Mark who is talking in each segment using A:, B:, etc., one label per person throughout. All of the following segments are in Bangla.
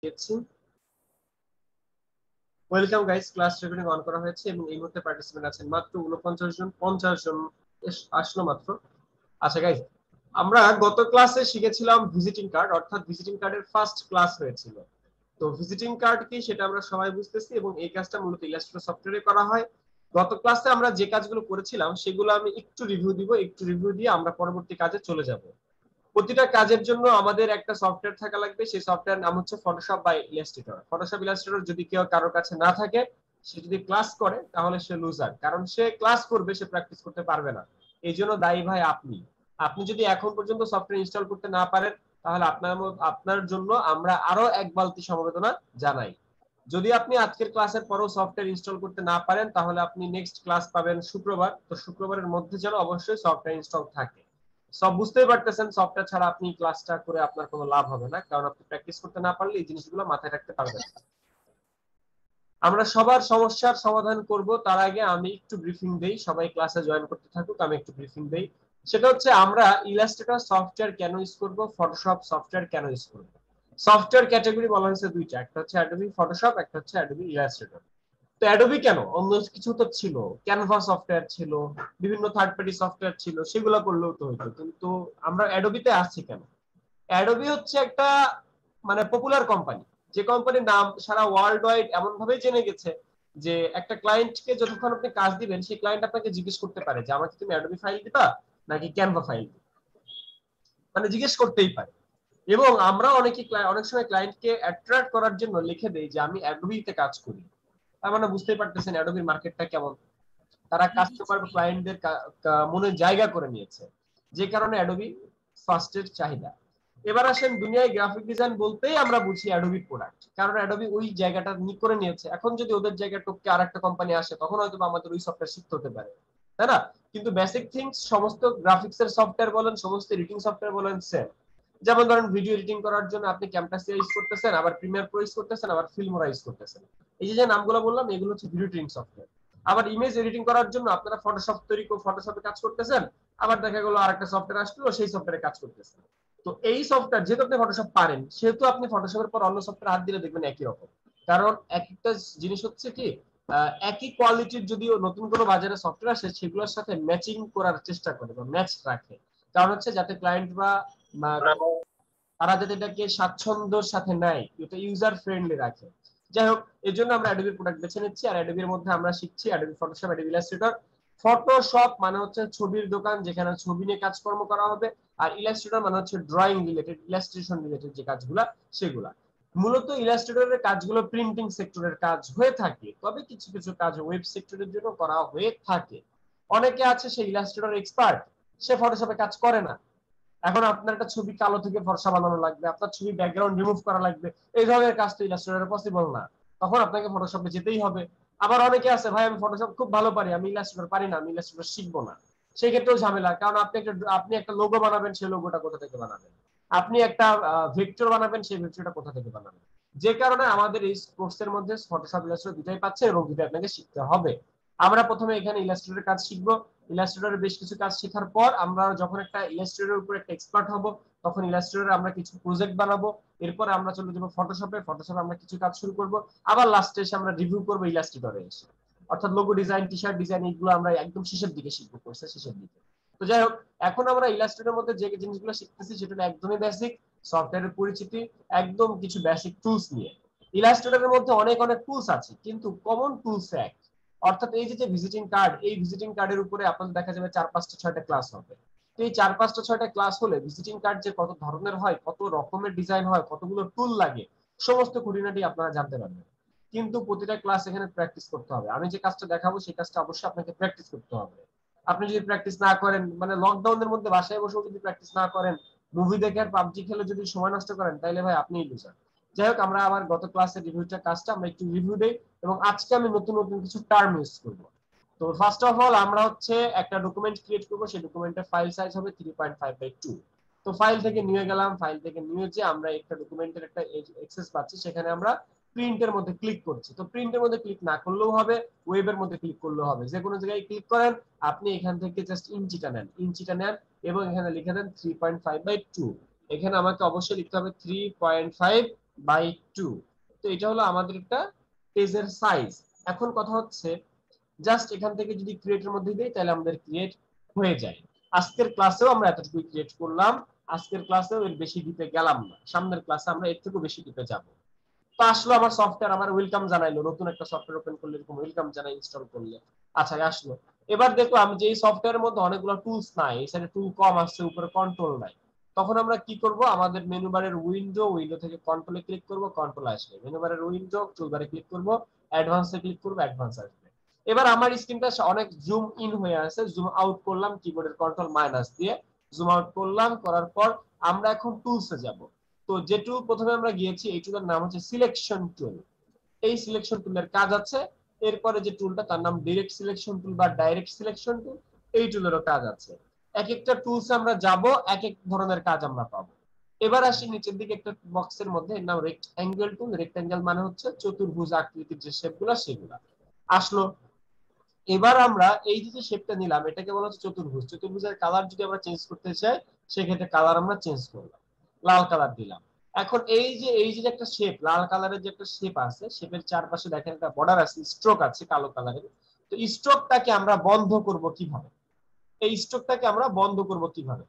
A: দিচ্ছি। Welcome guys, class recording on করা হয়েছে এবং এই মুহূর্তে পার্টিসিপেন্ট আছেন মাত্র 49 জন, 50 জন আসলো মাত্র। আচ্ছা গাইস, আমরা গত ক্লাসে শিখেছিলাম ভিজিটিং কার্ড, অর্থাৎ ভিজিটিং কার্ডের ফার্স্ট ক্লাস হয়েছিল। তো ভিজিটিং কার্ড কি সেটা আমরা সবাই বুঝতেছি এবং এই কাজটা মূলত ইলাস্ট্রেটর সফটওয়্যারে করা হয়। গত ক্লাসে আমরা যে কাজগুলো করেছিলাম সেগুলো আমি একটু রিভিউ দিব, একটু রিভিউ দিয়ে আমরা পরবর্তী কাজে চলে যাব। প্রতিটা কাজের জন্য আমাদের একটা সফটওয়্যার থাকা লাগবে, সেই সফটওয়্যার নাম হচ্ছে ফটোশপ বা ইলাস্ট্রেটর। ফটোশপ ইলাস্ট্রেটর যদি কেউ কারোর কাছে না থাকে, সে যদি ক্লাস করে তাহলে সে লুজার, কারণ সে ক্লাস করবে, সে প্র্যাকটিস করতে পারবে না। এই জন্য দায়ী ভাই আপনি। আপনি যদি এখন পর্যন্ত সফটওয়্যার ইনস্টল করতে না পারেন তাহলে আপনার জন্য আমরা আরো এক বালতি সমবেদনা জানাই। যদি আপনি আজকের ক্লাসের পরেও সফটওয়্যার ইনস্টল করতে না পারেন তাহলে আপনি নেক্সট ক্লাস পাবেন শুক্রবার। তো শুক্রবারের মধ্যে যেন অবশ্যই সফটওয়্যার ইনস্টল থাকে। সব বুঝতেই পারতেছেন, সফটওয়্যার ছাড়া আপনি ক্লাসটা করে আপনার কোনো লাভ হবে না, কারণ আপনি প্র্যাকটিস করতে না পারলে এই জিনিসগুলো মাথায় রাখতে পারবেন না। আমরা সবার সমস্যার সমাধান করব, তার আগে আমি একটু ব্রিফিং দেই। সবাই ক্লাসে জয়েন করতে থাকুক, আমি একটু ব্রিফিং দেই। সেটা হচ্ছে আমরা ইলাস্ট্রেটর সফটওয়্যার কেন ইউজ করব, ফটোশপ সফটওয়্যার কেন ইউজ করব। সফটওয়্যার ক্যাটাগরি বলা হয়েছে দুইটা, একটা হচ্ছে অ্যাডোবি ফটোশপ, একটা হচ্ছে অ্যাডোবি ইলাস্ট্রেটর। তো অ্যাডোবি কেন, অন্য কিছু তো ছিল, ক্যানভা সফটওয়্যার ছিল, বিভিন্ন থার্ড পার্টি সফটওয়্যার ছিল, সেগুলো করলেও তো হতো, কিন্তু আমরা অ্যাডোবিতে আসছি কেন? অ্যাডোবি হচ্ছে একটা মানে পপুলার কোম্পানি, যে কোম্পানির নাম সারা ওয়ার্ল্ড ওয়াইড এমন ভাবে জেনে গেছে যে একটা ক্লায়েন্টকে যতক্ষণ আপনি কাজ দিবেন সেই ক্লায়েন্ট আপনাকে জিজ্ঞেস করতে পারে যে আমাকে তুমি অ্যাডোবি ফাইল দিবা নাকি ক্যানভা ফাইল দিবা, মানে জিজ্ঞেস করতেই পারে। এবং আমরা অনেক সময় ক্লায়েন্টকে অ্যাট্রাক্ট করার জন্য লিখে দেই যে আমি অ্যাডোবিতে কাজ করি। তার মানে বুঝতেই পারতেছেন অ্যাডোবির মার্কেটটা কেমন। তারা কাস্টমার ক্লায়েন্টদের মনে জায়গা করে নিয়েছে, যে কারণে অ্যাডোবি ফার্স্টের চাহিদা। এবার আসেন, দুনিয়ায় গ্রাফিক ডিজাইন বলতেই আমরা বুঝি অ্যাডোবি প্রোডাক্ট, কারণ অ্যাডোবি ওই জায়গাটা করে নিয়েছে। এখন যদি ওদের জায়গায় টপকে আরেকটা কোম্পানি আসে তখন হয়তো আমাদের ওই সফটওয়্যার শিখতে হতে পারে, তাই না? কিন্তু বেসিক থিংস সমস্ত গ্রাফিক্স এর সফটওয়্যার বলেন, সমস্ত এডিটিং সফটওয়্যার বলেন, সেম। যেমন ধরেন ভিডিও এডিটিং করার জন্য আপনি ক্যামটাসিয়া ইউজ করতেছেন, আবার প্রিমিয়ার প্রো ইউজ করতেছেন, আবার ফিল্মোরা ইউজ করতেছেন। এই যে নামগুলো বললাম এগুলো হচ্ছে ভিডিও এডিটিং সফটওয়্যার। আবার ইমেজ এডিটিং করার জন্য আপনারা ফটোশপ ফটোশপে কাজ করতেছেন, আবার দেখা গেল আরেকটা সফটওয়্যার আসলো সেই সফটওয়্যারে কাজ করতেছেন। তো এই সফটওয়্যার যেহেতু আপনি ফটোশপ পারেন সেহেতু আপনি ফটোশপের পর অন্য সফটওয়্যার হাত দিলে দেখবেন একই রকম। কারণ এক একটা জিনিস হচ্ছে কি, একই কোয়ালিটির যদিও নতুন কোনো বাজারে সফটওয়্যার আসে সেগুলোর সাথে ম্যাচিং করার চেষ্টা করে বা ম্যাচ রাখে। কারণ হচ্ছে যাতে ক্লায়েন্ট বা তারা যাতে এটাকে স্বাচ্ছন্দ্যের সাথে নেয়, এটা ইউজার ফ্রেন্ডলি রাখে। যাই হোক, এর জন্য আমরা অ্যাডোবির প্রোডাক্ট বেছে নিচ্ছি। আর অ্যাডোবির মধ্যে আমরা শিখছি Adobe Photoshop, Adobe Illustrator. Photoshop মানে হচ্ছে ছবির দোকান, যেখানে ছবি নিয়ে কাজকর্ম করা হবে। আর ইলাস্ট্রেটর মানে হচ্ছে ড্রয়িং রিলেটেড, ইলাস্ট্রেশন রিলেটেড যে কাজগুলা সেগুলা। মূলত ইলাস্ট্রেটরের কাজগুলো প্রিন্টিং সেক্টরের কাজ হয়ে থাকে, তবে কিছু কিছু কাজ ওয়েব সেক্টরের জন্য করা হয়ে থাকে। অনেকে আছে সে ইলাস্ট্রেটর এক্সপার্ট, সে ফটোশপে কাজ করে না। এখন আপনার একটা ছবি কালো থেকে ফর্সা বানানো লাগবে, আপনার ছবি ব্যাকগ্রাউন্ড রিমুভ করা লাগবে, এই ধরনের কাজ তো ইলাস্ট্রেটরে পসিবল না, তখন আপনাকে ফটোশপে যেতেই হবে। আবার অনেকে আছে ভাই আমি ফটোশপ খুব ভালো পারি, আমি ইলাস্ট্রেটর পারি না, আমি ইলাস্ট্রেটর শিখবো না। সেই ক্ষেত্রেও ঝামেলা, কারণ আপনি একটা লোগো বানাবেন, সেই লোগোটা কোথা থেকে বানাবেন? আপনি একটা ভেক্টর বানাবেন, সেই ভেক্টরটা কোথা থেকে বানাবেন? যে কারণে আমাদের এই কোর্সের মধ্যে ফটোশপ ইলাস্ট্রেটর দুটাই পাচ্ছে এবং দুটাই আপনাকে শিখতে হবে। আমরা প্রথমে এখানে ইলাস্ট্রেটরের কাজ শিখবো। ইলাস্ট্রেটরের বেশ কিছু কাজ শেখার পর আমরা যখন একটা ইলাস্ট্রেটরের উপর একটা এক্সপার্ট হব, তখন ইলাস্ট্রেটরে আমরা কিছু প্রজেক্ট বানাবো। এরপর আমরা চলে যাবো ফটোশপে, ফটোশপে আমরা কিছু কাজ শুরু করব। আবার লাস্টে এসে আমরা রিভিউ করবো ইলাস্ট্রেটরে এসে, অর্থাৎ logo design, T shirt design, এগুলো আমরা একদম শেষের দিকে শিখবো, কোর্সের শেষের দিকে। তো যাই হোক, এখন আমরা ইলাস্ট্রেটরের মধ্যে যে জিনিসগুলো শিখতেছি সেটা একদমই বেসিক, সফটওয়্যারের পরিচিতি, একদম কিছু বেসিক টুলস নিয়ে। ইলাস্ট্রেটরের মধ্যে অনেক অনেক টুলস আছে, কিন্তু কমন টুলস এক। অর্থাৎ এই যে ভিজিটিং কার্ড, এই ভিজিটিং কার্ডের উপরে আপনাদের দেখা যাবে 4-5-6টা ক্লাস হবে। তো এই 4-5-6টা ক্লাস হলে ভিজিটিং কার্ড যে কত ধরনের হয়, কত রকমের ডিজাইন হয়, কতগুলো টুল লাগে, সমস্ত খুঁটিনাটি আপনারা জানতে পারবেন। কিন্তু প্রতিটা ক্লাস এখানে প্র্যাকটিস করতে হবে। আমি যে কাজটা দেখাবো সেই কাজটা অবশ্যই আপনাকে প্র্যাকটিস করতে হবে। আপনি যদি প্র্যাকটিস না করেন, মানে লকডাউনের মধ্যে বাসায় বসেও যদি প্র্যাকটিস না করেন, মুভি দেখে আর পাবজি খেলে যদি সময় নষ্ট করেন, তাইলে ভাই আপনিই লুজার। যাই হোক, আমরা আবার গত ক্লাসের রিভিউটা কাজটা আমরা একটু রিভিউ দেই এবং আজকে আমি নতুন নতুন কিছু টার্ম ইউজ করব। তো ফার্স্ট অফ অল আমরা হচ্ছে একটা ডকুমেন্ট ক্রিয়েট করব, সেই ডকুমেন্টের ফাইল সাইজ হবে 3.5/2। তো ফাইল থেকে নিয়ে গেলাম, ফাইল থেকে নিয়ে যে আমরা একটা ডকুমেন্টের একটা অ্যাক্সেস পাচ্ছি, সেখানে আমরা প্রিন্টের মধ্যে ক্লিক করছি। তো প্রিন্টের মধ্যে ক্লিক না করলেও হবে, ওয়েবের মধ্যে ক্লিক করলেও হবে, যে কোনো জায়গায় ক্লিক করেন। আপনি এখান থেকে জাস্ট ইঞ্চিটা নেন এবং এখানে লিখে দেন 3.5/2। এখানে আমাকে অবশ্যই লিখতে হবে 3.5 বাই 2। তো এটা হলো আমাদের একটা পেজের সাইজ। এখন কথা হচ্ছে জাস্ট এখান থেকে যদি ক্রিয়েটের মধ্যে দেই তাহলে আমাদের ক্রিয়েট হয়ে যায়। আজকের ক্লাসেও আমরা এতটুকু ক্রিয়েট করলাম, আজকের ক্লাসেও এর বেশি ডিপে গেলাম না, সামনের ক্লাসে আমরা এর থেকে বেশি ডিপে যাব। তো আসলো আমার সফটওয়্যার, আমার ওয়েলকাম জানাইলো, নতুন একটা সফটওয়্যার ওপেন করলে এরকম ওয়েলকাম জানাই ইনস্টল করলে। আচ্ছা আসলো, এবার দেখলাম যে এই সফটওয়্যারের মধ্যে অনেকগুলো টুলস নাই, এই সাইডে টুল কম আসছে, উপরে কন্ট্রোল নাই। তখন আমরা কি করব, আমাদের মেনু বারের উইন্ডো থেকে কন্ট্রোলে ক্লিক করব, কন্ট্রোল আসবে, মেনু বারের উইন্ডো টুলবারে ক্লিক করব, অ্যাডভান্সে ক্লিক করব, অ্যাডভান্স আসবে। এবার আমার স্ক্রিনটা অনেক জুম ইন হয়ে আছে, জুম আউট করলাম কিবোর্ডের কন্ট্রোল মাইনাস দিয়ে, জুম আউট করলাম, করার পর আমরা এখন টুলসে যাব। তো যে টুল প্রথমে আমরা গিয়েছি এই টুলের নাম হচ্ছে সিলেকশন টুল। এই সিলেকশন টুলের কাজ আছে, এরপরে যে টুলটা তার নাম ডাইরেক্ট সিলেকশন টুল বা ডাইরেক্ট সিলেকশন টুল, এই টুলেরও কাজ আছে। এক একটা টুলস আমরা যাব, এক এক ধরনের কাজ আমরা পাবো। এবার আসি নিচের দিকে একটা বক্সের মধ্যে, এর নাম রেক্ট্যাঙ্গেল টুল। রেক্ট্যাঙ্গেল মানে হচ্ছে চতুর্ভুজ আকৃতির যে শেপগুলো সেগুলা আসলো। এবার আমরা এই যে শেপটা নিলাম এটাকে বলা হচ্ছে চতুর্ভুজ। চতুর্ভুজের কালার যদি আমরা চেঞ্জ করতে চাই সেক্ষেত্রে কালার আমরা চেঞ্জ করলাম, লাল কালার দিলাম। এখন এই যে একটা শেপ, লাল কালারের যে একটা শেপ আছে, শেপের চারপাশে দেখেন একটা বর্ডার আছে, স্ট্রোক আছে কালো কালারের। তো স্ট্রোকটাকে আমরা বন্ধ করব কিভাবে? এই স্ট্রোকটাকে আমরা বন্ধ করব কিভাবে?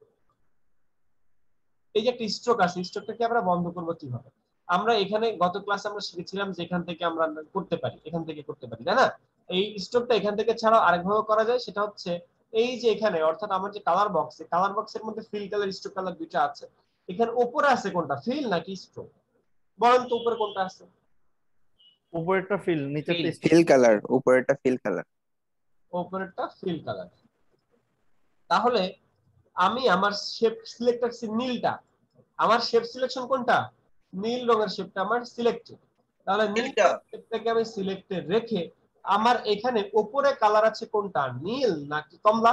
A: এই যে একটা স্ট্রোক আছে, স্ট্রোকটাকে আমরা বন্ধ করব কিভাবে? আমরা এখানে গত ক্লাসে আমরা শিখেছিলাম যে এখান থেকে আমরা করতে পারি, এখান থেকে করতে পারি, তাই না? এই স্ট্রোকটা এখান থেকে ছাড়াও আরেকভাবে করা যায়, সেটা হচ্ছে এই যে এখানে, অর্থাৎ আমার যে কালার বক্স, কালার বক্সের মধ্যে ফিল কালার স্ট্রোক কালার দুইটা আছে। এখানে উপরে আছে কোনটা, ফিল নাকি স্ট্রোক? বলেন তো উপরে কোনটা আছে?
B: উপরেরটা ফিল,
C: ফিল
B: নিচেরটা
C: ফিল কালার, উপরেরটা ফিল কালার।
A: উপরেরটা ফিল কালার। তাহলে আমি আমার শেপ সিলেক্ট করছি নীলটা, আমার শেপ সিলেকশন কোনটা? নীল রঙের শেপটা আমার সিলেক্টেড। তাহলে নীল
C: নীলটা।
A: শেপটাকে আমি সিলেক্টেড রেখে আমার এখানে উপরে কালার আছে কোনটা, নীল নাকি কমলা?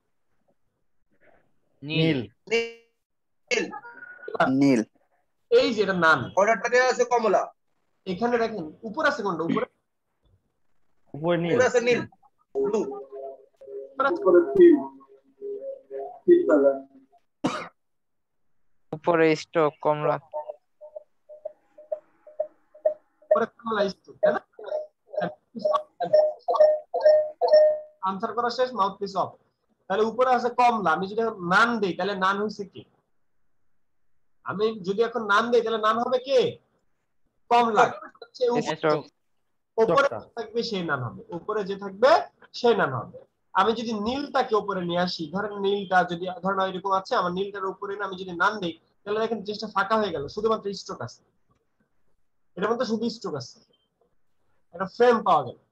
B: নীল।
C: নীল। নীল।
A: এই যে এটা নান,
C: অর্ডারটা দেওয়া আছে কমলা।
A: এখানে দেখেন উপরে আছে কোনটা, উপরে
B: উপরে নীল।
C: উপরে আছে নীল, ব্লু।
D: উপরে স্টক কমলা।
A: উপরে কমলা স্টোক, তাই না? আনসার করা শেষ, মাউথ পিস অফ। তাহলে উপরে আছে কমলা, আমি যদি এখন নান দেই তাহলে নান হইছে কি? আমি যদি এখন নান দেই তাহলে নান হবে কে? কমলা। হচ্ছে
D: স্টক।
A: উপরে
B: স্টকটা।
A: থাকবে সেই নান হবে, উপরে যে থাকবে সেই নান হবে। আমি যদি নীলটাকে উপরে নিয়ে আসি, ধরেন নীলটা যদি ধরেন এরকম আছে, আমার নীলটার উপরে আমি যদি নান দেই তাহলে দেখেন জিনিসটা ফাঁকা হয়ে গেল, শুধুমাত্র স্ট্রোক আছে, এটার মধ্যে শুধু স্ট্রোক আছে, একটা ফ্রেম পাওয়া গেল।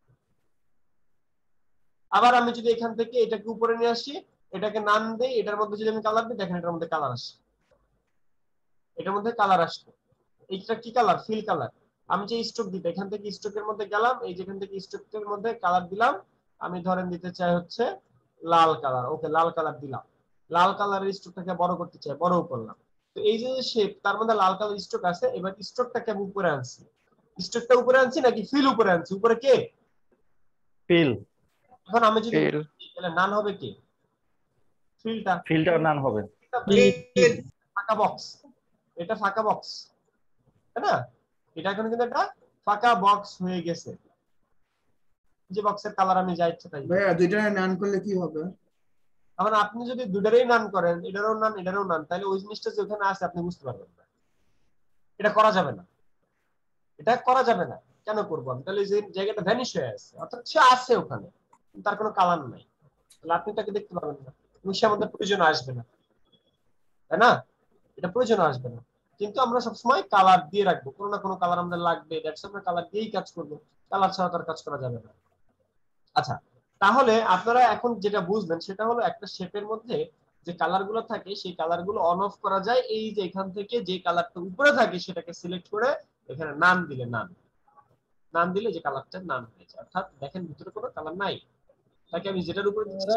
A: আবার আমি যদি এখান থেকে এটাকে উপরে নিয়ে আসি, এটাকে নান দেই, এটার মধ্যে যদি আমি কালার দিই দেখেন এটার মধ্যে কালার আসে, এটার মধ্যে কালার আসবে। এইটা কি কালার? Fill colour. আমি যে স্ট্রোক দিতে এখান থেকে স্ট্রোকের মধ্যে গেলাম, এই যেখান থেকে স্ট্রোকের মধ্যে কালার দিলাম, আমি ধরেন দিতে চাই হচ্ছে লাল কালার, ওকে লাল কালার দিলাম। লাল কালারের স্ট্রোকটাকে বড় করতে চাই, বড় করলাম। তো এই যে শেপ তার মধ্যে লাল কালার স্ট্রোক আছে, এবার স্ট্রোকটাকে আমি উপরে আনছি। স্ট্রোকটা উপরে আনছি নাকি ফিল উপরে আনছি? উপরে কে?
B: ফিল।
A: এখন আমি যদি
D: ফিল।
A: তাহলে নান হবে কি? ফিলটা।
B: ফিলটা নান হবে।
A: ফাঁকা বক্স, এটা ফাঁকা বক্স, তাই না? এটা এখন কিন্তু একটা ফাঁকা বক্স হয়ে গেছে, যে বক্সের কালার আমি যা ইচ্ছা তাই।
E: ভাইয়া দুইটা নান করলে কি হবে?
A: এখন আপনি যদি দুটারই নান করেন, এটারও নান এটারও নান, তাহলে ওই জিনিসটা যে ওখানে আছে আপনি বুঝতে পারবেন না। এটা করা যাবে না, এটা করা যাবে না। কেন করবো আমি? তাহলে যে জায়গাটা ভ্যানিশ হয়ে আছে, অর্থাৎ সে আছে ওখানে, তার কোনো কালার নাই, তাহলে আপনি তাকে দেখতে পাবেন না, সে আমাদের প্রয়োজন আসবে না, তাই না? এটা প্রয়োজন আসবে না। কিন্তু আমরা সবসময় কালার দিয়ে রাখবো, কোনো না কোনো কালার আমাদের লাগবে, দ্যাটস আমরা কালার দিয়েই কাজ করবো, কালার ছাড়া তার কাজ করা যাবে না। আচ্ছা, তাহলে আপনারা এখন যেটা বুঝলেন সেটা হলো একটা শেপের মধ্যে যে কালার গুলো থাকে সেই কালার গুলো অন অফ করা যায়। এই যে এখান থেকে যে কালারটা উপরে থাকে সেটাকে সিলেক্ট করে এখানে নাম দিলে, নাম দিলে যে কালারটার নাম হয়েছে, অর্থাৎ দেখেন ভিতরে কোনো কালার নাই, তাকে আমি যেটার উপরে দিচ্ছি,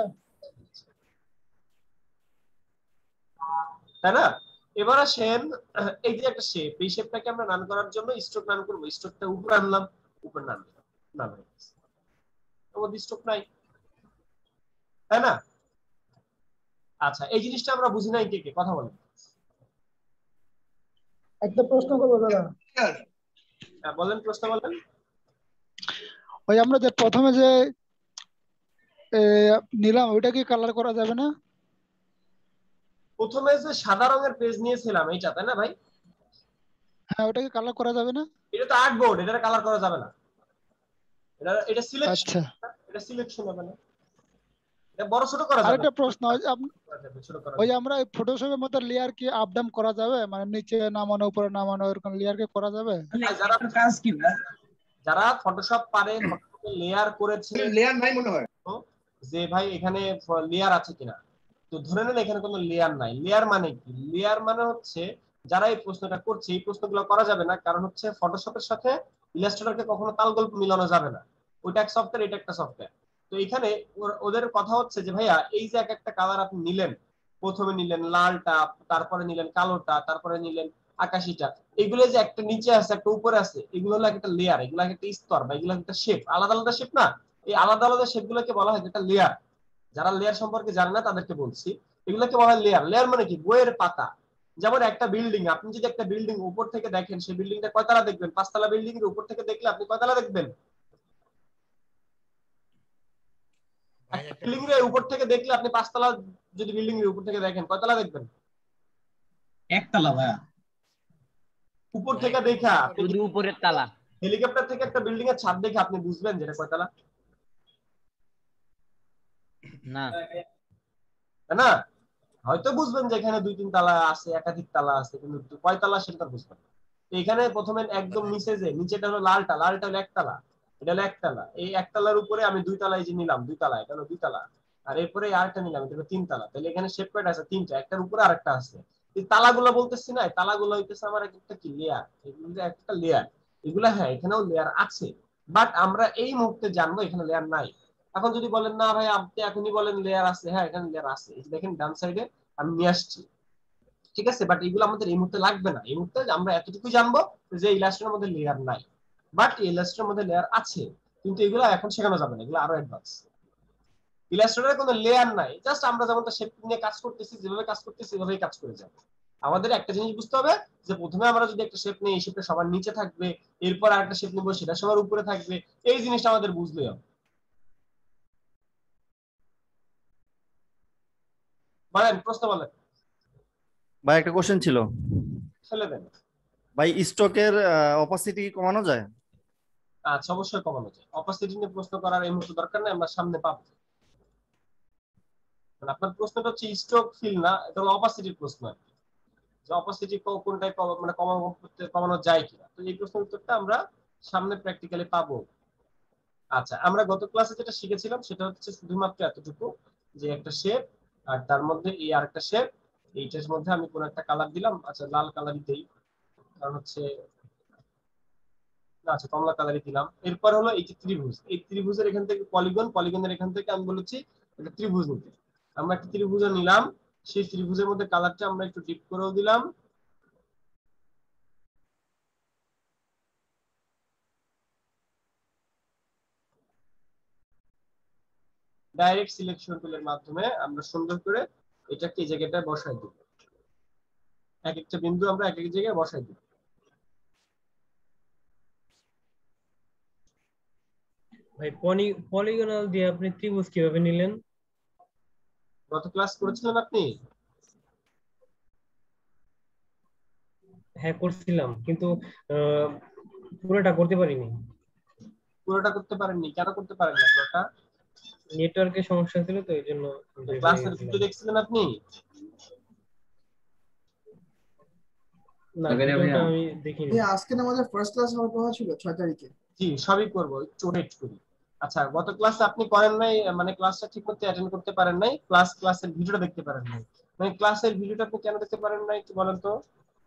A: তাই না? এবার আসেন, এই যে একটা শেপ, এই শেপটাকে আমরা নাম করার জন্য স্ট্রোক নাম করবো, স্ট্রোকটা উপরে আনলাম, উপরে নাম দিলাম, নাম হয়ে গেছে, আমাদের স্ট্রোক নাই, তাই না? আচ্ছা, এই জিনিসটা আমরা বুঝি নাই, কে কে কথা বলেন?
D: একটা প্রশ্ন করবো দাদা।
A: বলেন, প্রশ্ন বলেন।
D: ওই আমরা যে প্রথমে যে এ, নিলাম ওইটা কি কালার করা যাবে না?
A: প্রথমে যে সাদা রঙের পেজ নিয়েছিলাম এইটা, তাই না ভাই?
D: হ্যাঁ, ওটা কি কালার করা যাবে না?
A: এটা তো আর্টবোর্ড, এটা কালার করা যাবে না। এটা সিলেকশন,
D: আচ্ছা,
A: এটা সিলেকশন হবে না, এটা বড় ছোট করা যাবে
D: আরেকটা
A: না।
D: প্রশ্ন,
A: ছোট করা
D: ওই
A: যাবে।
D: আমরা ফটোশপের মধ্যে লেয়ার কি আপ ডাউন করা যাবে, মানে নিচে নামানো উপরে নামানো এরকম লেয়ার কি করা যাবে?
A: যারা কাজ কি যারা ফটোশপ পারে, ফটোশপে লেয়ার করেছে,
C: লেয়ার নাই মনে হয়।
A: যে ভাই এখানে লেয়ার আছে কিনা, তো ধরে নেন এখানে কোনো লেয়ার নাই। লেয়ার মানে কি? লেয়ার মানে হচ্ছে যারা এই প্রশ্নটা করছে এই প্রশ্নগুলো করা যাবে না, কারণ হচ্ছে ফটোশপের সাথে ইলাস্ট্রেটরকে কখনো তালগোল মিলানো যাবে না। ওইটা এক সফটওয়্যার, এটা একটা সফটওয়্যার। তো এখানে ওদের কথা হচ্ছে যে ভাইয়া এই যে এক একটা কালার আপনি নিলেন, প্রথমে নিলেন লালটা, তারপরে নিলেন কালোটা, তারপরে নিলেন আকাশিটা, এগুলো যে একটা নিচে আছে একটা উপরে আছে, এগুলো হলো একটা লেয়ার, এগুলো একটা স্তর, বা এগুলো একটা শেপ, আলাদা আলাদা শেপ না? এই আলাদা আলাদা শেপ গুলোকে বলা হয় একটা লেয়ার। যারা লেয়ার সম্পর্কে জানে না তাদেরকে বলছি, এগুলোকে বলা হয় লেয়ার। লেয়ার মানে কি? বইয়ের পাতা। যেমন একটা বিল্ডিং, আপনি যদি একটা বিল্ডিং উপর থেকে দেখেন, সেই বিল্ডিংটা কয়তলা দেখবেন? 5 তলা বিল্ডিং এর উপর থেকে দেখলে আপনি কয়তলা দেখবেন? বিল্ডিং এর উপর থেকে দেখলে আপনি 5 তলা, যদি বিল্ডিং এর উপর থেকে দেখেন কয়তলা দেখবেন?
E: একতলা ভাইয়া।
A: উপর থেকে দেখা আপনি
E: শুধু উপরের তালা।
A: হেলিকপ্টার থেকে একটা বিল্ডিং এর ছাদ দেখে আপনি বুঝবেন যেটা কয়তলা,
E: না
A: তাই না? হয়তো বুঝবেন যে এখানে 2-3 তালা আছে, একাধিক তালা আছে, কিন্তু কয় তালা সেটা বুঝবেন। তো এখানে প্রথমে একদম নিচে, যে নিচেটা হলো লালটা, লালটা হলো একতলা, এটা হলো একতলা। এই একতলার উপরে আমি 2 তলা, এই যে নিলাম 2 তলা, এটা হলো 2 তলা। আর এরপরে আরেকটা নিলাম, এটা হলো 3 তলা। তাহলে এখানে শেপ কয়টা আছে? 3টা, একটার উপরে আরেকটা আছে। এই তালাগুলো বলতেছি না, এই তালাগুলো হইতেছে আমার একটা কি লেয়ার, এগুলো একটা লেয়ার। এগুলা হ্যাঁ এখানেও লেয়ার আছে, বাট আমরা এই মুহূর্তে জানবো এখানে লেয়ার নাই। এখন যদি বলেন না ভাই আপনি এখনই বলেন লেয়ার আছে, হ্যাঁ এখানে লেয়ার আছে, এই যে দেখেন ডান সাইডে আমি নিয়ে আসছি, ঠিক আছে? বাট এগুলো আমাদের এই মুহূর্তে লাগবে না। এই মুহূর্তে আমরা এতটুকু জানবো যে ইলাস্ট্রের মধ্যে লেয়ার নাই, বাট ইলাস্ট্রের মধ্যে লেয়ার আছে, কিন্তু এগুলো এখন শেখানো যাবে না, এগুলো আরো অ্যাডভান্স। ইলাস্ট্রেটরে কোনো লেয়ার নাই, জাস্ট আমরা যেমনটা শেপ নিয়ে কাজ করতেছি, যেভাবে কাজ করতেছি সেভাবেই কাজ করে যাবে। আমাদের একটা জিনিস বুঝতে হবে যে প্রথমে আমরা যদি একটা শেপ নিই, এই শেপটা সবার নিচে থাকবে, এরপর আরেকটা শেপ নিবো সেটা সবার উপরে থাকবে, এই জিনিসটা আমাদের বুঝতে হবে। বলেন, প্রশ্ন বলেন।
B: ভাই একটা কোশ্চেন ছিল।
A: ফেলে দেন।
B: ভাই স্টকের অপাসিটি কমানো যায়?
A: আচ্ছা, অবশ্যই কমানো যায়। অপাসিটি নিয়ে প্রশ্ন করার এই মুহূর্তে দরকার নেই, আমরা সামনে পাবো। মানে আপনার প্রশ্নটা হচ্ছে স্ট্রোক ফিল না, এটা হলো অপাসিটির প্রশ্ন আর কি। যে অপাসিটি কোনটাই মানে কমানো যায় কিনা, তো এই প্রশ্নের উত্তরটা আমরা সামনে প্র্যাকটিক্যালি পাবো। আচ্ছা, আমরা গত ক্লাসে যেটা শিখেছিলাম সেটা হচ্ছে শুধুমাত্র এতটুকু, যে একটা শেপ আর তার মধ্যে এই আরেকটা শেপ, এইটার মধ্যে আমি কোন একটা কালার দিলাম, আচ্ছা লাল কালারই দেই, কারণ হচ্ছে না, আচ্ছা কমলা কালারই দিলাম। এরপর হলো এই যে ত্রিভুজ, এই ত্রিভুজের এখান থেকে পলিগন, পলিগনের এখান থেকে আমি বলেছি একটা ত্রিভুজ নিতে। আমরা একটা ত্রিভুজ নিলাম, সেই ত্রিভুজের মধ্যে কালারটা আমরা একটু ডিপ করেও দিলাম। ডাইরেক্ট সিলেকশন টুলের মাধ্যমে আমরা সুন্দর করে এটাকে এই জায়গাটায় বসাই দিব, এক একটা বিন্দু আমরা এক এক জায়গায় বসাই দিব।
F: ভাই পলিগনাল দিয়ে আপনি ত্রিভুজ কিভাবে নিলেন?
A: গত ক্লাস করেছিলেন আপনি?
F: হ্যাঁ করছিলাম, কিন্তু পুরোটা করতে পারিনি।
A: পুরোটা করতে পারেননি? কেন করতে পারেন না পুরোটা?
F: নেটওয়ার্কের সমস্যা ছিল তো এই জন্য
A: ক্লাসের ভিডিও দেখছিলেন আপনি?
F: না, ভিডিওটা আমি দেখিনি।
G: আজকে আমাদের ফার্স্ট ক্লাস হওয়ার কথা ছিল 6 তারিখে।
A: জি, সবই করব, একটু ওয়েট করি। আচ্ছা, গত ক্লাসে আপনি করেন নাই, মানে ক্লাসটা ঠিকমতো অ্যাটেন্ড করতে পারেন নাই, ক্লাসের ভিডিওটা দেখতে পারেন নাই। মানে ক্লাসের ভিডিওটা আপনি কেন দেখতে পারেন নাই একটু বলেন তো?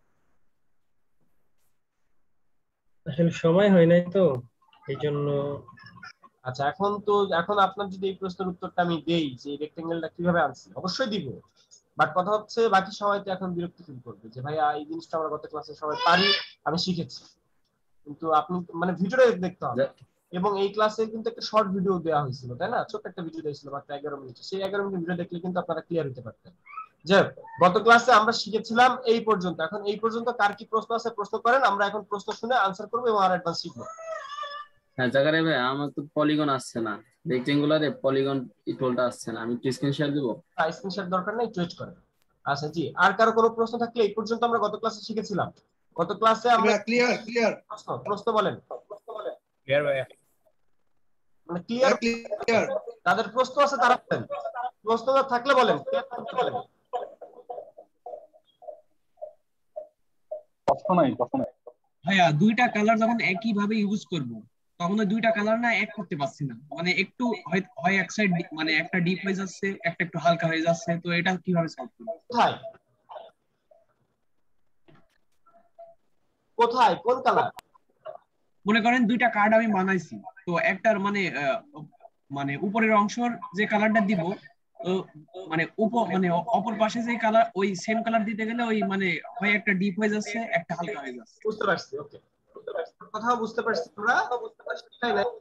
F: আসলে সময় হয় নাই তো এই জন্য।
A: আচ্ছা, এখন আপনার যদি এই প্রশ্নের উত্তরটা আমি দেই যে রেক্টেঙ্গেলটা কিভাবে আনছি, অবশ্যই দিব। বাট কথা হচ্ছে বাকি সবাই তো এখন বিরক্তি ফিল করবে যে ভাই এই জিনিসটা আমরা গত ক্লাসে সবাই পারি, আমি শিখেছি, কিন্তু আপনি মানে ভিডিওটা দেখতে হবে। এবং এই ক্লাসে কিন্তু একটা শর্ট ভিডিও দেওয়া হয়েছিল, তাই না? ছোট্ট একটা ভিডিও দিয়েছিল মাত্র 11 মিনিট। সেই 11 মিনিট ভিডিও দেখলে কিন্তু আপনারা ক্লিয়ার হতে পারতেন। যে গত ক্লাসে আমরা শিখেছিলাম এই পর্যন্ত। এখন এই পর্যন্ত কার কি প্রশ্ন আছে প্রশ্ন করেন, আমরা এখন প্রশ্ন শুনে আনসার করবো এবং আর অ্যাডভান্স শিখবো।
H: হ্যাঁ জাকারিয়া ভাই, আমার তো পলিগন আসছে না, রেক্টেঙ্গুলারে পলিগন টুলটা আসছে না, আমি একটু স্ক্রিন শেয়ার দিব।
A: স্ক্রিনশট দরকার নেই, টুইট করেন। আচ্ছা জি, আর কারো কোনো প্রশ্ন থাকলে এই পর্যন্ত আমরা গত ক্লাসে শিখেছিলাম। গত ক্লাসে আমরা
G: ক্লিয়ার ক্লিয়ার
A: প্রশ্ন বলেন,
F: ক্লিয়ার ভাইয়া।
A: মানে ক্লিয়ার
G: ক্লিয়ার।
A: তাদের প্রশ্ন আছে তারা বলেন, প্রশ্ন থাকলে বলেন, বলেন।
E: ভাইয়া দুইটা কালার যখন একই ভাবে ইউজ করব তখন ওই দুইটা কালার না এক করতে পারছি না, মানে একটু হয় এক সাইড মানে একটা ডিপ হয়ে যাচ্ছে, একটা একটু হালকা হয়ে যাচ্ছে, তো এটা কিভাবে সলভ করব?
A: কোথায় কোথায় কোন কালার?
E: মনে করেন দুইটা কার্ড আমি বানাইছি, তো একটার মানে উপরের অংশের যে কালারটা দিব, তো মানে মানে অপর পাশে যে কালার ওই সেম কালার দিতে গেলে ওই মানে হয় একটা ডিপ হয়ে যাচ্ছে, একটা হালকা হয়ে যাচ্ছে।
A: বুঝতে পারছি, ওকে কথাও বুঝতে পারছি আমরা, তাই না?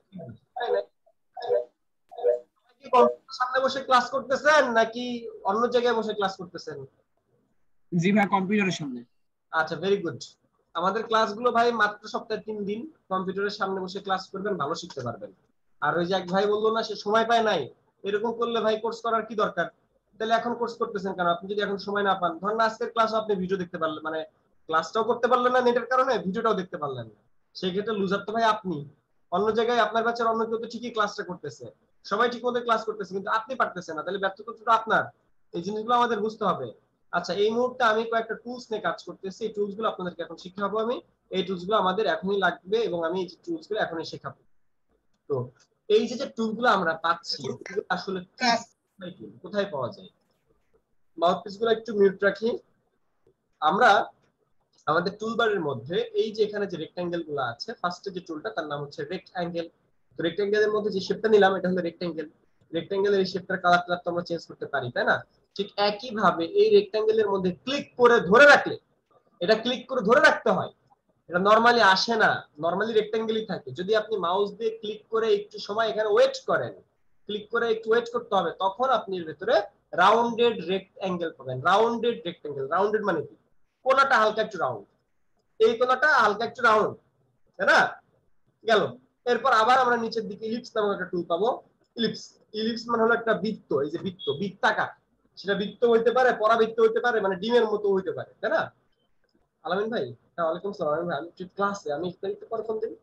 A: কি কম্পিউটার সামনে বসে ক্লাস করতেছেন নাকি অন্য জায়গায় বসে ক্লাস করতেছেন?
E: জি ভাই, কম্পিউটারের সামনে।
A: আচ্ছা, ভেরি গুড। আমাদের ক্লাসগুলো ভাই মাত্র সপ্তাহে 3 দিন কম্পিউটারের সামনে বসে ক্লাস করবেন, ভালো শিখতে পারবেন। আর ওই যে এক ভাই বললো না সে সময় পায় নাই, এরকম করলে ভাই কোর্স করার কি দরকার? তাহলে এখন কোর্স করতেছেন কেন? আপনি যদি এখন সময় না পান, ধরেন আজকের ক্লাস আপনি ভিডিও দেখতে পারলেন, মানে ক্লাসটাও করতে পারলেন না নেটের কারণে, ভিডিওটাও দেখতে পারলেন না, সেই ক্ষেত্রে লুজার তো ভাই আপনি। অন্য জায়গায় আপনার ব্যাচের অন্য কেউ তো ঠিকই ক্লাসটা করতেছে, সবাই ঠিক মতো ক্লাস করতেছে, কিন্তু আপনি পারতেছেন না, তাহলে ব্যর্থতা আপনার। এই জিনিসগুলো আমাদের বুঝতে হবে। আচ্ছা, এই মুহূর্তে আমি কয়েকটা টুলস নিয়ে কাজ করতেছি, এই টুলস গুলো আপনাদেরকে এখন শিখাবো আমি। এই টুলস গুলো আমাদের এখনই লাগবে এবং আমি এই টুলস গুলো এখনই শেখাবো। তো এই যে টুল গুলো আমরা পাচ্ছি আসলে কোথায় পাওয়া যায়? মাউথপিস গুলো একটু মিউট রাখি। আমরা আমাদের টুলবারের মধ্যে এই যে এখানে যে রেক্ট্যাঙ্গেল গুলো আছে, ফার্স্টে যে টুলটা তার নাম হচ্ছে রেক্ট্যাঙ্গেল। তো রেক্ট্যাঙ্গেলের মধ্যে যে শেপটা নিলাম এটা হলো রেক্ট্যাঙ্গেল। রেক্ট্যাঙ্গেলের এই শেপটার কালার তো আমরা চেঞ্জ করতে পারি, তাই না? ঠিক একই ভাবে এই রেক্ট্যাঙ্গেলের মধ্যে ক্লিক করে ধরে রাখলে, এটা ক্লিক করে ধরে রাখতে হয়, এটা নরমালি আসে না, নরমালি রেক্ট্যাঙ্গেলই থাকে। যদি আপনি মাউস দিয়ে ক্লিক করে একটু সময় এখানে ওয়েট করেন, ক্লিক করে একটু ওয়েট করতে হবে, তখন আপনি এর ভিতরে রাউন্ডেড রেক্ট্যাঙ্গেল পাবেন। রাউন্ডেড রেক্ট্যাঙ্গেল, রাউন্ডেড মানে কি? কোণাটা হালকা একটু রাউন্ড, এই কোণাটা হালকা একটু রাউন্ড, তাই না? গেল। এরপর আবার আমরা নিচের দিকে ইলিপস নামক একটা টুল পাবো। ইলিপস, ইলিপস মানে হলো একটা বৃত্ত, এই যে বৃত্ত, বৃত্তাকার, সেটা বৃত্ত হইতে পারে, পরাবৃত্ত হইতে পারে, মানে ডিমের মতো হইতে পারে, তাই না? আলামিন ভাই, হ্যাঁ ওয়ালাইকুম আসসালাম। আলামিন ভাই, আমি ক্লাসে, আমি একটু পরে ফোন দিই।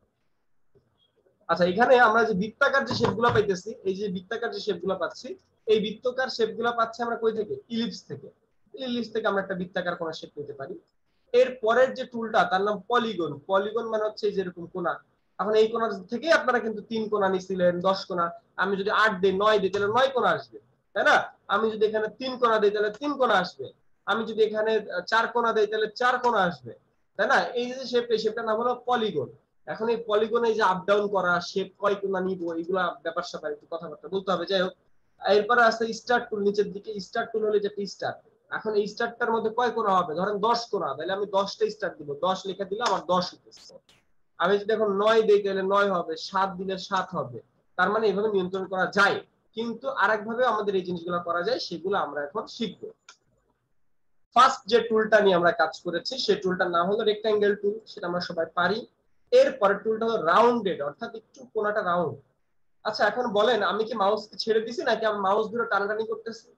A: আচ্ছা, এখানে আমরা যে বৃত্তাকার যে শেপগুলো পাইতেছি, এই যে বৃত্তাকার যে শেপগুলো পাচ্ছি, এই বৃত্তাকার শেপগুলো পাচ্ছি আমরা কই থেকে? ইলিপস থেকে। ইলিপস থেকে আমরা একটা বৃত্তাকার কোণা শেপ নিতে পারি। এর পরের যে টুলটা তার নাম পলিগন। পলিগন মানে হচ্ছে এই যেরকম কোণা। এখন এই কোণা থেকে আপনারা কিন্তু 3 কোণা নিছিলেন, 10 কোণা। আমি যদি 8 দিই, 9 দিই, তাহলে 9 কোণা আসবে, তাই না? আমি যদি এখানে 3 কোণা দিই তাহলে 3 কোণা আসবে। আমি যদি এখানে 4 কোণা দিই তাহলে 4 কোণা আসবে, তাই না? এই যে শেপ, এই শেপটার নাম হলো পলিগন। এখন এই পলিগনে যে আপ ডাউন করা, শেপ কয় কোণা নিব, এগুলা ব্যাপার স্যাপার একটু কথাবার্তা বলতে হবে। যাই হোক, এরপরে আছে স্টার টুল, নিচের দিকে স্টার টুল হলে যেটা স্টার। এখন এই স্টারটার মধ্যে কয় কোণা হবে? ধরেন 10 কোণা, তাহলে আমি 10টা স্টার দিব, 10 লেখা দিলে আমার 10 হইতেছে। আমি যদি এখন 9 দেই তাহলে 9 হবে, 7 দিলে 7 হবে। তার মানে এইভাবে নিয়ন্ত্রণ করা যায়, কিন্তু আরেকভাবে আমাদের এই জিনিসগুলো করা যায়, সেগুলো আমরা এখন শিখব। ফার্স্ট যে টুলটা নিয়ে আমরা কাজ করেছি সেই টুলটার নাম হলো রেক্ট্যাঙ্গেল টুল, সেটা আমরা সবাই পারি। এরপরের টুলটা হলো রাউন্ডেড, অর্থাৎ একটু কোণাটা রাউন্ড। আচ্ছা, এখন বলেন আমি কি মাউসকে ছেড়ে দিছি নাকি আমি মাউস ধরে টানাটানি করতেছি?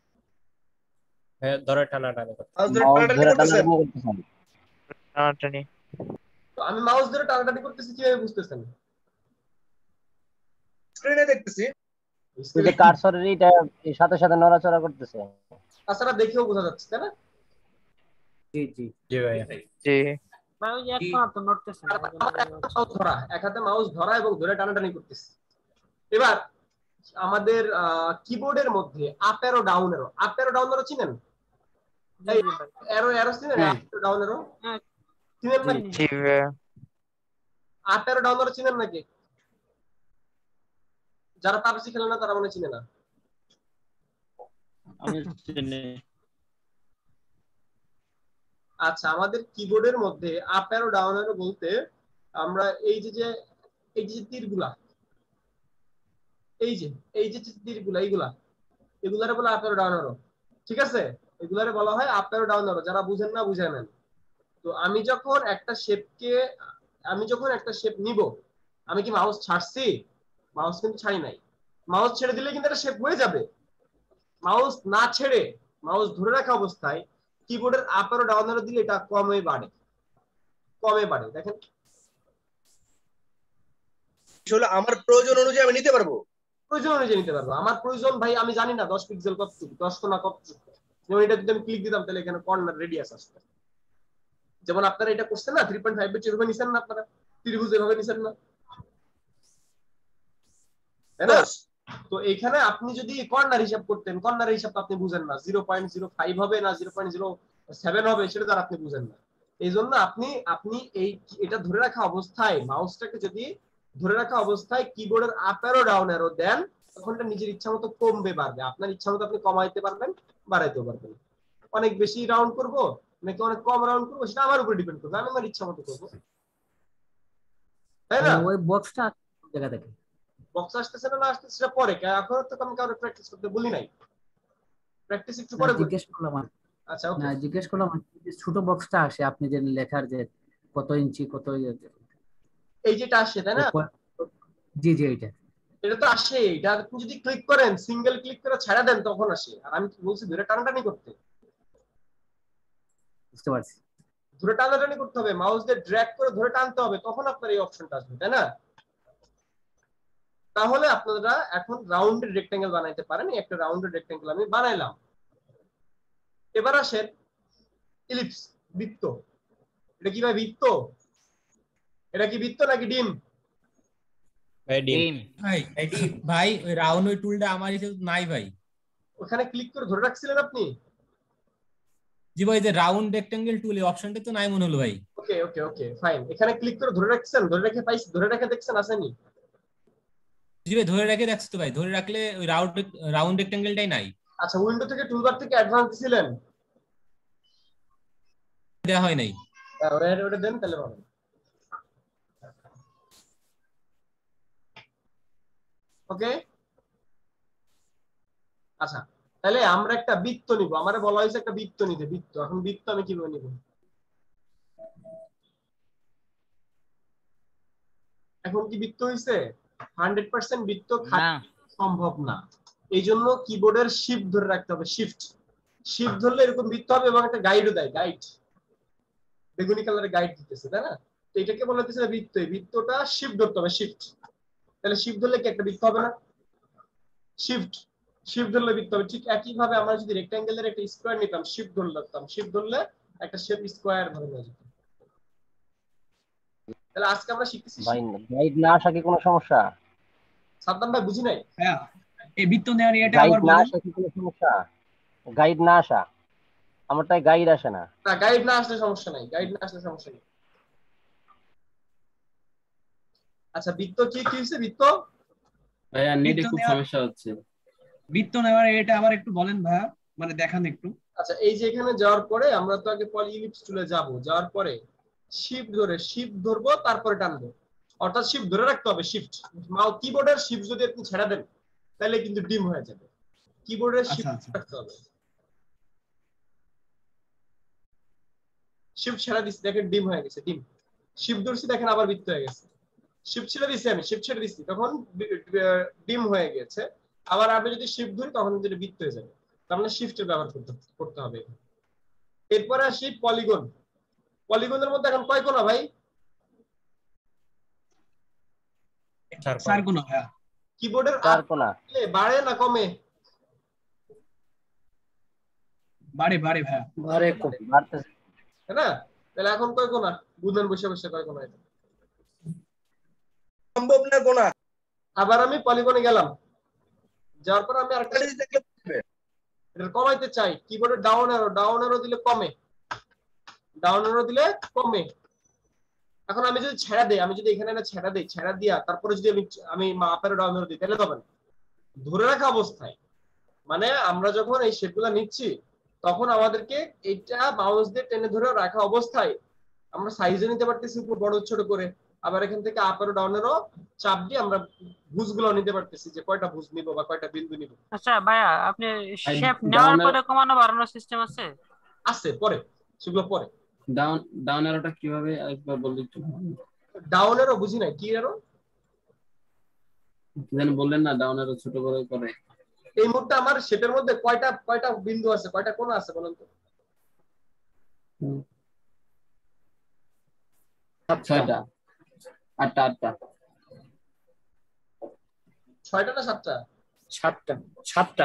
F: হ্যাঁ, ধরে টানাটানি করতে।
A: তো আমি মাউস ধরে টানাটানি করতেছি, কিভাবে বুঝতেছেন?
C: স্ক্রিনে দেখতেছি।
I: এই যে কার্সরের এইটা এর সাথে সাথে নড়াচড়া করতেছে।
A: তাছাড়া দেখেও বোঝা যাচ্ছে, তাই না?
F: জি ভাইয়া।
A: ধরা, এক হাতে মাউস ধরা এবং ধরে টানাটানি করতেছি। এবার আমাদের কিবোর্ডের মধ্যে up arrow down arrow, up arrow down arrow চিনেন? অ্যারো অ্যারো চিনেন? আপ অ্যারো ডাউন অ্যারো চিনেন নাকি? আপ অ্যারো ডাউন অ্যারো চিনেন নাকি? যারা পাবজি খেলে না তারা মনে চিনে না। আচ্ছা, আমাদের কিবোর্ডের মধ্যে আপ অ্যারো ডাউন অ্যারো বলতে আমরা এই যে তীরগুলা, এই যে তীরগুলা, এগুলারে বলে আপ অ্যারো ডাউন অ্যারো। ঠিক আছে, এগুলারে বলা হয় আপ অ্যারো ডাউন অ্যারো। যারা বুঝেন না বুঝে নেন। তো আমি যখন একটা শেপ নিব, আমি কি মাউস ছাড়ছি? মাউস কিন্তু ছাড়ি নাই। মাউস ছেড়ে দিলে কিন্তু একটা শেপ হয়ে যাবে। মাউস না ছেড়ে মাউস ধরে রাখা অবস্থায় কিবোর্ডের আপ অ্যারো ডাউন অ্যারো দিলে এটা কমে বাড়ে। দেখেন
C: আসলে আমার প্রয়োজন অনুযায়ী আমি নিতে পারবো।
A: প্রয়োজন অনুযায়ী নিতে পারবো। আমার প্রয়োজন ভাই আমি জানি না 10 পিক্সেল কতটুকু, 10 কোণা কতটুকু। যেমন এটা যদি আমি ক্লিক দিতাম তাহলে এখানে কর্নার রেডিয়াস আসবে। যেমন আপনারা এটা করছেন না 3.5 এর এভাবে নিছেন না, আপনারা ত্রিভুজ এভাবে নিছেন না, তাই না? তো এখানে আপনি যদি কর্নার হিসাব করতেন, কর্নার হিসাব আপনি বুঝেন না, 0.05 হবে না 0.07 হবে সেটা তো আর আপনি বুঝেন না। এই জন্য আপনি এটা ধরে রাখা অবস্থায়, মাউসটাকে যদি ধরে রাখা অবস্থায় কিবোর্ডের আপ অ্যারো ডাউন অ্যারো দেন, তখন এটা নিজের ইচ্ছা মতো কমবে বাড়বে। আপনার ইচ্ছা মতো আপনি কমাইতে পারবেন, বাড়াইতেও পারবেন। অনেক বেশি রাউন্ড করব নাকি অনেক কম রাউন্ড করবো সেটা আমার উপর ডিপেন্ড করবে, আমি আমার ইচ্ছা মতো করবো, তাই না?
J: ওই বক্সটা জায়গা থেকে
A: বক্স আসতেছে না আসতেছে সেটা পরে, এখন তো আমি কারো প্র্যাকটিস করতে বলি নাই, প্র্যাকটিস একটু পরে
J: জিজ্ঞেস করলাম।
A: আচ্ছা ওকে,
J: না জিজ্ঞেস করলাম যে ছোট বক্সটা আসে আপনি যে লেখার যে কত ইঞ্চি কত
A: এই যেটা আসে তাই না?
J: জি জি এইটা
A: এটা তো আসে। এটা আপনি যদি ক্লিক করেন, সিঙ্গেল ক্লিক করে ছাড়া দেন তখন আসে। আর আমি কি বলছি ধরে টানাটানি করতে?
J: বুঝতে পারছি।
A: ধরে টানাটানি করতে হবে, মাউস দিয়ে ড্র্যাগ করে ধরে টানতে হবে, তখন আপনার এই অপশনটা আসবে, তাই না? তাহলে আপনারা এখন রাউন্ডের রেক্টেঙ্গেল বানাইতে পারেন। একটা রাউন্ডের রেক্টেঙ্গেল আমি বানাইলাম। এবার আসেন ইলিপস, বৃত্ত। এটা কি ভাই বৃত্ত? এটা কি বৃত্ত নাকি ডিম?
K: ভাই ওই রাউন্ড ওই টুলটা আমার কাছে নাই ভাই।
A: ওখানে ক্লিক করে ধরে রাখছিলেন আপনি?
K: জি ভাই, যে রাউন্ড রেক্টেঙ্গেল টুল এই অপশনটা তো নাই মনে হলো ভাই।
A: ওকে ওকে ওকে ফাইন। এখানে ক্লিক করে ধরে রাখছেন, ধরে রেখে পাইছি, ধরে রেখে দেখছেন আসেনি?
K: জি ভাই ধরে রেখে দেখছি তো ভাই, ধরে রাখলে ওই রাউন্ড রেক্টেঙ্গেলটাই নাই।
A: আচ্ছা উইন্ডো থেকে টুলবার থেকে অ্যাডভান্স দিছিলেন?
K: দেয়া হয় নাই।
A: ওটা দেন তাহলে ভালো। ওকে আচ্ছা, তাহলে আমরা একটা বৃত্ত নিব। আমারে বলা হয়েছে একটা বৃত্ত নিতে। বৃত্ত, এখন বৃত্ত আমি কিভাবে নিব? এখন কি বৃত্ত হইছে? 100% বৃত্ত সম্ভব না। এই জন্য কিবোর্ডের শিফট ধরে রাখতে হবে। শিফট ধরলে এরকম বৃত্ত হবে এবং একটা গাইডও দেয়, গাইড, বেগুনি কালারের গাইড দিতেছে, তাই না? তো এটাকে বলা হচ্ছে বৃত্ত। এই বৃত্তটা শিফট ধরতে হবে, শিফট। তাহলে শিফট ধরলে কি একটা বৃত্ত হবে না? শিফট ধরলে বৃত্ত হবে। ঠিক একই ভাবে আমরা যদি রেক্ট্যাঙ্গেলের একটা স্কয়ার নিতাম, শিফট ধরলে একটা শেপ স্কয়ার ধরে নেওয়া যেত। তাহলে আজকে আমরা শিখতেছি
I: ভাই গাইড না আসা কি কোনো সমস্যা?
A: সাদ্দাম ভাই বুঝি নাই।
E: হ্যাঁ এই বৃত্ত নেওয়ার এটা
I: গাইড
E: আবার
I: না
E: বলুন।
I: আসা কি কোনো সমস্যা? গাইড না আসা, আমার তাই গাইড আসে না।
A: না গাইড না আসলে সমস্যা নাই, গাইড না আসলে সমস্যা নেই। আচ্ছা বৃত্ত কি হইছে? বৃত্ত
H: ভাইয়া নেটে খুব সমস্যা হচ্ছে।
E: বৃত্ত নেওয়ার এটা আবার একটু বলেন ভাইয়া, মানে দেখান একটু।
A: আচ্ছা এই যে এখানে যাওয়ার পরে আমরা তো আগে পলিইলিপস টুলে যাব, যাওয়ার পরে শিফট ধরবো, তারপরে টানবো। অর্থাৎ শিফট ধরে রাখতে হবে। শিফট মাউস কিবোর্ডের শিফট যদি আপনি ছেড়ে দেন তাহলে কিন্তু ডিম হয়ে যাবে। কিবোর্ডের শিফট রাখতে হবে। শিফট ছেড়ে দিচ্ছি, দেখেন ডিম হয়ে গেছে। ডিম শিফট ধরছি, দেখেন আবার বৃত্ত হয়ে গেছে। শিফট ছেড়ে দিচ্ছি, আমি শিফট ছেড়ে দিচ্ছি, তখন ডিম হয়ে গেছে। আবার আমি যদি শিফট ধরি তখন কিন্তু বৃত্ত হয়ে যাবে। তার মানে শিফটের ব্যবহার করতে হবে। এরপরে আসি পলিগন। পলিগনের মধ্যে এখন কয় কোণা ভাই?
E: 4 কোণা। হ্যাঁ
A: কিবোর্ডের
I: 4 কোণা।
A: বাড়ে না কমে?
E: বাড়ে ভাইয়া,
I: বাড়তেছে,
A: তাই না? তাহলে এখন কয় কোণা বুঝলেন? বসে বসে কয় কোণা? এটা
C: সম্ভব না কোণা।
A: আবার আমি পলিগনে গেলাম, যাওয়ার পর আমি আরেকটা এটা কমাইতে চাই। কিবোর্ডে ডাউন অ্যারো দিলে কমে, ডাউন অ্যারো দিলে কমে। এখন আমি যদি ছেড়া দেই, আমি যদি এখানে না ছেড়া দেই, ছেড়া দিয়া তারপরে যদি আমি আপ অ্যারো ডাউন অ্যারো দিই তাহলে হবে না। ধরে রাখা অবস্থায়, মানে আমরা যখন এই শেপগুলো নিচ্ছি তখন আমাদেরকে এটা মাউস দিয়ে টেনে ধরে রাখা অবস্থায় আমরা সাইজও নিতে পারতেছি, উপর বড় ছোট করে, আবার এখান থেকে আপ আর ডাউনেরও চাপ দিয়ে আমরা ভুজগুলো নিতে পারতেছি যে কয়টা ভুজ নিব বা কয়টা বিন্দু নিব।
L: আচ্ছা ভাইয়া, আপনি
H: ভাই
L: শেপ নেওয়ার
H: ডাউনের
L: পরে কমানো বাড়ানোর সিস্টেম আছে?
A: আছে পরে, সেগুলো পরে।
H: ডাউন এরোটা কিভাবে আরেকবার বললে একটু?
A: ডাউন এরও বুঝি নাই, কি এরো
H: যেন বললেন না, ডাউন এরো ছোট বড় করে।
A: এই মুহূর্তে আমার শেপের মধ্যে কয়টা কয়টা বিন্দু আছে, কয়টা কোণ আছে বলেন তো?
H: 6টা 8টা 8টা
A: 6টা না 7টা?
F: 7টা 7টা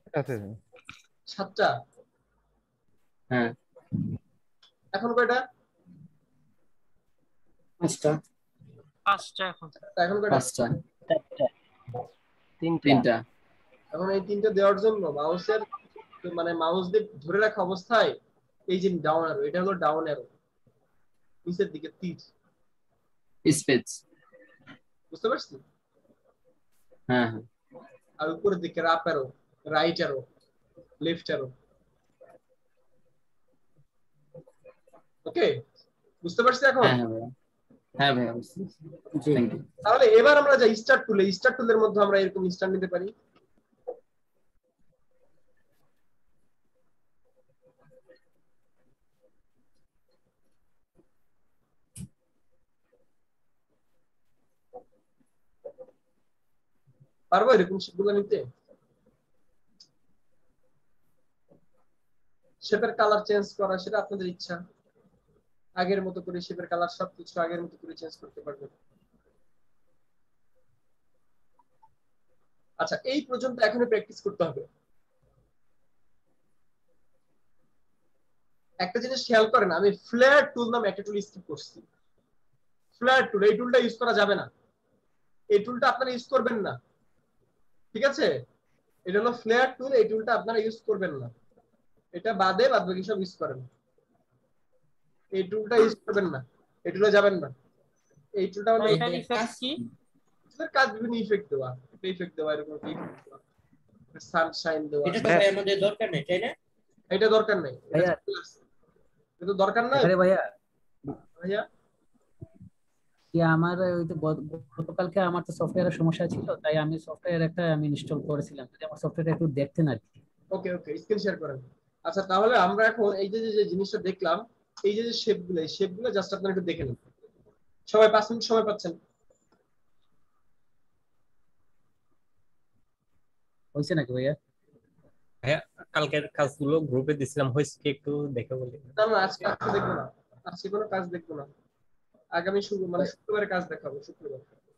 A: 7টা।
H: হ্যাঁ।
A: এখন কয়টা?
F: 5টা
L: 5টা এখন।
A: এখন কয়টা?
H: 5টা
I: 3টা।
A: এখন এই 3টা দেওয়ার জন্য মাউসের মানে মাউস দিয়ে ধরে রাখা অবস্থায় এই যে ডাউন অ্যারো, এটা হলো ডাউন অ্যারো, নিচের দিকে তীর
H: স্পেস।
A: বুঝতে পারছি?
H: হ্যাঁ হ্যাঁ।
A: আর উপরের দিকে up arrow, right arrow, left arrow. Okay, বুঝতে পারছি এখন?
H: হ্যাঁ ভাইয়া, হ্যাঁ ভাইয়া বুঝতে পারছি। Thank you.
A: তাহলে এবার আমরা যাই স্টার্ট টুলে। স্টার্ট টুলের মধ্যে আমরা এরকম স্টার্ট নিতে পারি। পারবো এরকম শেপগুলো নিতে? শেপের কালার চেঞ্জ করা সেটা আপনাদের ইচ্ছা, আগের মতো করে শেপের কালার সবকিছু আগের মতো করে চেঞ্জ করতে পারবেন। আচ্ছা, এই পর্যন্ত এখনো প্র্যাকটিস করতে হবে। একটা জিনিস খেয়াল করেন, আমি ফ্ল্যাট টুল নামে একটা টুল স্কিপ করছি। ফ্ল্যাট টুল, এই টুলটা ইউজ করা যাবে না, এই টুলটা আপনারা ইউজ করবেন না, ঠিক আছে? এটা হলো ফ্ল্যাট টুল, এই টুলটা আপনারা ইউজ করবেন না, এটা বাদে বাদ বাকি সব ইউজ করেন। এই টুলটা ইউজ করবেন না, এই টুলে যাবেন না। এই টুলটা হলো
L: এটার ইফেক্ট কি?
A: কাজ বিভিন্ন ইফেক্ট দেওয়া, ইফেক্ট দেওয়া, এরকম সানশাইন দেওয়া।
F: এটা তো ভাই আমাদের দরকার নেই, তাই না?
A: এটা দরকার নেই, এটা দরকার নাই
J: আরে ভাইয়া,
A: ভাইয়া।
J: কি আমার ওই তো গতকালকে আমার তো সফটওয়্যারের সমস্যা ছিল, তাই আমি সফটওয়্যার একটা আমি ইনস্টল করেছিলাম, যদি আমার সফটওয়্যারটা একটু দেখতেন আর কি।
A: ওকে ওকে, স্ক্রিন শেয়ার করেন। আচ্ছা, তাহলে আমরা এখন এই যে যে জিনিসটা দেখলাম, এই যে শেপগুলো, এই শেপগুলো জাস্ট আপনারা একটু দেখে নিন। সবাই 5 মিনিট সময় পাচ্ছেন?
J: হয়েছে নাকি ভাইয়া?
F: ভাইয়া কালকের কাজগুলো গ্রুপে দিছিলাম, হয়েছে কি একটু দেখে বলি।
A: না না, আজকে দেখবো না, আজকে কোনো কাজ দেখবো না, আগামী মানে শুক্রবারে কাজ দেখাবো, শুক্রবার।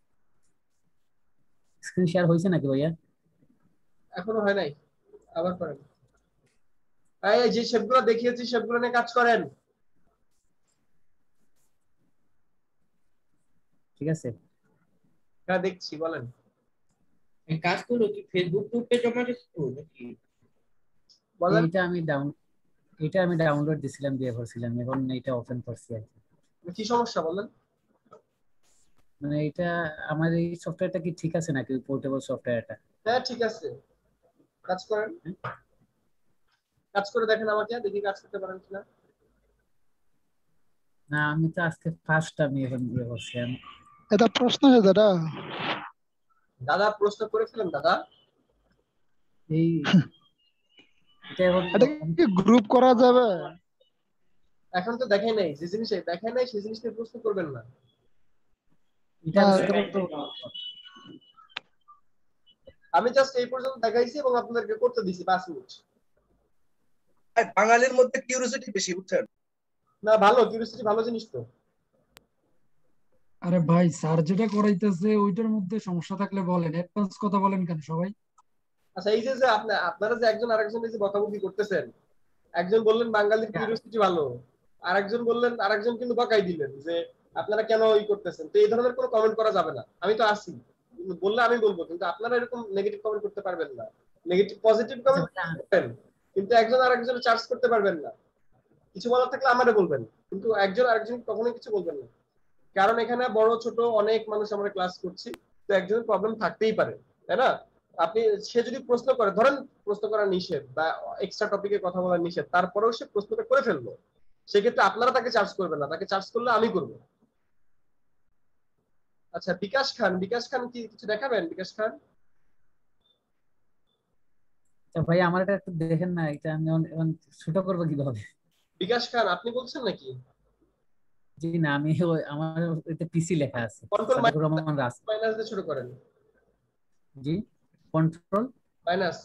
J: স্ক্রিন শেয়ার হয়েছে নাকি ভাইয়া?
A: এখনো হয় নাই, আবার করেন। এই যে শেপগুলো দেখিয়েছি, শেপগুলো নিয়ে কাজ করেন।
J: ঠিক আছে,
A: হ্যাঁ দেখছি, বলেন।
F: এই কাজগুলো কি ফেসবুক গ্রুপে জমা দিছো নাকি?
A: বলেন।
J: এটা আমি ডাউনলোড দিছিলাম, দিয়ে করছিলাম, এখন এটা ওপেন করছি আর কি।
A: কি সমস্যা বলেন?
J: মানে এটা আমার এই সফটওয়্যারটা কি ঠিক আছে নাকি, পোর্টেবল সফটওয়্যারটা?
A: হ্যাঁ ঠিক আছে, কাজ করেন, কাজ করে দেখেন আমাকে, দেখি কাজ করতে পারেন কিনা।
J: না, আমি তো আজকে ফার্স্ট আমি এখন ইয়ে করছি।
D: এটা প্রশ্ন আছে দাদা।
A: দাদা প্রশ্ন করেছিলেন দাদা?
J: এই
D: এটা কি গ্রুপ করা যাবে?
A: এখন তো দেখাই নাই, যে জিনিস দেখাই নাই সেই জিনিস নিয়ে প্রশ্ন করবেন না। আমি জাস্ট এই পর্যন্ত দেখাইছি এবং আপনাদেরকে করতে দিছি 5 মিনিট।
C: বাঙালির মধ্যে কিউরিওসিটি বেশি, বুঝছেন?
A: না ভালো, কিউরিওসিটি ভালো জিনিস তো।
M: আরে ভাই, স্যার যেটা করাইতেছে ওইটার মধ্যে সমস্যা থাকলে বলেন, অ্যাডভান্স কথা বলেন কেন সবাই?
A: আচ্ছা, এই যে আপনারা যে একজন আরেকজনের যে বকাবকি করতেছেন, একজন বললেন বাঙালির কিউরিওসিটি ভালো, আরেকজন বললেন, আরেকজন কিন্তু বকাই দিলেন যে আপনারা কেন ওই করতেছেন। তো এই ধরনের কোনো কমেন্ট করা যাবে না। আমি তো আসি, বললে আমি বলবো, কিন্তু আপনারা এরকম নেগেটিভ কমেন্ট করতে পারবেন না। নেগেটিভ পজিটিভ কমেন্ট করবেন, কিন্তু একজন আরেকজন চার্জ করতে পারবেন না। কিছু বলার থাকলে আমারে বলবেন, কিন্তু একজন আরেকজন কখনোই কিছু বলবেন না। কারণ এখানে বড় ছোট অনেক মানুষ আমরা ক্লাস করছি, তো একজনের প্রবলেম থাকতেই পারে, তাই না? আপনি সে যদি প্রশ্ন করে, ধরেন প্রশ্ন করা নিষেধ বা এক্সট্রা টপিকে কথা বলা নিষেধ, তারপরেও সে প্রশ্নটা করে ফেললো, সেক্ষেত্রে আপনারা তাকে চার্জ করবেন না, তাকে চার্জ করলে আমি করবো। আচ্ছা বিকাশ খান কি কিছু দেখাবেন? বিকাশ খান
J: ভাই আমার এটা একটু দেখেন না, এটা আমি এখন ছোট করবো কিভাবে?
A: বিকাশ খান আপনি বলছেন নাকি?
J: জি না, আমি আমার এতে পিসি লেখা আছে,
A: কন্ট্রোল
J: সাদেকুর রহমান রাস।
A: মাইনাস দিয়ে শুরু করেন।
J: জি, কন্ট্রোল
A: মাইনাস।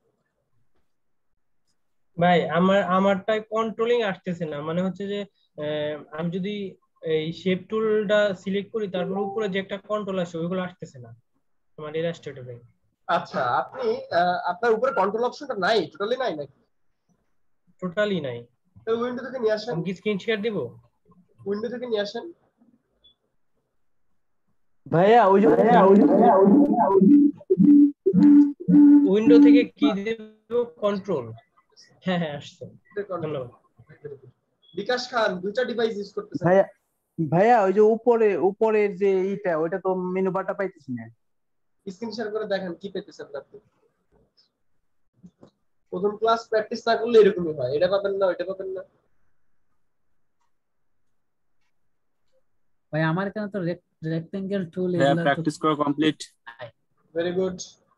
N: ভাই আমারটাই কন্ট্রোলিং আসতেছে না, মানে হচ্ছে যে আমি যদি এই শেপ টুলটা সিলেক্ট করি তারপর উপরে যে একটা কন্ট্রোল আসে ওইগুলো আসতেছে না আমার ইলাস্ট্রেটরে।
A: আচ্ছা আপনি আপনার উপরে কন্ট্রোল অপশনটা নাই, টোটালি নাই নাকি?
N: টোটালি নাই।
A: তো উইন্ডো থেকে নিয়ে আসেন।
N: আমি কি স্ক্রিন শেয়ার দিব?
A: উইন্ডো থেকে নিয়ে আসেন।
O: ভাইয়া ওই যে
N: উইন্ডো থেকে কি দেব? কন্ট্রোল। হ্যাঁ হ্যাঁ আসছে, ধন্যবাদ।
A: বিকাশ খান দুইটা ডিভাইস ইউজ করতেছেন।
O: ভাইয়া ওই যে উপরের যে এইটা ওইটা তো মেনু বারটা পাইতেছি না।
A: স্ক্রিন শেয়ার করে দেখেন কি পেতেছেন আপনি। প্রথম ক্লাস প্র্যাকটিস না করলে এরকমই হয়, এটা পাবেন না ওইটা পাবেন না।
J: ভাই আমার এখানে তো রেক্টেঙ্গেল টুল
P: হ্যাঁ প্র্যাকটিস করা কমপ্লিট।
A: Very good.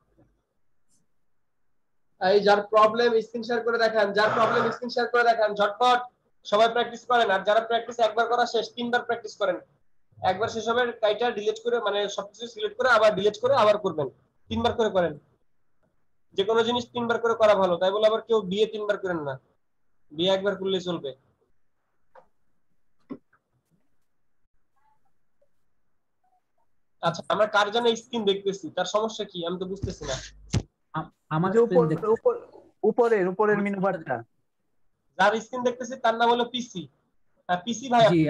A: এই যার প্রবলেম স্ক্রিন শেয়ার করে দেখান, যার প্রবলেম স্ক্রিন শেয়ার করে দেখান ঝটপট। সবাই প্র্যাকটিস করেন, আর যারা প্র্যাকটিস একবার করা শেষ তিনবার প্র্যাকটিস করেন। একবার শেষ হবে কাইটা ডিলিট করে, মানে সবকিছু সিলেক্ট করে আবার ডিলিট করে আবার করবেন, তিনবার করে করেন। যে কোনো জিনিস তিনবার করে করা ভালো, তাই বলে আবার কেউ বিয়ে তিনবার করেন না, বিয়ে একবার করলে চলবে। আচ্ছা আমরা কার জন্য স্ক্রিন দেখতেছি, তার সমস্যা কি আমি তো বুঝতেছি না।
J: আমার
O: উপরের মেনু বারটা
A: যার স্ক্রিন দেখতেছি তার নাম হলো পিসি। পিসি ভাই
J: জি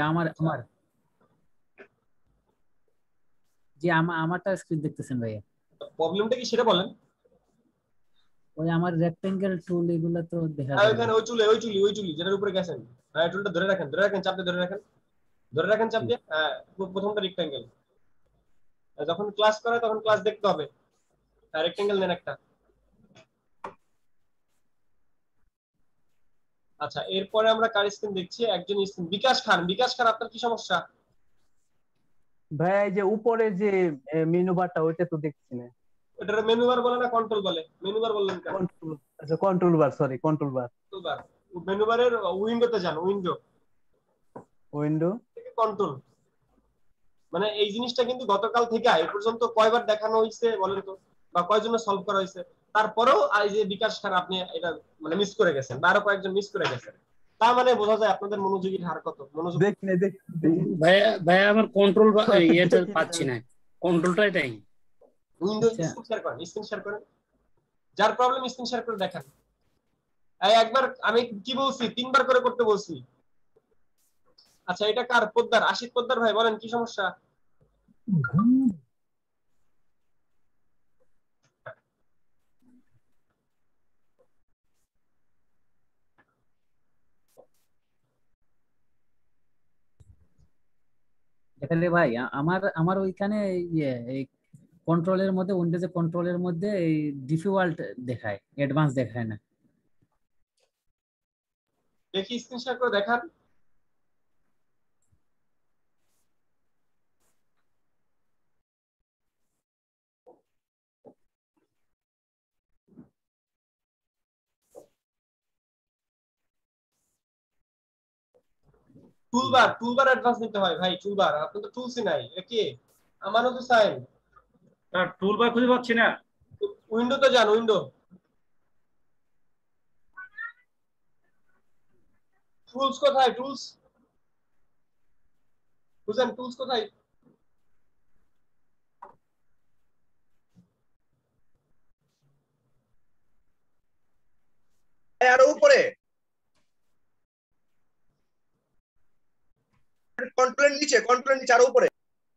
J: আমারটা স্ক্রিন দেখতেছেন ভাইয়া।
A: প্রবলেমটা কি সেটা বলেন।
J: ওই আমার রেক্টেঙ্গেল টুল এগুলো তো দেখা যায়
A: ওইখানে ওই চুলি যেটার উপরে গেছেন, হ্যাঁ টুলটা ধরে রাখেন চাপ দিয়ে ধরে রাখেন চাপ দিয়ে। হ্যাঁ প্রথমটা রেক্টেঙ্গেল, যখন ক্লাস করে তখন ক্লাস দেখতে হবে। হ্যাঁ রেক্টেঙ্গেল নেন একটা। আচ্ছা এরপরে আমরা কার স্ক্রিন দেখছি? একজন স্ক্রিন বিকাশ খান আপনার কি সমস্যা?
O: ভাইয়া এই যে উপরে যে মেনু বারটা ওইটা তো দেখছি না।
A: ওটার মেনু বার বলে না কন্ট্রোল বলে? মেনু বার বললেন কেন?
O: আচ্ছা control bar, sorry control bar.
A: Menu বারের উইন্ডোতে যান, উইন্ডো থেকে কন্ট্রোল। মানে এই জিনিসটা কিন্তু গতকাল থেকে এই পর্যন্ত কয়বার দেখানো হয়েছে বলেন তো, বা কয়জনে সলভ করা হয়েছে? তারপরেও এই যে বিকাশ খান আপনি এটা মানে মিস করে গেছেন, বা আরো কয়েকজন মিস করে গেছেন, তার মানে বোঝা যায় আপনাদের মনোযোগীর হার কত। মনোযোগ
H: ভাইয়া আমার কন্ট্রোল ইয়েটা পাচ্ছি না, কন্ট্রোলটা এটাই।
A: উইন্ডো স্ক্রিন শেয়ার করেন, যার প্রবলেম স্ক্রিন শেয়ার করে দেখান। একবার আমি কি বলছি, তিনবার করে করতে বলছি। আচ্ছা এটা কার? পোদ্দার, আশিক পোদ্দার ভাই বলেন কি সমস্যা?
J: এখানে ভাই আমার ওইখানে ইয়ে এই কন্ট্রোলের মধ্যে, উইন্ডোজে কন্ট্রোলের মধ্যে এই ডিফল্ট দেখায়, অ্যাডভান্স দেখায় না।
A: দেখি স্ক্রিন শেয়ার করে দেখান। টুলবার অ্যাডভান্স নিতে হয় ভাই, টুলবার আপনার তো টুলসই নাই। এটা কি? আমারও তো সাইন
Q: টুলবার খুঁজে পাচ্ছি না।
A: উইন্ডোতে যান, উইন্ডো টুলস কোথায়? টুলস বুঝেন, টুলস কোথায়?
C: আরো উপরে কন্ট্রোলের নিচে আরো উপরে।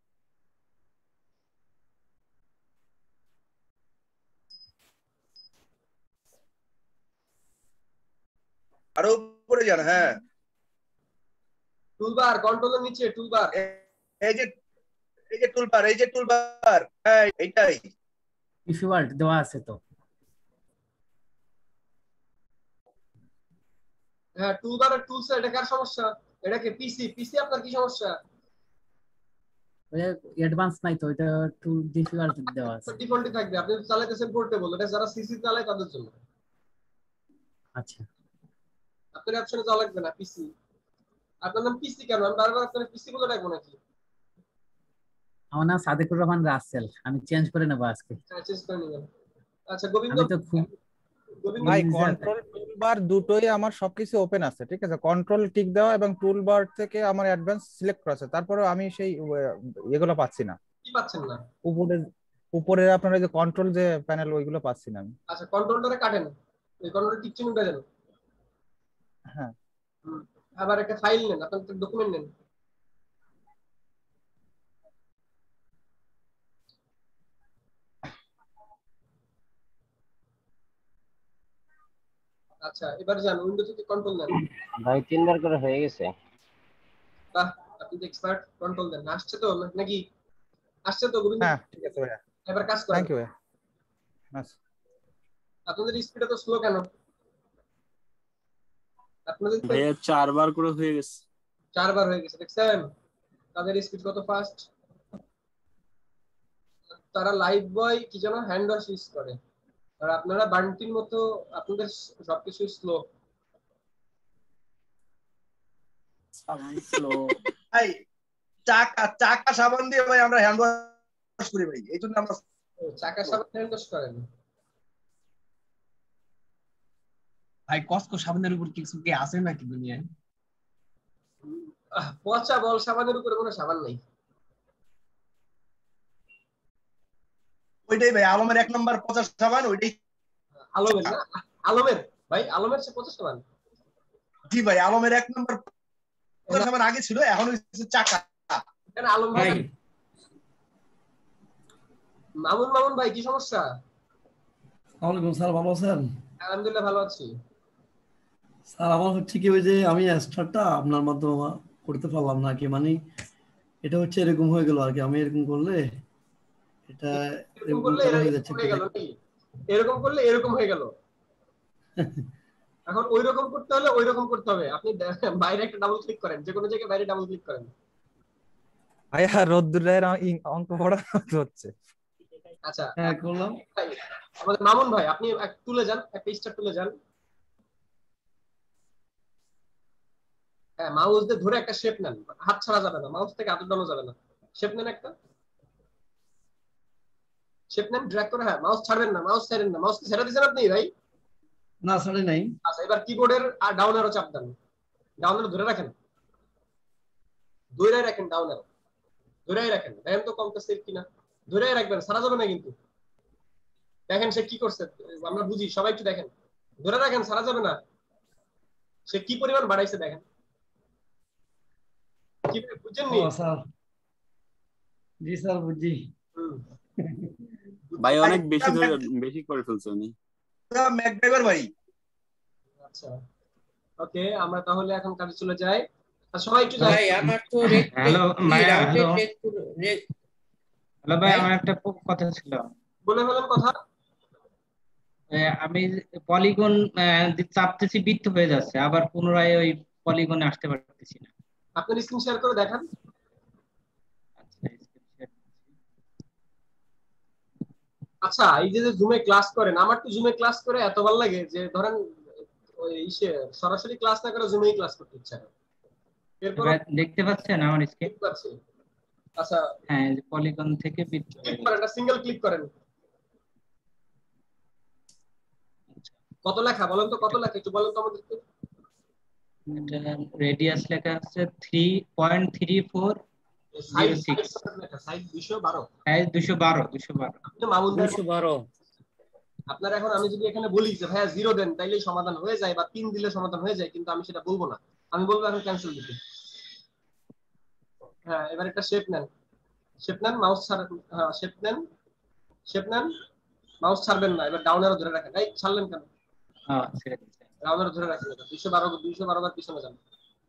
C: আরো উপরে যান। হ্যাঁ
A: টুলবার, কন্ট্রোলের নিচে টুলবার।
C: এই যে টুলবার, হ্যাঁ এইটাই
J: ডিফল্ট দেওয়া আছে তো।
A: হ্যাঁ টুলবার আর টুলস, এটা কার সমস্যা? এটা কি পিসি? আপনার কি সমস্যা?
J: ওই অ্যাডভান্স নাই তো, ওইটা একটু ডিফিকাল্ট দেওয়া আছে।
A: ডিফল্টই থাকবে, আপনি চালাইতেছেন পোর্টেবল, এটা যারা সিসি চালায় তাদের জন্য।
J: আচ্ছা,
A: আপনার অপশনে যাওয়া লাগবে না পিসি। আপনার নাম পিসি কেন? আমি বারবার আপনার পিসি বলে ডাকবো নাকি?
J: আমার নাম সাদেকুর রহমান রাসেল, আমি চেঞ্জ করে নেবো আজকে।
A: চেঞ্জ করে নেবেন। আচ্ছা গোবিন্দ,
J: আমি তো খুব
P: ভাই কন্ট্রোল টুলবার দুটোই আমার সবকিছু ওপেন আছে, ঠিক আছে? কন্ট্রোল টিক দেওয়া এবং টুলবার থেকে আমার অ্যাডভান্স সিলেক্ট করা আছে, তারপরেও আমি সেই এগুলো পাচ্ছি না।
A: কি পাচ্ছেন না?
P: উপরে আপনার এই যে কন্ট্রোল যে প্যানেল, ওইগুলো পাচ্ছি না আমি।
A: আচ্ছা কন্ট্রোলটারে কাটেন, এই কন্ট্রোলটা টিক চিহ্ন উঠে যান।
P: হ্যাঁ,
A: আবার একটা ফাইল নেন, আপনার ডকুমেন্ট নেন। আচ্ছা এবার যান উইন্ডো থেকে কন্ট্রোল নেন।
I: ভাই 3 বার করে হয়ে গেছে।
A: বাহ, আপনি তো এক্সপার্ট। কন্ট্রোল দেন, আসছে তো নাকি? আসছে তো গোবিন্দ?
P: হ্যাঁ ঠিক আছে ভাইয়া,
A: এবার কাজ করেন।
P: থ্যাংক ইউ ভাইয়া। আচ্ছা,
A: আপনাদের স্পিড এত স্লো কেন? আপনাদের
H: ভাইয়া 4 বার করে হয়ে গেছে।
A: 4 বার হয়ে গেছে, দেখছেন তাদের স্পিড কত ফাস্ট। তারা লাইভ বয় কি যেন হ্যান্ড ওয়াশ ইউজ করে, আর আপনারা বান্টির মতো আপনাদের সবকিছু স্লো।
C: ভাই চাকা সাবান দিয়ে ভাই আমরা হ্যান্ড ওয়াশ করি ভাই, এই জন্য আমরা
A: চাকা সাবান হ্যান্ড ওয়াশ করেন।
E: ভাই কসকো সাবানের উপর কিছু কি আছে নাকি দুনিয়ায়?
A: পচা বল সাবানের উপরে কোনো সাবান নাই।
C: ওইটাই ভাই আলমের 1 নাম্বার 50 সাবান, ওইটাই
A: আলমের না? আলমের ভাই, আলমের সে 50 সাবান।
C: জি ভাই, আলমের 1 নাম্বার 50 সাবান আগে ছিল, এখন হচ্ছে চাকা।
A: কেন আলম ভাই? মামুন ভাই কি সমস্যা?
R: ওয়ালাইকুম স্যার, ভালো আছেন?
A: আলহামদুলিল্লাহ ভালো আছি
R: স্যার। আমার হচ্ছে কি, ওই যে আমি স্টারটা আপনার মাধ্যমে করতে পারলাম না কি, মানে এটা হচ্ছে এরকম হয়ে গেল আর কি। আমি এরকম করলে এটা
A: এরকম করলে
R: হয়ে যাচ্ছে।
A: এরকম করলে এরকম হয়ে গেল। এখন ওই রকম করতে হলে ওই রকম করতে হবে। আপনি বাইরে একটা ডাবল ক্লিক করেন, যে কোনো জায়গায় বাইরে ডাবল ক্লিক করেন।
P: ভাইয়া রোদ্দুরের অঙ্ক পড়া হচ্ছে।
A: আচ্ছা
R: হ্যাঁ করলাম।
A: আমাদের মামুন ভাই আপনি তুলে যান, একটা স্টার তুলে যান। হ্যাঁ মাউস দিয়ে ধরে একটা শেপ নেন, হাত ছাড়া যাবে না, মাউস থেকে হাত উঠানো যাবে না। শেপ নেন, একটা শেপ নেন, ড্র্যাগ করে। হ্যাঁ মাউস ছাড়বেন না, মাউস ছাড়েন না। মাউস কি ছেড়ে দিয়েছেন আপনি ভাই?
R: না ছাড়ি নাই।
A: আচ্ছা এবার কিবোর্ডের ডাউন অ্যারো চাপ দেন, ডাউন অ্যারো ধরে রাখেন, ধরে রাখেন, ডাউন অ্যারো ধরে রাখেন। দেখেন তো কমতেছে কিনা, ধরে রাখবেন, ছাড়া যাবে না কিন্তু। দেখেন সে কি করছে, আমরা বুঝি, সবাই একটু দেখেন, ধরে রাখেন, ছাড়া যাবে না। সে কি পরিমাণ বাড়াইছে দেখেন, কি বুঝছেননি?
R: স্যার জি স্যার বুঝছি।
H: ভাই অনেক বেশি করে ফেলছে উনি।
C: ম্যাকড্রাইভার ভাই।
A: আচ্ছা ওকে, আমরা তাহলে এখন কাজে চলে যাই। আর সবাই একটু যাই।
S: ভাই আমার তো
N: হ্যালো ভাইয়া, হ্যালো ভাই,
A: হ্যাঁ?
N: আমার একটা কথা ছিল।
A: বলে ফেলেন কথা।
N: আমি পলিগন চাপতেছি, বৃত্ত হয়ে যাচ্ছে, আবার পুনরায় ওই পলিগনে আসতে পারতেছি না।
A: আপনার স্ক্রিন শেয়ার করে দেখান। আচ্ছা এই যে জুমে ক্লাস করেন, আমার তো জুমে ক্লাস করে এত ভালো লাগে যে ধরেন ওই সরাসরি ক্লাস না করে জুমেই ক্লাস করতে ইচ্ছা হয়। এরপর
N: দেখতে পাচ্ছেন আমার স্ক্রিন?
A: পাচ্ছি। আচ্ছা
N: হ্যাঁ, পলিগন থেকে বৃত্ত
A: ক্লিক করেন, একটা সিঙ্গেল ক্লিক করেন। কত লেখা বলেন তো, কত লেখা একটু বলেন তো আমাদেরকে।
N: রেডিয়াস লেখা আছে 3.3406,
A: সাইজ 212।
N: হ্যাঁ 212।
A: মামুন 212। আপনার এখন আমি যদি এখানে বলি যে ভাইয়া 0 দেন তাইলেই সমাধান হয়ে যায়, বা 3 দিলে সমাধান হয়ে যায়, কিন্তু আমি সেটা বলবো না। আমি বলবো এখন ক্যান্সেল দিতে। হ্যাঁ এবার একটা শেপ নেন, শেপ নেন, মাউস ছাড়েন। হ্যাঁ শেপ নেন, শেপ নেন, মাউস ছাড়বেন না। এবার ডাউন অ্যারো ধরে রাখেন। এই ছাড়লেন কেন?
N: হ্যাঁ ছেড়ে দিয়েছি।
A: ডাউন অ্যারো ধরে রাখেন, 212 বার পিছনে যান,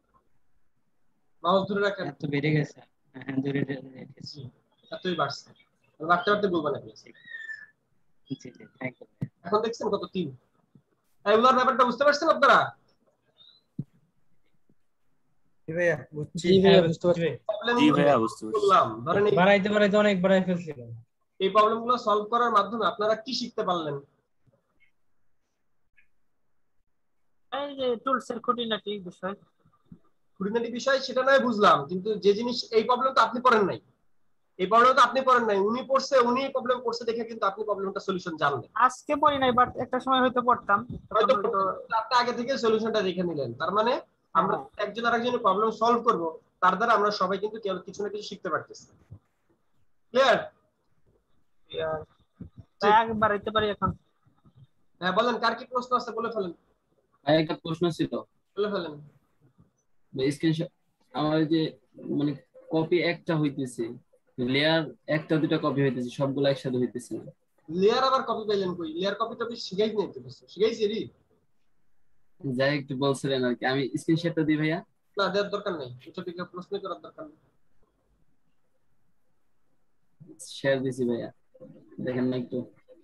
A: মাউস ধরে রাখেন।
N: এত বেড়ে গেছে। হ্যাঁ ধরে রেখেছি।
A: এতই বাড়ছে, বাড়তে বাড়তে বলবেন আপনি।
N: জি জি থ্যাংক ইউ।
A: এখন দেখছেন কত 3। এগুলোর ব্যাপারটা বুঝতে পারছেন আপনারা?
N: জি ভাইয়া বুঝছি।
E: জি ভাইয়া বুঝতে পারছি।
A: জি ভাইয়া বুঝতে পারছি। বললাম ধরেন
N: বাড়াইতে বাড়াইতে অনেক বাড়াই ফেলছিলাম।
A: এই প্রবলেমগুলো সলভ করার মাধ্যমে আপনারা কি শিখতে পারলেন?
L: এই যে টুলসের খুঁটিনাটি বিষয়।
A: খুঁটিনাটি বিষয় সেটা নয় বুঝলাম, কিন্তু যে জিনিস এই প্রবলেম তো আপনি পড়েন নাই, এই প্রবলেম তো আপনি পড়েন নাই, উনি পড়ছে, উনি প্রবলেম করছে দেখে কিন্তু আপনি প্রবলেমটা সলিউশন জানলেন।
L: আজকে পড়ি নাই, বাট একটা সময় হয়তো পড়তাম।
A: হয়তো আপনি আগে থেকে সলিউশনটা দেখে নিলেন। তার মানে আমরা একজন আরেকজনের প্রবলেম সলভ করব, তার দ্বারা আমরা সবাই কিন্তু কিছু না কিছু শিখতে পারতেছি। ক্লিয়ার?
L: তাই আগে বাড়াইতে পারি এখন।
A: হ্যাঁ বলেন, কার কি প্রশ্ন আছে বলে ফেলেন।
H: ভাই একটা প্রশ্ন ছিল।
A: বলে ফেলেন।
H: স্ক্রিনশট আমার যে মানে কপি একটা হইতেছে, লেয়ার একটা দুটো কপি হইতেছে, সবগুলো একসাথে হইতেছে না।
A: লেয়ার আবার কপি পাইলেন কই? লেয়ার কপি টপি শিখাই নাই তো কিছু। শিখাইছি রে?
H: যাই একটু বলছিলেন আর কি। আমি স্ক্রিনশটটা দিই ভাইয়া।
A: না দেওয়ার দরকার নেই, এটা থেকে প্রশ্ন করার দরকার নেই।
H: শেয়ার দিছি ভাইয়া, দেখেন না একটু।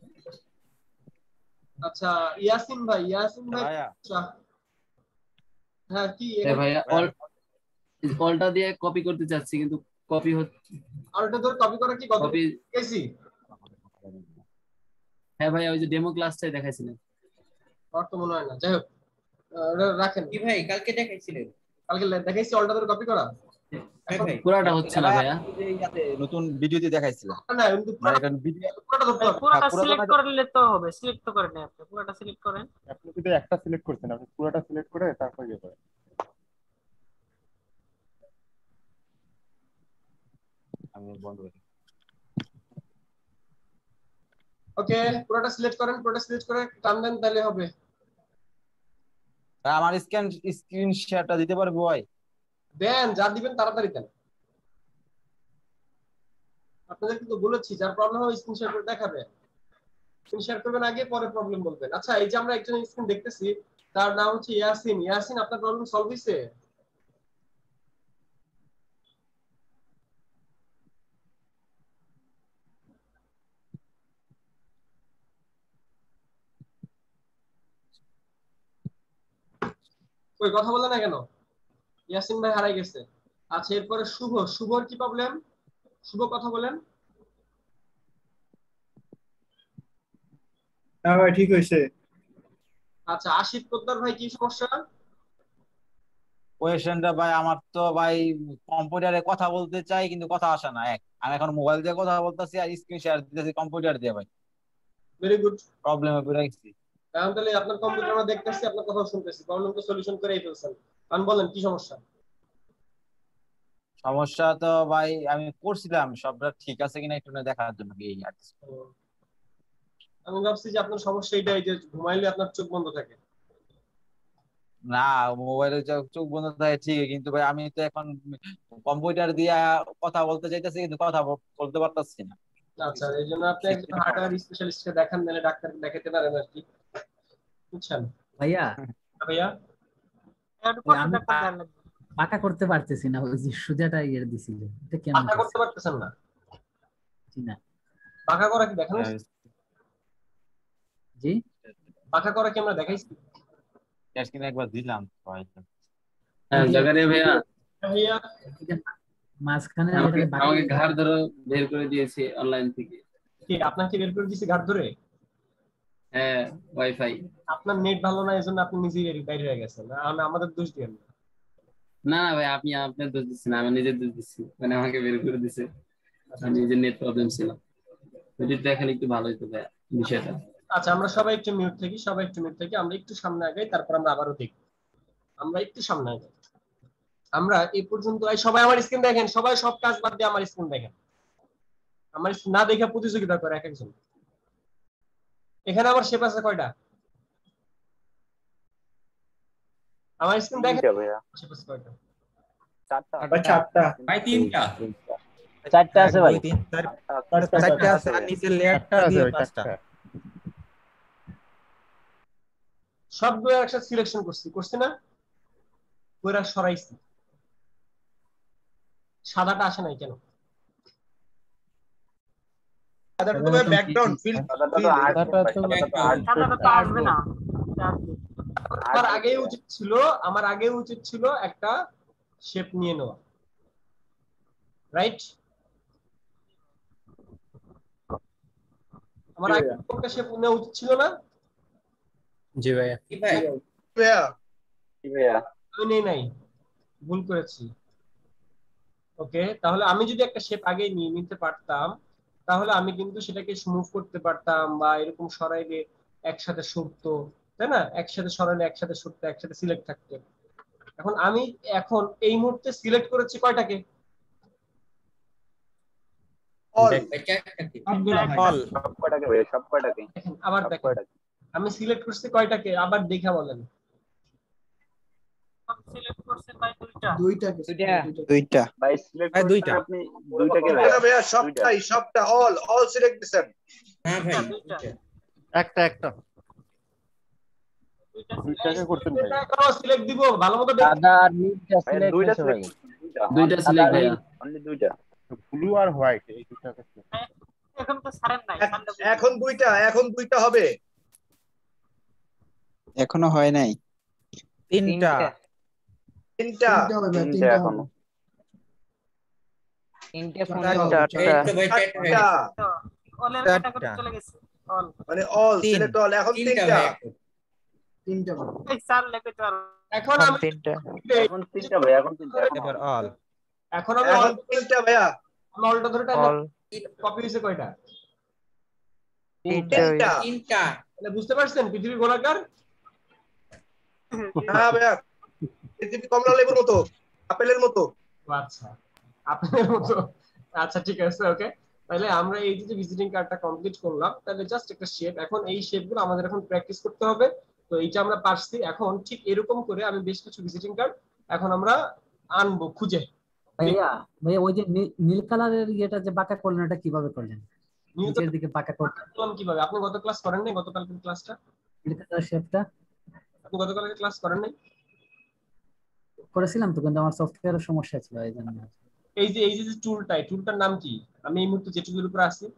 A: আচ্ছা ইয়াসিন ভাই, ইয়াসিন ভাই আচ্ছা হ্যাঁ কি
H: ভাইয়া অলটা দিয়ে কপি করতে চাচ্ছি কিন্তু কপি হচ্ছে।
A: অলটা ধরে কপি করা কি কপি শিখাইছি?
H: হ্যাঁ ভাইয়া ওই যে ডেমো ক্লাসটাই দেখাইছিলেন।
A: আর তো মনে হয় না, যাই হোক রাখেন।
E: কি ভাই কালকে দেখাইছিলেন?
A: কালকে দেখাইছি অলটা ধরে কপি করা?
H: পুরাটা হচ্ছে না ভাইয়া,
P: নতুন ভিডিওতে দেখাইছিলাম।
A: না কিন্তু পুরাটা ধরতে হবে।
L: পুরোটা সিলেক্ট করলে তো হবে। সিলেক্ট তো করেন আপনি, পুরোটা সিলেক্ট করেন।
S: আপনি যদি একটা সিলেক্ট করছেন, আপনি পুরোটা সিলেক্ট করে তারপর ইয়ে করেন। আমি বন্ধ করি।
A: ওকে পুরোটা সিলেক্ট করেন, পুরোটা সিলেক্ট করে টান দেন তাহলে হবে।
P: আমার স্ক্রিন শেয়ারটা দিতে পারবো ভাই?
A: দেন, যা দিবেন তাড়াতাড়ি দেন। আপনাদের কিন্তু বলেছি যার প্রবলেম হবে স্ক্রিন শেয়ার করে দেখাবে। স্ক্রিন শেয়ার করবেন আগে, পরে প্রবলেম বলবেন। আচ্ছা এই যে আমরা একজন স্ক্রিন দেখতেছি, তার নাম হচ্ছে ইয়াসিন। ইয়াসিন আপনার প্রবলেম সলভ হইছে? কই কথা বলে না কেন? ইয়াসিন ভাই হারাই গেছে। আচ্ছা এরপরে শুভ, শুভর কি প্রবলেম? শুভ কথা বলেন।
T: হ্যাঁ ভাই ঠিক হয়েছে।
A: আচ্ছা আশিক পোদ্দার ভাই কি সমস্যা?
P: কোয়েশ্চেনটা ভাই আমার তো ভাই কম্পিউটারে কথা বলতে চাই কিন্তু কথা আসে না। আমি এখন মোবাইল দিয়ে কথা বলতেছি আর স্ক্রিন শেয়ার দিতেছি কম্পিউটার দিয়ে ভাই।
A: Very good.
P: প্রবলেমে পড়ে গেছি।
A: এখন তাহলে আপনার কম্পিউটার আমরা দেখতেছি, আপনার কথা শুনতেছি, প্রবলেম তো সলিউশন করেই ফেলছেন। কারণ বলেন কি সমস্যা?
P: সমস্যা তো ভাই আমি করছিলাম, সবটা ঠিক আছে কিনা একটু দেখার জন্য এই আর কি।
A: আমি ভাবছি যে আপনার সমস্যা এটাই যে ঘুমাইলে আপনার চোখ বন্ধ থাকে।
P: না মোবাইলে চোখ বন্ধ থাকে ঠিকই, কিন্তু ভাই আমি তো এখন কম্পিউটার দিয়ে কথা বলতে চাইতেছি কিন্তু কথা বলতে পারতাছি না।
A: আচ্ছা এই জন্য আপনি একজন হার্ডওয়্যার স্পেশালিস্টকে দেখান, নাহলে ডাক্তারকে দেখাতে পারেন আর কি, বুঝছেন
J: ভাইয়া?
A: ভাইয়া
J: আমি পাকা করতে পারতেছি না, ওই যে সুজাটা ইয়ে দিছিল এটা কেন
A: পাকা করতে পারতেছেন না?
J: জি না।
A: পাকা করা কি দেখানো?
J: জি
A: পাকা করা কি আমরা দেখাইছি?
P: স্ক্রিন একবার দিলাম ভাই।
H: হ্যাঁ জাকারিয়া ভাইয়া,
A: ভাইয়া
J: মাঝখানে
H: আমাকে ঘাড় ধরে বের করে দিয়েছে অনলাইন থেকে।
A: কি আপনাকে বের করে দিয়েছে ঘাট ধরে?
H: হ্যাঁ ওয়াইফাই।
A: আপনার নেট ভালো না এজন্য আপনি নিজেই বাইরে হয়ে গেছেন, আমাদের দোষ দিবেন না।
H: না ভাই আপনি আপনার দোষ দিচ্ছেন, আমি নিজের দোষ দিচ্ছি। মানে আমাকে বের করে দিছে, নিজের নেট প্রবলেম ছিল। যদি দেখালে একটু ভালো হতো ভাই বিষয়টা।
A: আচ্ছা আমরা সবাই একটু মিউট থাকি, সবাই একটু মিউট থাকি, আমরা একটু সামনে আগাই, তারপর আমরা আবারও দেখি। আমরা একটু সামনে আগাই। আমরা এই পর্যন্ত সবাই আমার স্ক্রিন দেখেন, সবাই সব কাজ বাদ দিয়ে আমার স্ক্রিন দেখেন। আমার স্ক্রিন না দেখে প্রতিযোগিতা করে এক একজন। এখানে আমার শেপ আছে কয়টা? আমার স্ক্রিন দেখেন শেপ আছে কয়টা?
T: চারটা।
K: ভাই তিনটা।
I: চারটা আছে ভাই।
P: চারটা আছে আর নিচের লেয়ারটা দিয়ে পাঁচটা।
A: সবগুলো একসাথে সিলেকশন করছি না? পুরো সরাইছি। সাদাটা আসে নাই কেন?
C: সাদাটা তো ব্যাকগ্রাউন্ড ফিল।
L: সাদাটা তো আসবে না।
A: আমার আগেই উচিত ছিল একটা শেপ নিয়ে নেওয়া, রাইট? আমার আগে কোনটা শেপ নেওয়া উচিত ছিল না?
F: জি ভাইয়া।
A: আমি নেই নাই, ভুল করেছি। ওকে, তাহলে আমি যদি একটা শেপ আগে নিয়ে নিতে পারতাম তাহলে আমি কিন্তু সেটাকে মুভ করতে পারতাম, বা এরকম সরাইলে একসাথে সরতো, তাই না? একসাথে সরাইলে একসাথে সরতো, একসাথে সিলেক্ট থাকতো। এখন আমি এখন এই মুহূর্তে সিলেক্ট করেছি কয়টাকে? আবার দেখেন আমি সিলেক্ট করছি কয়টাকে, আবার দেখা বলেন।
L: সিলেক্ট করছেন ভাই দুইটা।
G: দুইটা
P: ভাই দুইটা
C: আপনি দুইটাকে ভাইয়া সবটা অল সিলেক্ট দিবেন।
K: হ্যাঁ ভাই
B: একটা একটা
S: দুইটাকে করতেন ভাই।
A: এখনো সিলেক্ট দিব, ভালো মতো
I: সাদা আর নীলটা সিলেক্ট হয়েছে ভাই।
H: দুইটা সিলেক্ট ভাইয়া,
C: অনলি দুইটা,
S: ব্লু আর হোয়াইট, এই দুইটাকে
L: এখন তো সারেন নাই,
C: এখন দুইটা হবে।
G: এখনো হয় নাই।
P: তিনটা
C: এখনো
L: তিনটে ফোন অলের ক্যাটাগরি চলে গেছে। অল
C: মানে অল সিলেক্ট অল, এখন তিনটা
L: এই চার লেখে চার।
A: এখন আমি
C: তিনটা ভাই, এখন তিনটা
P: এবার অল
A: এখন আমি
C: তিনটা ভাইয়া,
A: আমি অলটা ধরে টাইম কপি হইছে কয়টা?
L: তিনটা।
A: তাহলে বুঝতে পারছেন পৃথিবী গোলাকার?
C: হ্যাঁ ভাইয়া, পৃথিবী কমলা লেবুর মতো, আপেলের মতো।
A: আচ্ছা, আপেলের মতো। আচ্ছা ঠিক আছে, ওকে। তাহলে আমরা এই যে ভিজিটিং কার্ডটা কমপ্লিট করলাম, তাহলে জাস্ট একটা শেপ, এখন এই শেপগুলো আমাদের এখন প্র্যাকটিস করতে হবে। তো এইটা আমরা পারছি, এখন ঠিক এরকম করে আমি বেশ কিছু ভিজিটিং কার্ড এখন আমরা আনবো খুঁজে।
J: ভাইয়া ওই যে নীল কালারের ইয়েটা যে বাঁকা করলেন এটা কিভাবে করলেন? নিচের দিকে বাঁকা করলেন
A: কিভাবে? আপনি গত ক্লাস করেন নাই? গতকালকের ক্লাসটা
J: নীল কালারের শেপটা
A: আপনি গতকালকের ক্লাস করেন নাই?
J: করেছিলাম তো, কিন্তু আমার সফটওয়্যারের সমস্যা ছিল এই জন্য।
A: এই যে টুলটার নাম কি? আমি এই মুহূর্তে যেটুকুর উপর আছি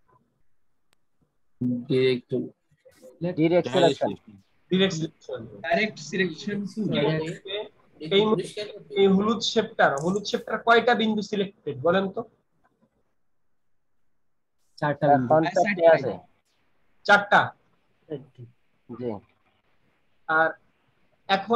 I: ডিরেক্ট সিলেকশন
A: এই হলুদ শেপটার কয়টা বিন্দু সিলেক্টেড বলেন তো?
J: চারটা
I: আছে।
A: চারটা?
I: জি।
A: আর এখন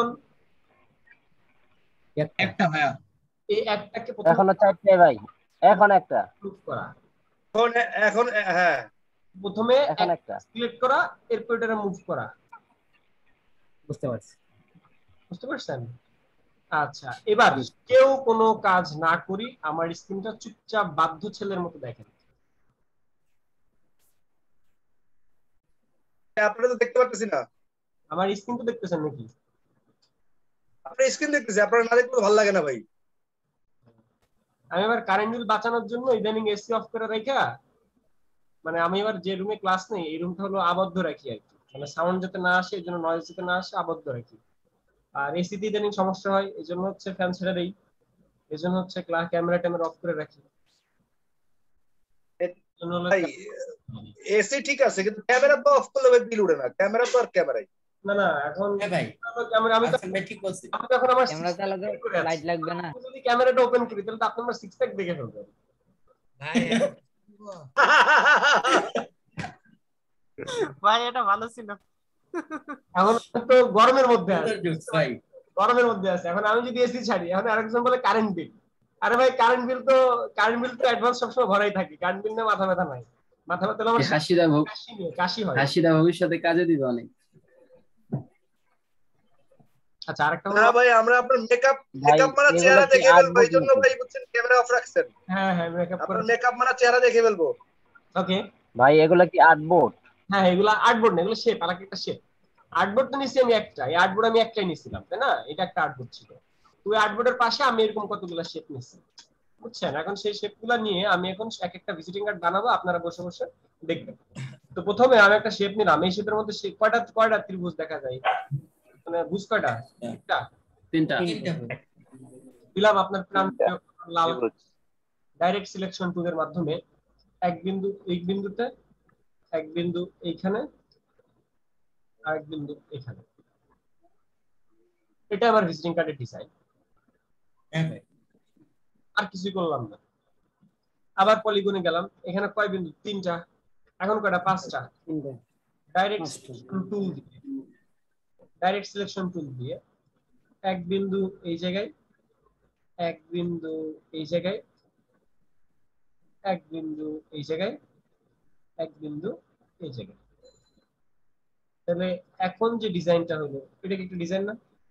E: একটা ভাইয়া,
A: এই একটাকে
I: এখনো চারটে ভাই, এখন একটা
A: মুভ করা,
C: এখন হ্যাঁ
A: প্রথমে
I: এখন একটা
A: সিলেক্ট করা, এরপর এটা মুভ করা।
J: বুঝতে
A: পারছেন? আচ্ছা, এবার কেউ কোনো কাজ না করি আমার স্ক্রিনটা চুপচাপ বাধ্য ছেলের মতো দেখেন।
C: আপনারা তো দেখতে পাচ্ছেন না,
A: আমার স্ক্রিন তো দেখতেছেন নাকি?
C: আপনার স্ক্রিন দেখতেছি, আপনারা না দেখলে ভালো লাগে না ভাই।
A: আমি এবার কারেন্ট বিল বাঁচানোর জন্য ইদানিং এসি অফ করে রাখা, মানে আমি এবার যে রুমে ক্লাস নেই এই রুমটা হলো আবদ্ধ রাখি আর কি, মানে সাউন্ড যাতে না আসে, এই জন্য নয়েজ যাতে না আসে আবদ্ধ রাখি। আর এসিতে ইদানিং সমস্যা হয়, এই জন্য হচ্ছে ফ্যান ছেড়ে দেই, এই জন্য হচ্ছে ক্যামেরা অফ করে রাখি।
C: এসি ঠিক আছে, কিন্তু ক্যামেরা তো অফ করলে বিল উঠে না, ক্যামেরা তো আর ক্যামেরাই
A: না এখন
K: ভাই
A: ক্যামেরা আমি তো ঠিক বলছি, আপনি এখন আমার
L: ক্যামেরা চালালে লাইট লাগবে না।
A: যদি ক্যামেরাটা ওপেন করি তাহলে তো আপনি আমার সিক্স প্যাক দেখে ফেলবেন
K: ভাই।
L: ভাই এটা ভালো ছিল।
A: এখন তো গরমের মধ্যে আছে ভাই, গরমের মধ্যে আছে। এখন আমি যদি এসি ছাড়ি, এখন আরেকজন বলে কারেন্ট বিল। আরে ভাই কারেন্ট বিল তো অ্যাডভান্স সবসময় ভরাই থাকি, কারেন্ট বিল নিয়ে মাথা ব্যথা নাই। মাথা ব্যথা হলে আমার কাশি হয়।
H: হাসিদা ভবিষ্যতে কাজে দিবে অনেক।
A: আচ্ছা আরেকটা
C: না ভাই, আমরা আপনার মেকআপ মারা চেহারা দেখে ফেলবো, এই জন্য ভাই বুঝছেন ক্যামেরা অফ রাখছেন।
A: হ্যাঁ
C: মেকআপ মারা চেহারা দেখে ফেলবো।
A: ওকে
I: ভাই এগুলা কি আর্টবোর্ড?
A: হ্যাঁ এগুলা আর্টবোর্ড না, এগুলো শেপ, আলাদা একটা শেপ। আর্টবোর্ড তো নিছি আমি একটা, এই আর্টবোর্ড আমি একটাই নিছিলাম, তাই না? এটা একটা আর্টবোর্ড ছিল। ওই আর্টবোর্ডের পাশে আমি এরকম কতগুলো শেপ নিছি, বুঝছেন? এখন সেই শেপগুলো নিয়ে আমি এখন এক একটা ভিজিটিং কার্ড বানাবো, আপনারা বসে বসে দেখবেন। তো প্রথমে আমি একটা শেপ নিলাম, এই শেপের মধ্যে কয়টা ত্রিভুজ দেখা যায়, মানে ভুজ কয়টা?
H: তিনটা
A: দিলাম আপনার প্ল্যান লাল ডাইরেক্ট সিলেকশন টুলের মাধ্যমে এক বিন্দুতে, এক বিন্দু এইখানে, আরেক বিন্দু এখানে। এটা আমার ভিজিটিং কার্ডের ডিজাইন। আর কিছুই করলাম না। আবার পলিগনে গেলাম, এখানে কয় বিন্দু? 3টা। এখন কয়টা? 5টা। ডাইরেক্ট সিলেকশন টুল দিয়ে এক বিন্দু এই জায়গায়, এক বিন্দু এই জায়গায়, এক বিন্দু এই জায়গায়, এক বিন্দু এই জায়গায়। তাহলে এখন যে ডিজাইনটা হলো, এটা কি একটা ডিজাইন না?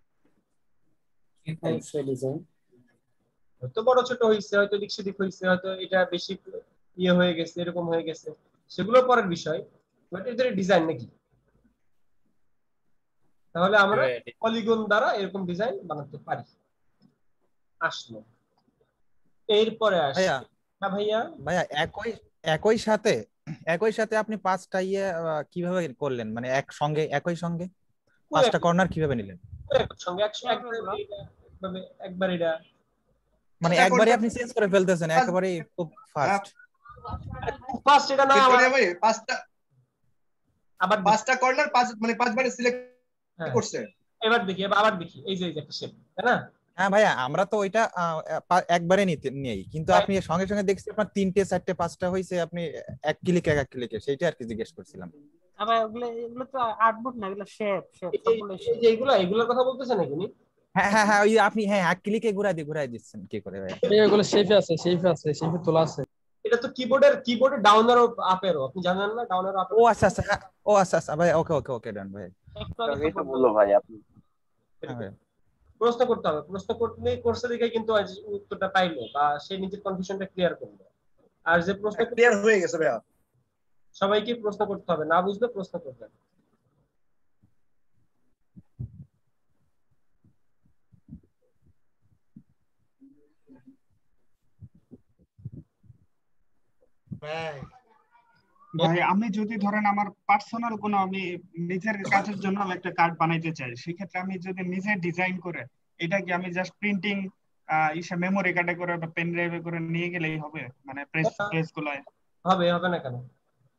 A: হয়তো বড় ছোট হয়েছে, হয়তো দিক সেদিক হয়েছে, হয়তো এটা বেশি ইয়ে হয়ে গেছে, এরকম হয়ে গেছে, সেগুলো পরের বিষয়। বাট এটা ডিজাইন নাকি? তাহলে আমরা পলিগন দ্বারা এরকম ডিজাইন বানাতে পারি। আসলো এরপরে আসে
P: ভাইয়া
A: না ভাইয়া
P: ভাইয়া একই সাথে আপনি 5টা ইয়ে কিভাবে করলেন, মানে একই সঙ্গে 5টা কর্নার কিভাবে নিলেন?
A: সঙ্গে একবার এটা
P: মানে একবারে আপনি চেঞ্জ করে ফেলতেছেন একেবারে খুব
A: ফাস্ট এটা না
C: ভাই 5টা
A: আবার
C: 5টা কর্নার 5 মানে 5 বারে সিলেক্ট করছে।
A: এবার দেখি আবার দেখি, এই যে একটা শেপ, তাই না?
P: হ্যাঁ ভাইয়া, আমরা তো ওইটা একবারে নেই, কিন্তু আপনি সঙ্গে সঙ্গে দেখছি আপনার 3টে 4টে 5টা হইছে, আপনি এক ক্লিকে সেইটা আর কি জিজ্ঞেস করছিলাম।
L: ভাই এগুলো তো আর্টবোর্ড না, এগুলো শেপ
A: এগুলোর কথা বলতেছেন নাকি?
P: হ্যাঁ ওই আপনি এক ক্লিকে ঘুরাই দিচ্ছেন কি করে ভাইয়া?
M: এগুলো শেপে তোলা আছে।
A: এটা তো কিবোর্ডে ডাউন আর আপ এরো, আপনি জানেন না? ডাউন আর আপ।
P: ও আচ্ছা ভাই, ওকে ডান ভাই।
T: এই তো বললো ভাই আপনি।
P: হ্যাঁ ভাই,
A: প্রশ্ন করতে হবে, প্রশ্ন করলে কোর্সে দেখে কিন্তু আজ উত্তরটা পাইলো বা সে নিজের কনফিউশনটা ক্লিয়ার করলো। আর যে প্রশ্ন
C: ক্লিয়ার হয়ে গেছে ভাইয়া,
A: সবাইকে প্রশ্ন করতে হবে, না বুঝলে প্রশ্ন করবেন।
U: ভাই আমি যদি ধরেন আমার পার্সোনাল কোনো আমি নিজের কাজের জন্য আমি একটা কার্ড বানাইতে চাই, সেক্ষেত্রে আমি যদি নিজে ডিজাইন করে এটা কি আমি জাস্ট প্রিন্টিং মেমোরি কার্ডে করে বা পেন ড্রাইভে করে নিয়ে গেলেই হবে? মানে প্রেস গুলায়
A: হবে না কেন?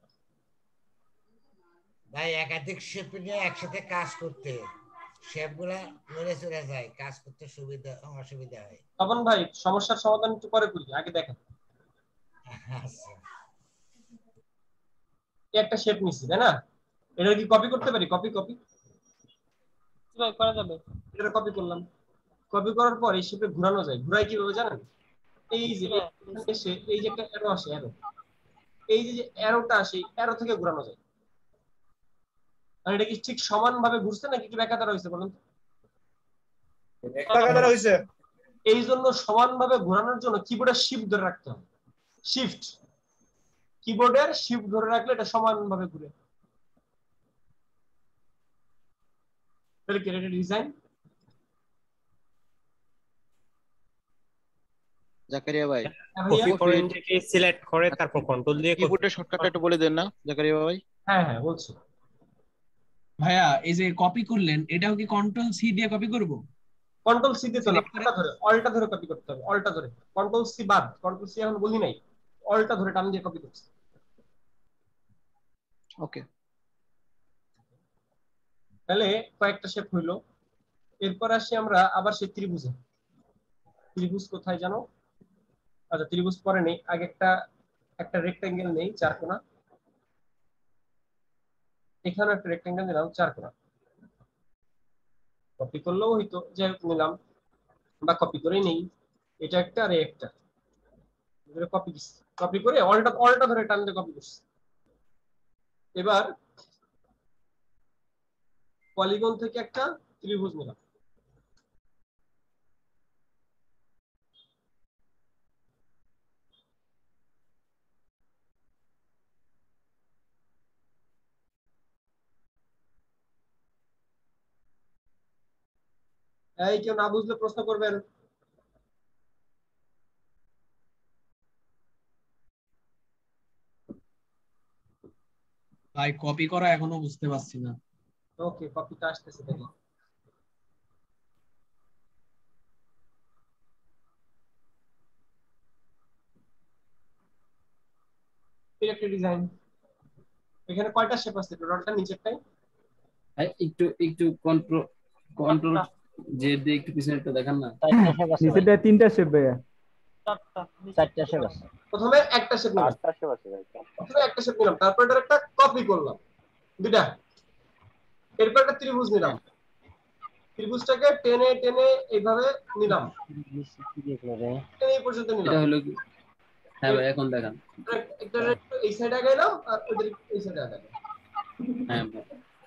V: ভাই একাধিক শেপ নিয়ে একসাথে কাজ করতে শেপগুলা নড়ে চড়ে যায়, কাজ করতে অসুবিধা হয়।
A: তখন ভাই সমস্যার সমাধান একটু পরে করি, আগে দেখেন।
V: আচ্ছা,
A: একটা শেপ নিছি, তাই না? এটা কি কপি করতে পারি? কপি
L: করা যাবে।
A: এটা কপি করলাম, কপি করার পর এই শেপে ঘোরানো যায়। ঘুরাই কিভাবে জানেন? এই যে এই যে একটা অ্যারো আসে, এই যে অ্যারোটা আসে, অ্যারো থেকে ঘোরানো যায়। আর এটা কি ঠিক সমান ভাবে ঘুরছে নাকি একটু বেকাতারা হয়েছে বলেন তো?
C: বেকাতারা হয়েছে।
A: এই জন্য সমান ভাবে ঘোরানোর জন্য কিবোর্ডের শিফট ধরে রাখতে হবে। কিবোর্ডের শিফট ধরে রাখলে এটা সমান ভাবে ঘুরে। তাহলে কি এটা ডিজাইন?
B: জাকারিয়া ভাই
F: কপি পয়েন্টকে সিলেক্ট করে তারপর কন্ট্রোল দিয়ে
B: কিবোর্ডের শর্টকাটটা একটু বলে দেন না জাকারিয়া ভাই?
A: হ্যাঁ বলছি
E: ভাইয়া। এই যে কপি করলেন, এটাও কি কন্ট্রোল সি দিয়ে কপি করব?
A: কন্ট্রোল সি দিয়ে তো না, অল্টা ধরে কপি করতে হবে। অল্টা ধরে, কন্ট্রোল সি বাদ, কন্ট্রোল সি এখন বলি নাই, অল্টা ধরে টান দিয়ে কপি করছি।
B: ওকে,
A: তাহলে কয়েকটা শেপ হইলো। এরপর আসি আমরা আবার সেই ত্রিভুজে। ত্রিভুজ কোথায় জানো? আচ্ছা, ত্রিভুজ পরে নেই, আগে একটা রেক্টেঙ্গেল নেই 4 কোণা। এখানে একটা রেক্টেঙ্গেল দিলাম 4 কোণা। কপি করলেও হইতো, যাই হোক নিলাম, বা কপি করেই নেই। এটা একটা আর একটা কপি করে অল্টা ধরে টান দিয়ে কপি করছি। এবার পলিগন থেকে একটা ত্রিভুজ নিলাম। এই কেউ না বুঝলে প্রশ্ন করবেন।
E: ভাই কপি করা এখনো বুঝতে পারছি না।
A: ওকে, কপিটা আসতেছে দেখি। এই একটা ডিজাইন। এখানে কয়টা শেপ আছে? টোটালটা নিচেরটাই
H: একটু কন্ট্রোল যে দিয়ে একটু পিছনেরটা দেখান না।
D: নিচেরটা তিনটা শেপ ভাইয়া।
I: চারটা শেপ আছে।
A: প্রথমে একটা শেপ নিলাম, প্রথমে একটা শেপ নিলাম, তারপর এটার একটা কপি করলাম দুইটা, এরপর একটা ত্রিভুজ নিলাম, ত্রিভুজটাকে টেনে টেনে এইভাবে নিলাম, টেনে এই পর্যন্ত নিলাম।
H: এটা হলো কি? হ্যাঁ ভাই এখন দেখান।
A: একটা এই সাইডে আগাইলাম আর ওদের এই সাইডে আগাইলাম।
H: হ্যাঁ ভাই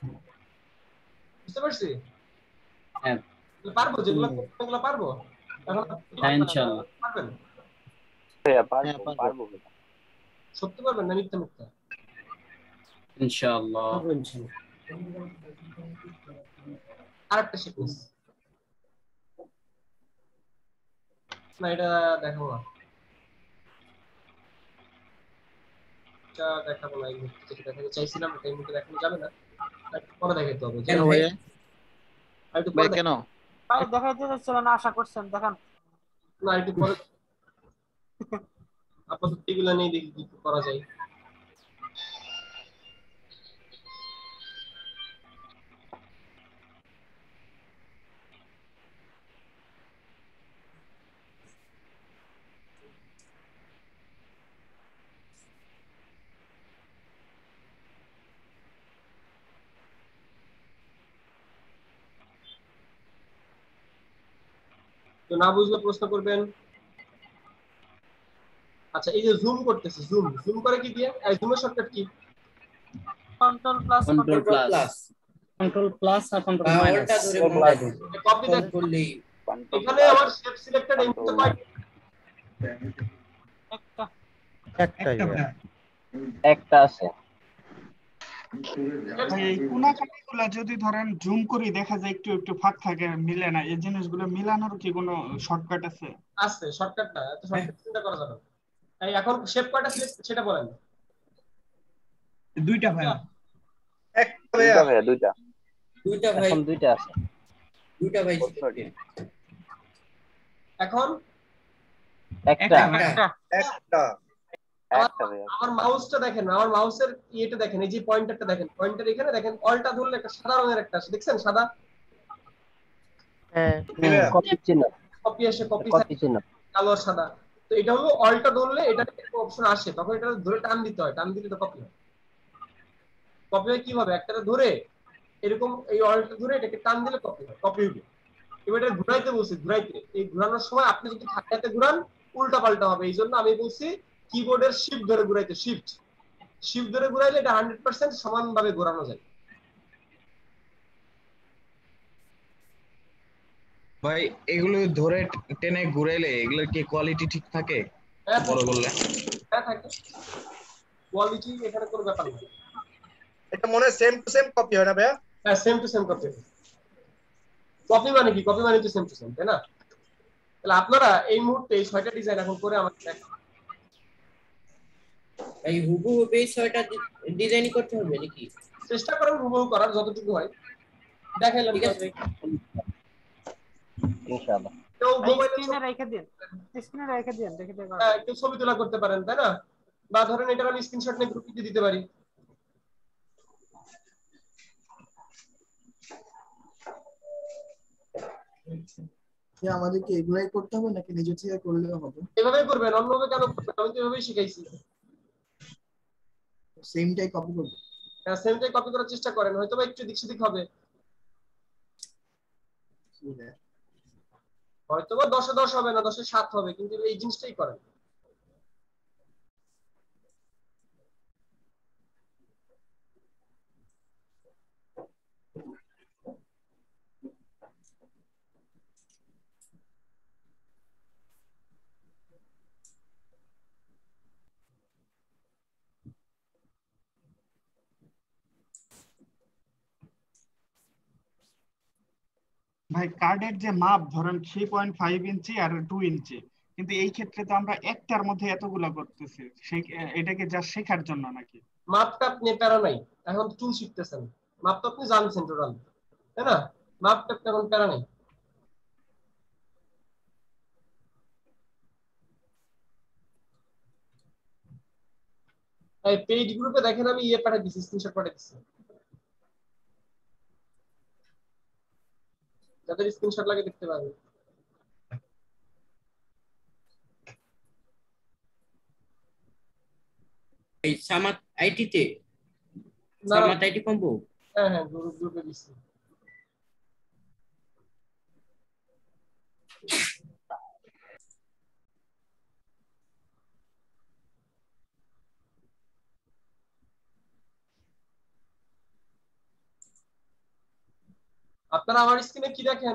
A: বুঝতে পারছি?
H: হ্যাঁ
A: পারবো, যেগুলো পারবো এখন।
H: হ্যাঁ ইনশাআল্লাহ
A: পারবেন?
T: পারবো।
A: সত্যি পারবেন না মিথ্যা মিথ্যা?
H: ইনশাআল্লাহ।
A: আরেকটা সিকোয়েন্স না, এটা দেখাবো না, এটা দেখাবো না। এই মুহূর্তে যেটা দেখাতে চাইছিলাম এটা এই মুহূর্তে দেখানো যাবে না, একটু পরে দেখাতে হবে।
B: কেন ভাই?
A: একটু
B: ভাই
A: পরে
B: কেন?
L: ভাই দেখাইতে যাচ্ছিলেন, আশা করছেন দেখান
A: না, একটু পরে আপাতত এগুলো নেই, দেখি কি করা যায়। তো না বুঝলে প্রশ্ন করবেন। আচ্ছা, এই যে জুম করতেছে, জুম জুম করে কি দিয়ে? এই জুমের শর্টকাট কি?
L: Control plus
H: control plus
J: control plus আর কন্ট্রোল মাইনাস।
A: কপি করলেই এখানে আমার শেপ সিলেক্টেড এই মুহূর্তে কয়টা?
I: একটা আছে।
U: এই কোনাকাটিগুলো যদি ধরেন জুম করি দেখা যায় একটু একটু ফাঁক থাকে, মিলে না, এই জিনিসগুলো মিলানোর কি কোনো শর্টকাট আছে?
A: আছে শর্টকাট, না এত শর্টকাট চিন্তা করা যাবে না। এই এখন শেপ কয়টা সিলেক্ট সেটা বলেন।
E: দুইটা ভাইয়া।
C: একটা ভাইয়া।
I: দুইটা ভাই, এখন দুইটা আছে।
H: দুইটা ভাই
A: এখন
I: একটা
A: আমার মাউসটা দেখেন, আমার মাউসের ইয়েটা দেখেন, এই যে পয়েন্টারটা দেখেন, পয়েন্টার এখানে দেখেন, অলটা ধরলে একটা সাদা রঙের একটা আসে, দেখছেন সাদা?
I: কপি চিহ্ন,
A: কপি আসে, কপি
I: চিহ্ন
A: কালো আর সাদা। তো এটা হলো অলটা ধরলে এটা একটা অপশন আসে, তখন এটা ধরে টান দিতে হয়, টান দিলে তো কপি হয়। কপি হয় কিভাবে? একটাতে ধরে এরকম এই অলটা ধরে এটাকে টান দিলে কপি হয়, কপি হবে। এবার এটা ঘুরাইতে বলছি, ঘুরাইতে, এই ঘুরানোর সময় আপনি যদি হাতে ঘুরান উল্টা পাল্টা হবে, এই জন্য আমি বলছি কিবোর্ডের শিফট ধরে ঘুরাইতে, শিফট ধরে ঘুরাইলে এটা 100% সমানভাবে ঘোরানো যায়।
O: ভাই এগুলো ধরে টেনে ঘুরাইলে এগুলোর কি কোয়ালিটি ঠিক থাকে? বড় বললে
A: হ্যাঁ থাকে, কোয়ালিটি এখানে কোনো ব্যাপার না।
C: এটা মনে হয় সেম টু সেম কপি হয় না ভাইয়া?
A: হ্যাঁ same to same copy. Copy মানে কি? কপি মানে তো সেম টু সেম, তাই না? তাহলে আপনারা এই মুহূর্তে এই 6টা ডিজাইন এখন করে আমাকে দেখান।
H: এই হুবহু এই 6টা ডিজাইন করতে হবে নাকি?
A: চেষ্টা করেন হুবহু করার, যতটুকু হয় দেখাইলাম।
H: ঠিক আছে
I: ইনশাআল্লাহ।
A: তো মোবাইলে
L: স্ক্রিনে রেখে দেন দেখে দেখো।
A: হ্যাঁ, একটু ছবি তোলা করতে পারেন, তাই না? বা ধরেন এটা আমি স্ক্রিনশট নিয়ে গ্রুপে দিতে পারি।
W: আমাদের কি এগুলাই করতে হবে নাকি নিজে থেকে করলেও হবে?
A: এভাবেই করবেন, অন্যভাবে কেন করবেন? আমি তো এভাবেই শিখাইছি।
W: সেমটাই কপি করব।
A: হ্যাঁ সেমটাই কপি করার চেষ্টা করেন, হয়তো বা একটু দিক সেদিক হবে, হয়তো বা 10-এ 10 হবে না, 10-এ 7 হবে, কিন্তু এই জিনিসটাই করেন।
U: ভাই কার্ডের যে মাপ ধরেন 3.5 ইঞ্চি আর 2 ইঞ্চি, কিন্তু এই ক্ষেত্রে তো আমরা একটার মধ্যে এতগুলা করতেছি, সেই এটাকে যা শেখার জন্য নাকি?
A: মাপটা আপনি প্যারা নাই, এখন টুল শিখতেছেন, মাপ তো আপনি জানছেন টোটাল, তাই না? মাপটা এখন প্যারা নাই। এই পেজ গ্রুপে দেখেন আমি ইয়ে পাঠিয়ে দিছি, স্ক্রিনশট পাঠিয়ে দিছি। যাদের স্ক্রিনশট লাগে দেখতে পারবে।
E: এই সামাত আইটিতে
A: না
E: সামাত আইটি কম্বো।
A: হ্যাঁ হ্যাঁ গ্রুপে দিচ্ছি। আপনারা আমার স্ক্রিনে কি দেখেন?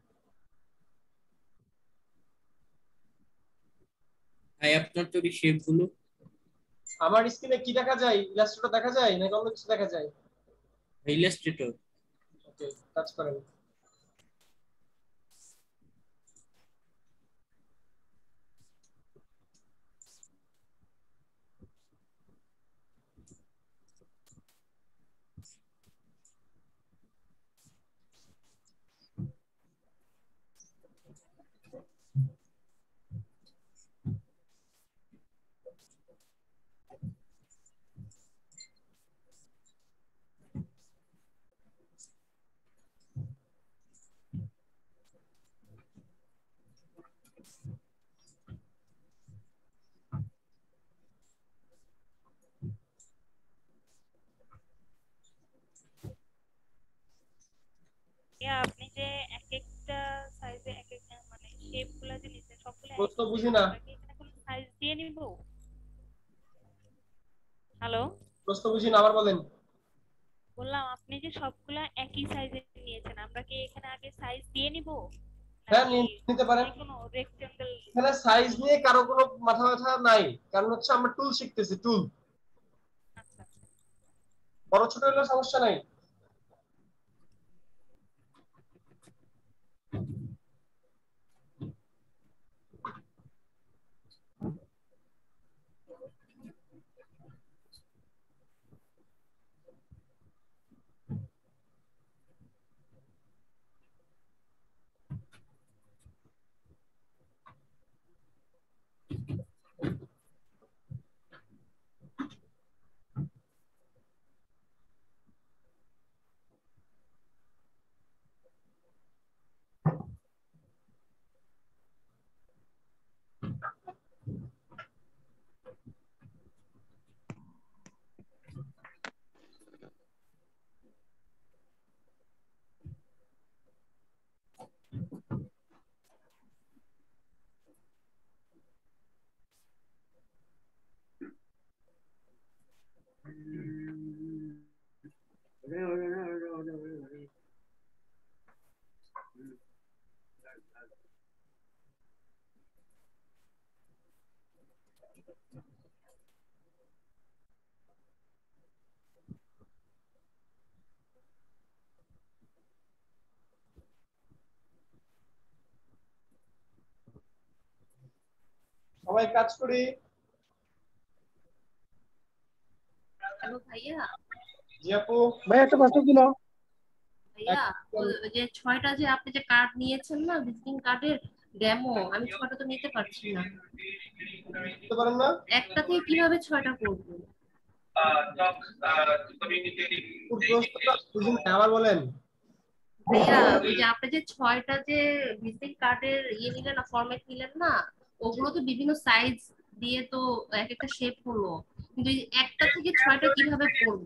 E: ভাই আপনার তৈরি শেপ গুলো
A: আমার স্ক্রিনে কি দেখা যায়? ইলাস্ট্রেটর দেখা যায় নাকি অন্য কিছু দেখা যায়?
E: ইলাস্ট্রেটর।
A: ওকে টাচ করেন।
N: আপনি যে এক একটা সাইজে এক একটা মানে শেপগুলো যে নিছেন সবগুলো
A: প্রশ্ন বুঝি না।
N: এখানে কোন সাইজ দিয়ে নিব? হ্যালো
A: প্রশ্ন বুঝি না, আবার বলেন।
N: বললাম আপনি যে সবগুলা একই সাইজে নিয়েছেন, আমরা কি এখানে আগে সাইজ দিয়ে নিব?
A: হ্যাঁ নিতে পারেন।
N: কোনো রেক্টেঙ্গেল
A: এখানে সাইজ নিয়ে কারো কোনো মাথা ব্যথা নাই, কারণ হচ্ছে আমরা টুল শিখতেছি। টুল বড় ছোট হলে সমস্যা নাই। সবাই কাজ করি।
N: হ্যালো ভাইয়া।
A: জি আপু।
W: ভাই একটা প্রশ্ন ছিল।
N: ভাইয়া ওই যে 6টা যে আপনি যে কার্ড নিয়েছেন না ভিজিটিং কার্ডের ডেমো, আমি 6টা তো নিতে পারছি না।
A: নিতে পারেন না?
N: একটা থেকে কিভাবে 6টা করব?
A: আবার বলেন।
N: ভাইয়া ওই যে আপনি যে 6টা যে ভিজিটিং কার্ডের নিলেন না, ফরম্যাট নিলেন না, ওগুলো তো বিভিন্ন সাইজ দিয়ে তো এক একটা শেপ হলো, কিন্তু এই একটা থেকে 6টা কিভাবে করব?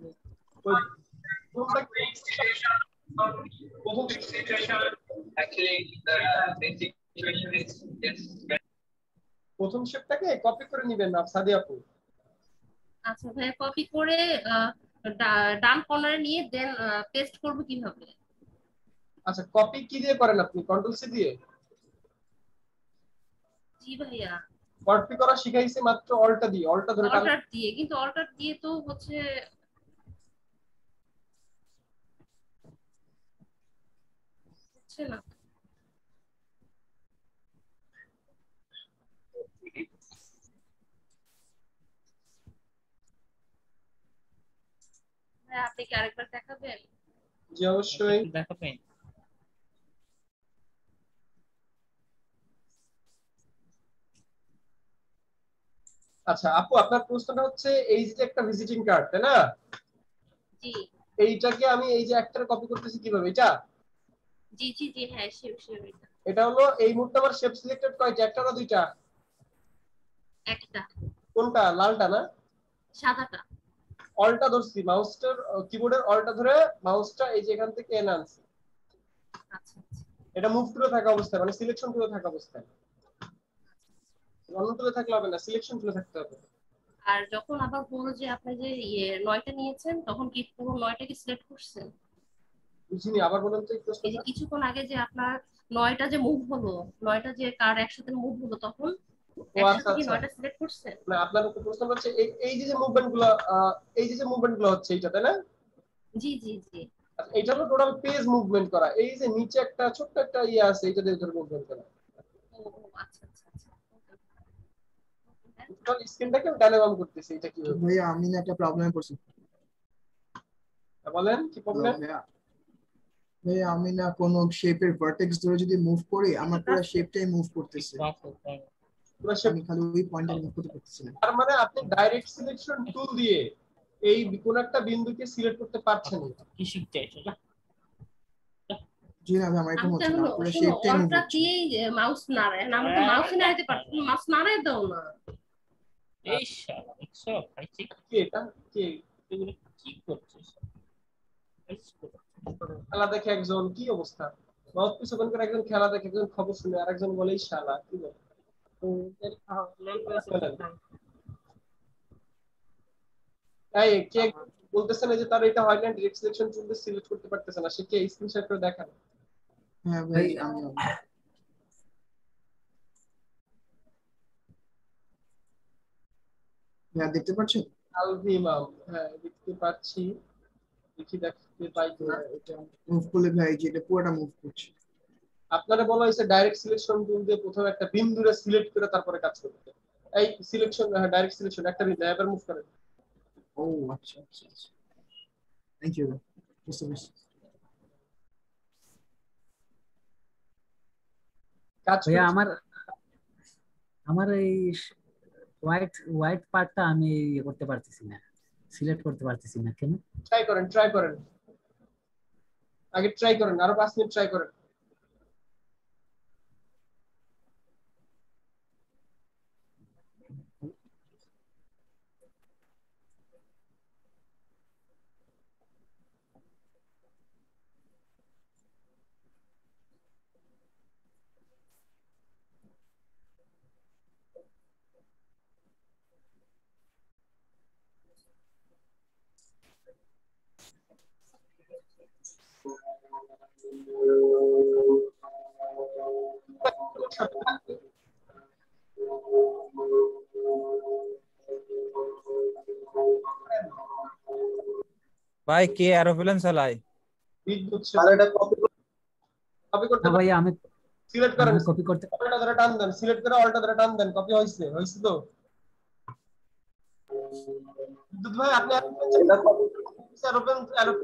A: প্রথম শেপটাকে কপি করে নেবেন না সাদিয়া আপু।
N: আচ্ছা ভাইয়া কপি করে ডান কর্নারে নিয়ে দেন পেস্ট করব কিভাবে?
A: আচ্ছা কপি কি দিয়ে করেন আপনি? কন্ট্রোল সি দিয়ে?
N: জি ভাইয়া
A: কপি করা শিখাইছে মাত্র অল্টা দিয়ে। অল্টা ধরে টান।
N: অল্টার দিয়ে, কিন্তু অল্টার দিয়ে তো হচ্ছে না। ভাইয়া আপনি কি আরেকবার দেখাবেন?
A: জি অবশ্যই
F: দেখাবেন।
A: আচ্ছা আপু আপনার প্রশ্নটা হচ্ছে এই যে একটা ভিজিটিং কার্ড তাই না?
N: জি।
A: এইটাকে আমি এই যে একটার কপি করতেছি কিভাবে? এটা
N: জি জি জি, হ্যাঁ শিওর শিওর।
A: এটা হলো এই মুহূর্তে আমার শেপ সিলেক্টেড কয়টা, একটা না দুইটা?
N: একটা।
A: কোনটা? লালটা না
N: সাদাটা?
A: অলটা ধরছি, মাউসটার কিবোর্ডের অলটা ধরে মাউসটা এই যে এখান থেকে এনে আনছি।
N: আচ্ছা
A: এটা মুভ টুলে থাকা অবস্থায়, মানে সিলেকশন টুলে থাকা অবস্থায়। অন্য টুলে থাকলে হবে না, সিলেকশন টুলে থাকতে হবে।
N: আর যখন আবার বললো যে আপনি যে 9টা নিয়েছেন, তখন কি পুরো 9টা কি সিলেক্ট করছেন?
A: বুঝিনি, আবার বলুন তো একটু।
N: এই যে কিছুক্ষণ আগে যে আপনার 9টা যে মুভ হলো, 9টা যে কার্ড একসাথে মুভ হলো, তখন
A: ও আচ্ছা
N: একসাথে কি
A: আচ্ছা,
N: 9টা সিলেক্ট করছেন?
A: না আপনার প্রশ্ন হচ্ছে এই যে মুভমেন্ট গুলো, এই যে মুভমেন্ট গুলো হচ্ছে এইটা, তাই না?
N: জি জি জি।
A: এইটা হলো টোটাল পেজ মুভমেন্ট করা। এই যে নিচে একটা ছোট্ট একটা ইয়ে আছে, এইটা দিয়ে ধরে মুভমেন্ট করা।
N: ও আচ্ছা আচ্ছা আচ্ছা।
A: টোটাল স্ক্রিনটাকে ডানে বাম করতেছি। এটা কি হবে?
W: ভাইয়া আমি না একটা প্রবলেমে পড়ছি।
A: বলেন কি প্রবলেম?
W: ভাইয়া আমি না কোনো শেপের ভার্টেক্স ধরে যদি মুভ করি, আমার পুরো শেপটাই মুভ করতেছে।
A: পুরো শেপ
W: আমি খালি ওই পয়েন্টে মুভ করতে পারতেছি না।
A: তার মানে আপনি ডাইরেক্ট সিলেকশন টুল দিয়ে এই কোন একটা বিন্দুকে সিলেক্ট করতে পারছেন না।
L: কি শিখতে এটা?
W: জি না ভাই, আমার এটা
N: আমি
W: হচ্ছে না,
N: তো
W: পুরো
N: শোনো,
W: শেপটাই মুভ
N: অল্ট্রা
W: হচ্ছে।
N: দিয়েই মাউস নাড়ায়, না আমি তো মাউস নাড়াইতে পারছি না, মাউস নাড়াই দাও না।
L: এই শালা দেখছো খাইছি
A: কি এটা কি
L: এগুলো কি করছিস?
A: খেলা দেখে একজন কি অবস্থা, মাউস পিস ওপেন করে একজন খেলা দেখে, একজন খবর শুনে, আরেকজন বলে এই শালা কি বলে। তাই কে বলতেছেন যে তার এটা হয় না, ডাইরেক্ট সিলেকশন টুল দিয়ে সিলেক্ট করতে পারতেছে না, সে কি স্ক্রিনশট করে দেখান?
W: হ্যাঁ ভাই আমি হ্যাঁ দেখতে পাচ্ছেন?
A: আলভি ইমাম, হ্যাঁ দেখতে পাচ্ছি, দেখতে পাই কিনা।
W: এটা মুভ করলে ভাই যে এটা পুরোটা মুভ করছে।
A: আপনারা বলা হয়েছে ডাইরেক্ট সিলেকশন টুল দিয়ে প্রথমে একটা বিন্দুরে সিলেক্ট করে তারপরে কাজ করতে। এই সিলেকশন, ডাইরেক্ট সিলেকশন একটা বিন্দু এবার মুভ করেন।
W: ও আচ্ছা আচ্ছা আচ্ছা, থ্যাংক ইউ বুঝতে পারছি।
A: কাজ
J: ভাইয়া আমার আমার এই হোয়াইট পার্টটা আমি ইয়ে করতে পারতেছি না, সিলেক্ট করতে পারতেছি না কেন?
A: ট্রাই করেন আগে ট্রাই করেন, আরো 5 মিনিট ট্রাই করেন।
P: ভাই কে এরোপ্লেন চালায়?
A: বিদ্যুৎ
W: আর এটা কপি
A: করতে
J: না ভাইয়া আমি
A: সিলেক্ট করেন,
J: কপি করতে
A: অলটা ধরে টান দেন, সিলেক্ট করে অলটা ধরে টান দেন, কপি হইছে তো? বিদ্যুৎ ভাই আপনি এরোপ্লেন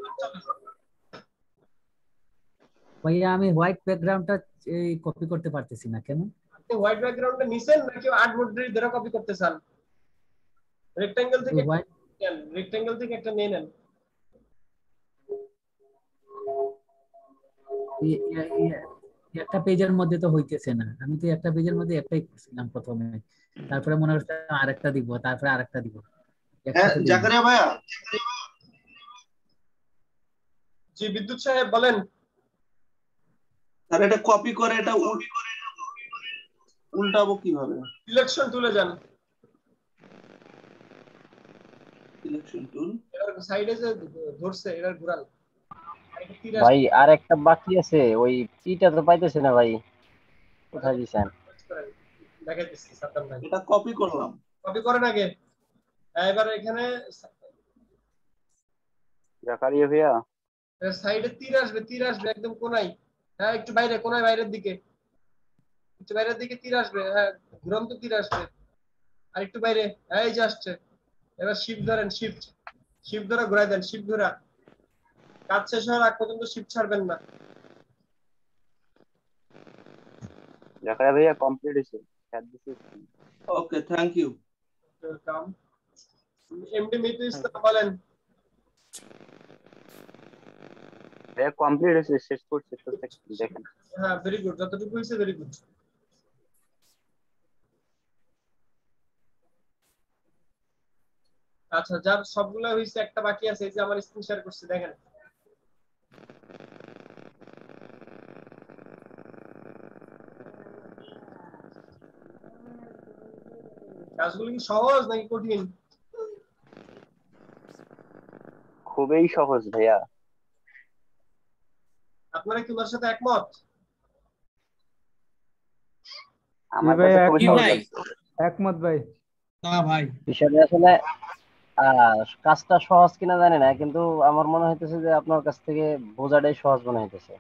J: ভাইয়া আমি হোয়াইট ব্যাকগ্রাউন্ডটা কপি করতে পারতেছি না কেন?
A: আপনি হোয়াইট ব্যাকগ্রাউন্ডে নিছেন নাকি আর্ট বোর্ড ধরে কপি করতে চান? রেক্টেঙ্গেল থেকে একটা নিয়ে নেন।
J: একটা পেজের মধ্যে তো হইতেছে না, আমি তো একটা পেজের মধ্যে একটাই করছিলাম প্রথমে, তারপরে মনে হচ্ছে আরেকটা দিব, তারপরে আরেকটা দিব।
W: জাকারিয়া ভাইয়া,
A: জি বিদ্যুৎ সাহেব বলেন।
W: আর এটা কপি করে এটা উল্টাবো কিভাবে?
A: সিলেকশন টুলে যান,
W: সিলেকশন টুল
A: এবার সাইডে যে ধরছে এবার ঘোরান।
I: ভাই আর একটা বাকি আছে, ওই টিটা তো পাইতেছে না ভাই, কোথায় দিছেন?
A: দেখাইতেছি সাতাম ভাই,
W: এটা কপি করলাম।
A: কপি করেন আগে। এবার এখানে
T: জাকারিয়া ভাইয়া
A: সাইডে তীর আসবে একদম কোনায়। হ্যাঁ একটু বাইরে, কোনায় বাইরের দিকে, একটু বাইরের দিকে তীর আসবে। হ্যাঁ ঘুরন্ত তীর আসবে, আর একটু বাইরে। হ্যাঁ এই যে আসছে। এবার শিফট ধরেন, শিফট ধরে ঘুরাই দেন, শিফট ধরা কাজ শেষ হওয়ার আগ পর্যন্ত শিফট ছাড়বেন না।
T: জাকারিয়া ভাইয়া কমপ্লিট হয়েছে।
W: Okay thank you.
A: Welcome. MD Mitu Islam বলেন।
T: ভাইয়া কমপ্লিট হয়েছে, শেষ করছে তো দেখেন।
A: হ্যাঁ ভেরি গুড, যতটুকু হয়েছে ভেরি গুড। আচ্ছা যার সবগুলা হয়েছে, একটা বাকি আছে, এই যে আমার স্ক্রিন শেয়ার করছি দেখেন। কাজগুলো কি সহজ নাকি কঠিন?
T: খুবই সহজ ভাইয়া।
A: আপনারা কি ওর সাথে একমত?
T: আমার কাছে খুবই সহজ লাগছে।
D: একমত ভাই।
E: না ভাই,
I: বিষয়টা আসলে কাজটা সহজ কিনা জানি না, কিন্তু আমার মনে হইতেছে যে আপনার কাছ থেকে বোঝাটাই সহজ মনে হইতেছে।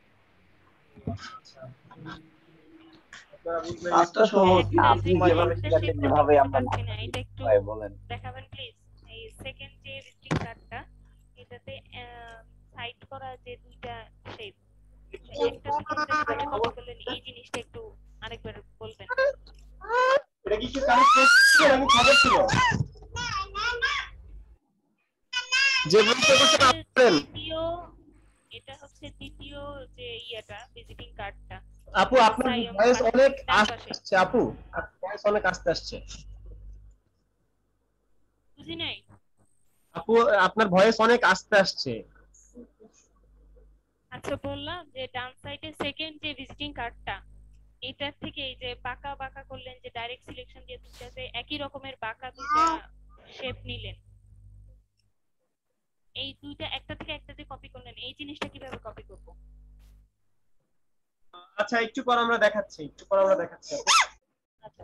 C: কাজটা সহজ,
I: আপনি যেভাবে শিখাচ্ছেন যেভাবে আমরা বলেন।
Q: দেখাবেন প্লিজ এই সেকেন্ড যে ভিজিটিং কার্ডটা, এটাতে সাইড করা যে দুইটা শেপ, একটা থেকে কপি করলেন, এই জিনিসটা একটু আরেকবার বলবেন।
A: এটা কি কানেক্ট করতে আমি খবর ছিল যে বলতে করতে পারেন।
Q: এটা হচ্ছে দ্বিতীয় যে ইয়াটা ভিজিটিং কার্ডটা।
A: আপু আপনার ভয়েস অনেক আসছে, আপু ভয়েস অনেক আসতে আসছে।
Q: বুঝি নাই
A: আপু আপনার ভয়েস অনেক আসতে আসছে।
Q: আচ্ছা বললাম যে ডান সাইডে সেকেন্ড যে ভিজিটিং কার্ডটা, এটার থেকে এই যে বাঁকা বাঁকা করলেন, যে ডাইরেক্ট সিলেকশন দিয়ে দুটাতে একই রকমের বাঁকা দুটো শেপ নিলেন, এই দুইটা একটা থেকে একটাতে কপি করলেন, এই জিনিসটা কিভাবে কপি করব?
A: আচ্ছা একটু পর আমরা দেখাচ্ছি, একটু পর আমরা দেখাচ্ছি।
Q: আচ্ছা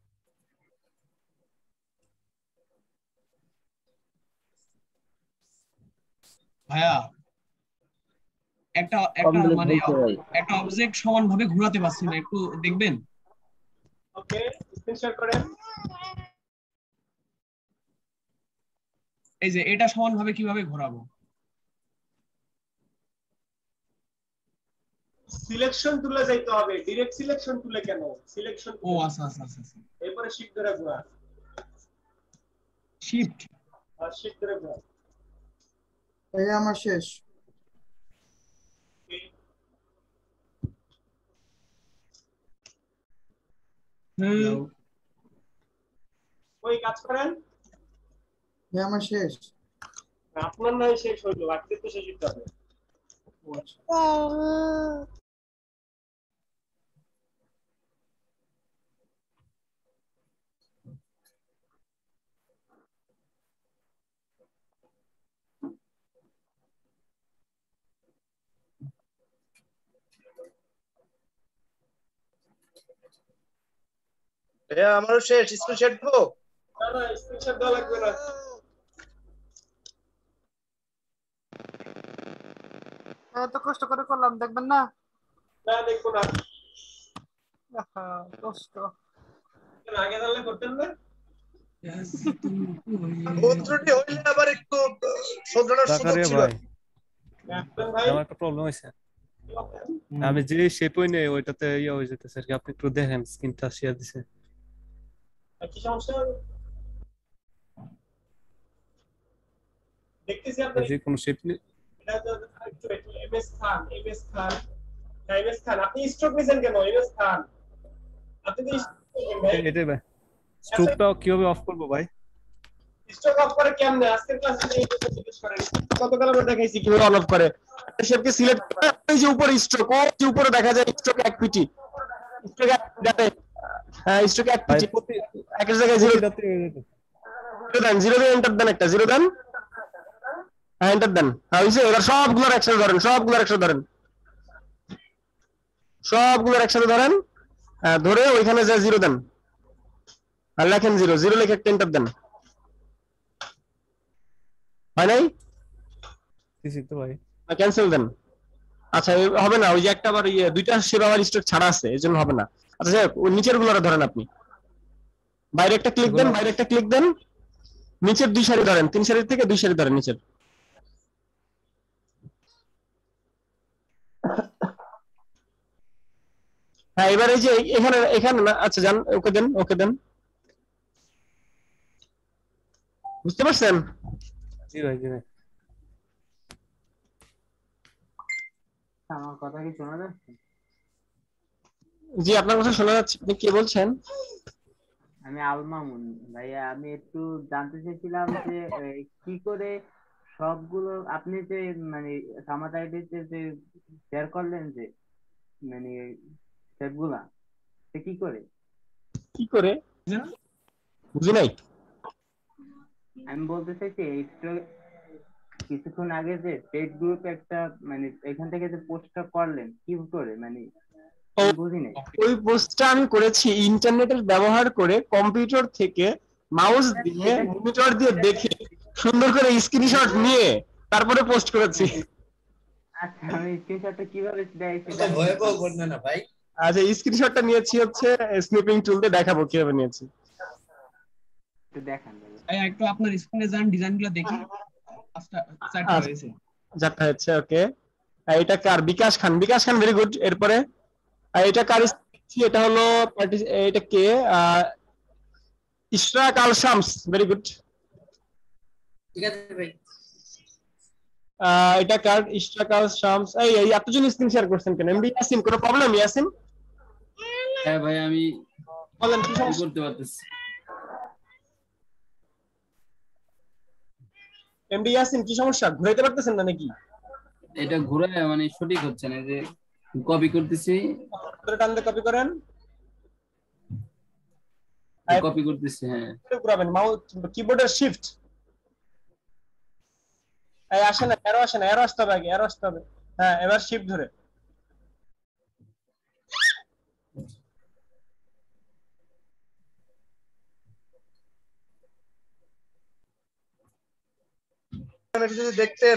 E: ভাইয়া একটা মানে একটা অবজেক্ট সমানভাবে ঘোরাতে পারছি না, একটু দেখবেন।
A: ওকে স্ক্রিন শেয়ার করেন।
E: এই যে এটা সমানভাবে কিভাবে ঘোরাবো?
A: সিলেকশন টুলে যাইতে হবে, ডাইরেক্ট সিলেকশন টুলে কেন? সিলেকশন,
E: ও আচ্ছা আচ্ছা আচ্ছা,
A: এরপরে শিফট ধরে ঘোরা,
E: শিফট
A: আর শিফট ধরে ঘোরা।
W: এই আমার শেষ।
A: ওই কাজ করেন।
W: এই আমার শেষ।
A: আপনার নয় শেষ হইলো, বাকি তো শেষ হইতে হবে।
C: ভাইয়া আমারও শেষ, স্ক্রিন শেয়ার দেবো?
A: না না স্ক্রিন শেয়ার দেওয়া লাগবে না।
L: এত কষ্ট করে করলাম, দেখবেন না?
A: না দেখবো না।
L: কষ্ট
A: আগে তাহলে করতেন না?
C: ভুল হইলে আবার একটু শোধরানোর সুযোগ ছিল।
F: আমার একটা প্রবলেম হইছে, আমি যে শেপই নেই ওইটাতে ইয়া হয়ে যেতেছে আর কি। আপনি একটু দেখেন, স্ক্রিনটা শেয়ার দিছে।
A: কি সমস্যা? দেখতেছি আপনি
F: যে কোন শেপ নেই।
A: এটা তো একটু MS Khan, MS Khan, MS Khan. আপনি স্ট্রোক নিছেন কেন এমএস খান? আপনি তো
F: এটাই ভাই, স্ট্রোকটা কিভাবে অফ করব ভাই?
A: স্ট্রোক অফ করে কেমনে? আজকের ক্লাসে এই কথা জিজ্ঞেস করেন। গতকাল আমরা দেখাইছি কিভাবে অন অফ করে। একটা শেপকে সিলেক্ট করে এই যে উপরে স্ট্রোক, ওই যে উপরে দেখা যায় স্ট্রোক এক পিটি, স্ট্রোক এক পিটি, হ্যাঁ স্ট্রোক এক পিটি, এক জায়গায় জিরো দেন, জিরো দিয়ে এন্টার দেন, একটা জিরো দেন, হ্যাঁ এন্টার দেন। হ্যাঁ হইছে। এবার সবগুলোর একসাথে ধরেন, সবগুলোর একসাথে ধরেন, সবগুলোর একসাথে ধরেন। হ্যাঁ ধরে ওইখানে যা জিরো দেন, আর লেখেন জিরো, জিরো লিখে একটা এন্টার দেন। হয় নাই?
F: দিছি তো ভাই।
A: ক্যান্সেল দেন। আচ্ছা হবে না, ওই যে একটা আবার দুইটা শেপ আবার স্ট্রোক ছাড়া আছে, এজন্য হবে না। আচ্ছা যাই হোক, ওই নিচের গুলোরে ধরেন আপনি। বাইরে একটা ক্লিক দেন, বাইরে একটা ক্লিক দেন, নিচের দুই সারি ধরেন, তিন সারি থেকে দুই সারি ধরেন নিচের। হ্যাঁ এবার এই যে এখানে এখানে না, আচ্ছা যান, ওকে দেন, ওকে দেন। বুঝতে পারছেন?
F: জি ভাই, জি ভাই।
G: আমার কথা কি শোনা যাচ্ছে?
A: জি আপনার কথা শোনা যাচ্ছে, আপনি কে বলছেন?
G: আমি আল মামুন ভাইয়া। আমি একটু জানতে চাইছিলাম যে কি করে সবগুলো আপনি যে মানে সামার আইডিতে যে শেয়ার করলেন যে মানে সেটগুলা সে কি করে
A: কি করে বুঝি নাই।
G: আমি বলতে চাইছি একটু কিছুক্ষণ আগে যে পেড গ্রুপ একটা মানে এখান থেকে যে পোস্টটা করলেন কি করে মানে বুঝি নাই।
A: ওই পোস্টটা আমি করেছি ইন্টারনেটের ব্যবহার করে, কম্পিউটার থেকে মাউস দিয়ে মনিটর দিয়ে দেখে সুন্দর করে স্ক্রিনশট নিয়ে তারপরে পোস্ট করেছি।
G: আচ্ছা আমি স্ক্রিনশটটা কিভাবে দেই সেটা
C: ভয়াবহ ঘটনা না ভাই।
A: আচ্ছা স্ক্রিনশটটা নিয়েছি হচ্ছে স্নিপিং টুল দিয়ে, দেখাবো কিভাবে নিয়েছি।
G: একটু দেখান
E: ভাইয়া একটু আপনার স্ক্রিনে যান, ডিজাইনগুলো দেখি। চারটা হয়েছে।
A: যাত্রা হচ্ছে ওকে। এটা কার? বিকাশ খান। বিকাশ খান ভেরি গুড। এরপরে এটা কার? এটা হলো এটা কে? Ishraq Al Shams very good.
L: ঠিক আছে ভাই।
A: এটা কার? ইশরাক আল শামস। এই এতজন স্ক্রিন শেয়ার করছেন কেন? এমডি ইয়াসিন কোনো প্রবলেম? ইয়াসিন
H: হ্যাঁ ভাই আমি
A: বলেন কি সমস্যা
H: করতে পারতেছি।
A: এমডি ইয়াসিন কি সমস্যা? ঘুরাইতে পারতেছেন না নাকি?
H: এটা ঘুরায় মানে সঠিক হচ্ছে না, যে কপি করতেছি।
A: টান দিয়ে কপি করেন।
H: কপি করতেছি হ্যাঁ।
A: ঘুরাবেন মাউস কিবোর্ডের শিফট। এই আসে না, এরো আসে না, এরো আসতে হবে আগে, এরো আসতে হবে। হ্যাঁ এবার শিফট ধরে।
C: যদি দেখতেন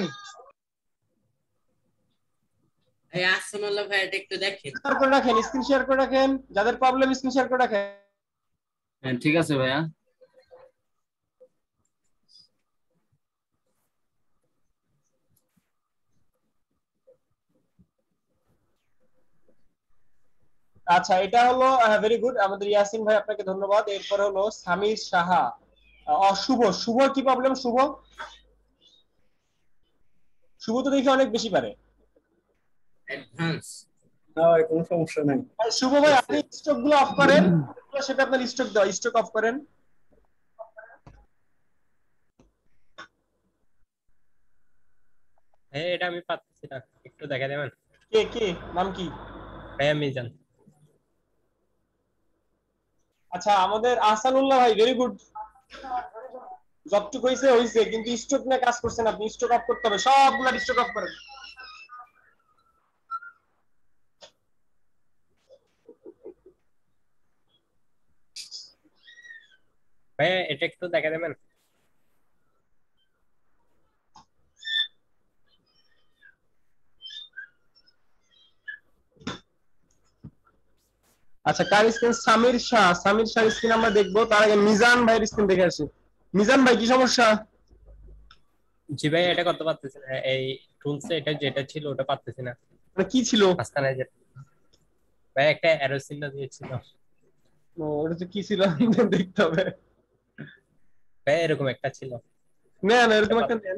L: এই আসসালামু ভাই এটা একটু দেখেন।
A: শেয়ার করে রাখেন, স্ক্রিন শেয়ার করে রাখেন, যাদের প্রবলেম স্ক্রিন শেয়ার করে রাখেন।
H: হ্যাঁ ঠিক আছে ভাইয়া।
A: আচ্ছা এটা হলো ভেরি গুড আমাদের ইয়াসিন ভাই, আপনাকে ধন্যবাদ। এরপর হলো সামির সাহা। শুভ। শুভ কি প্রবলেম? শুভ শুভ তো দেখি অনেক বেশি পারে।
L: অ্যাডভান্স
U: না কোনো সমস্যা নাই।
A: শুভ ভাই আপনি স্টক গুলো অফ করেন, সেটা আপনার স্টক দাও, স্টক অফ করেন।
R: এটা আমি পাচ্ছি না, একটু দেখা দেবেন?
A: কে কে নাম কি?
R: ভাইয়া মিজান।
A: আচ্ছা আমাদের আহসানুল্লাহ ভাই ভেরি গুড। যতটুকু হইছে হইছে, কিন্তু স্টক নিয়ে কাজ করছেন আপনি, স্টক অফ করতে হবে, সবগুলা স্টক অফ করেন।
R: ভাইয়া এটা একটু দেখা দেবেন?
A: আচ্ছা কার স্ক্রিন? সামির শাহ। সামির শাহ স্ক্রিন আমরা দেখবো, তার আগে মিজান ভাইয়ের স্ক্রিন দেখে আসি। মিজান ভাই কি সমস্যা?
R: জি ভাই এটা করতে পারতেছি না, এই টুলস এটা যেটা ছিল ওটা পারতেছি না।
A: কি ছিল?
R: মাঝখানে যে ভাই একটা অ্যারো চিহ্ন দিয়েছিল।
A: ও ওটা তো কি ছিল দেখতে হবে।
R: ভাই এরকম একটা ছিল।
A: না না এরকম একটা নেন।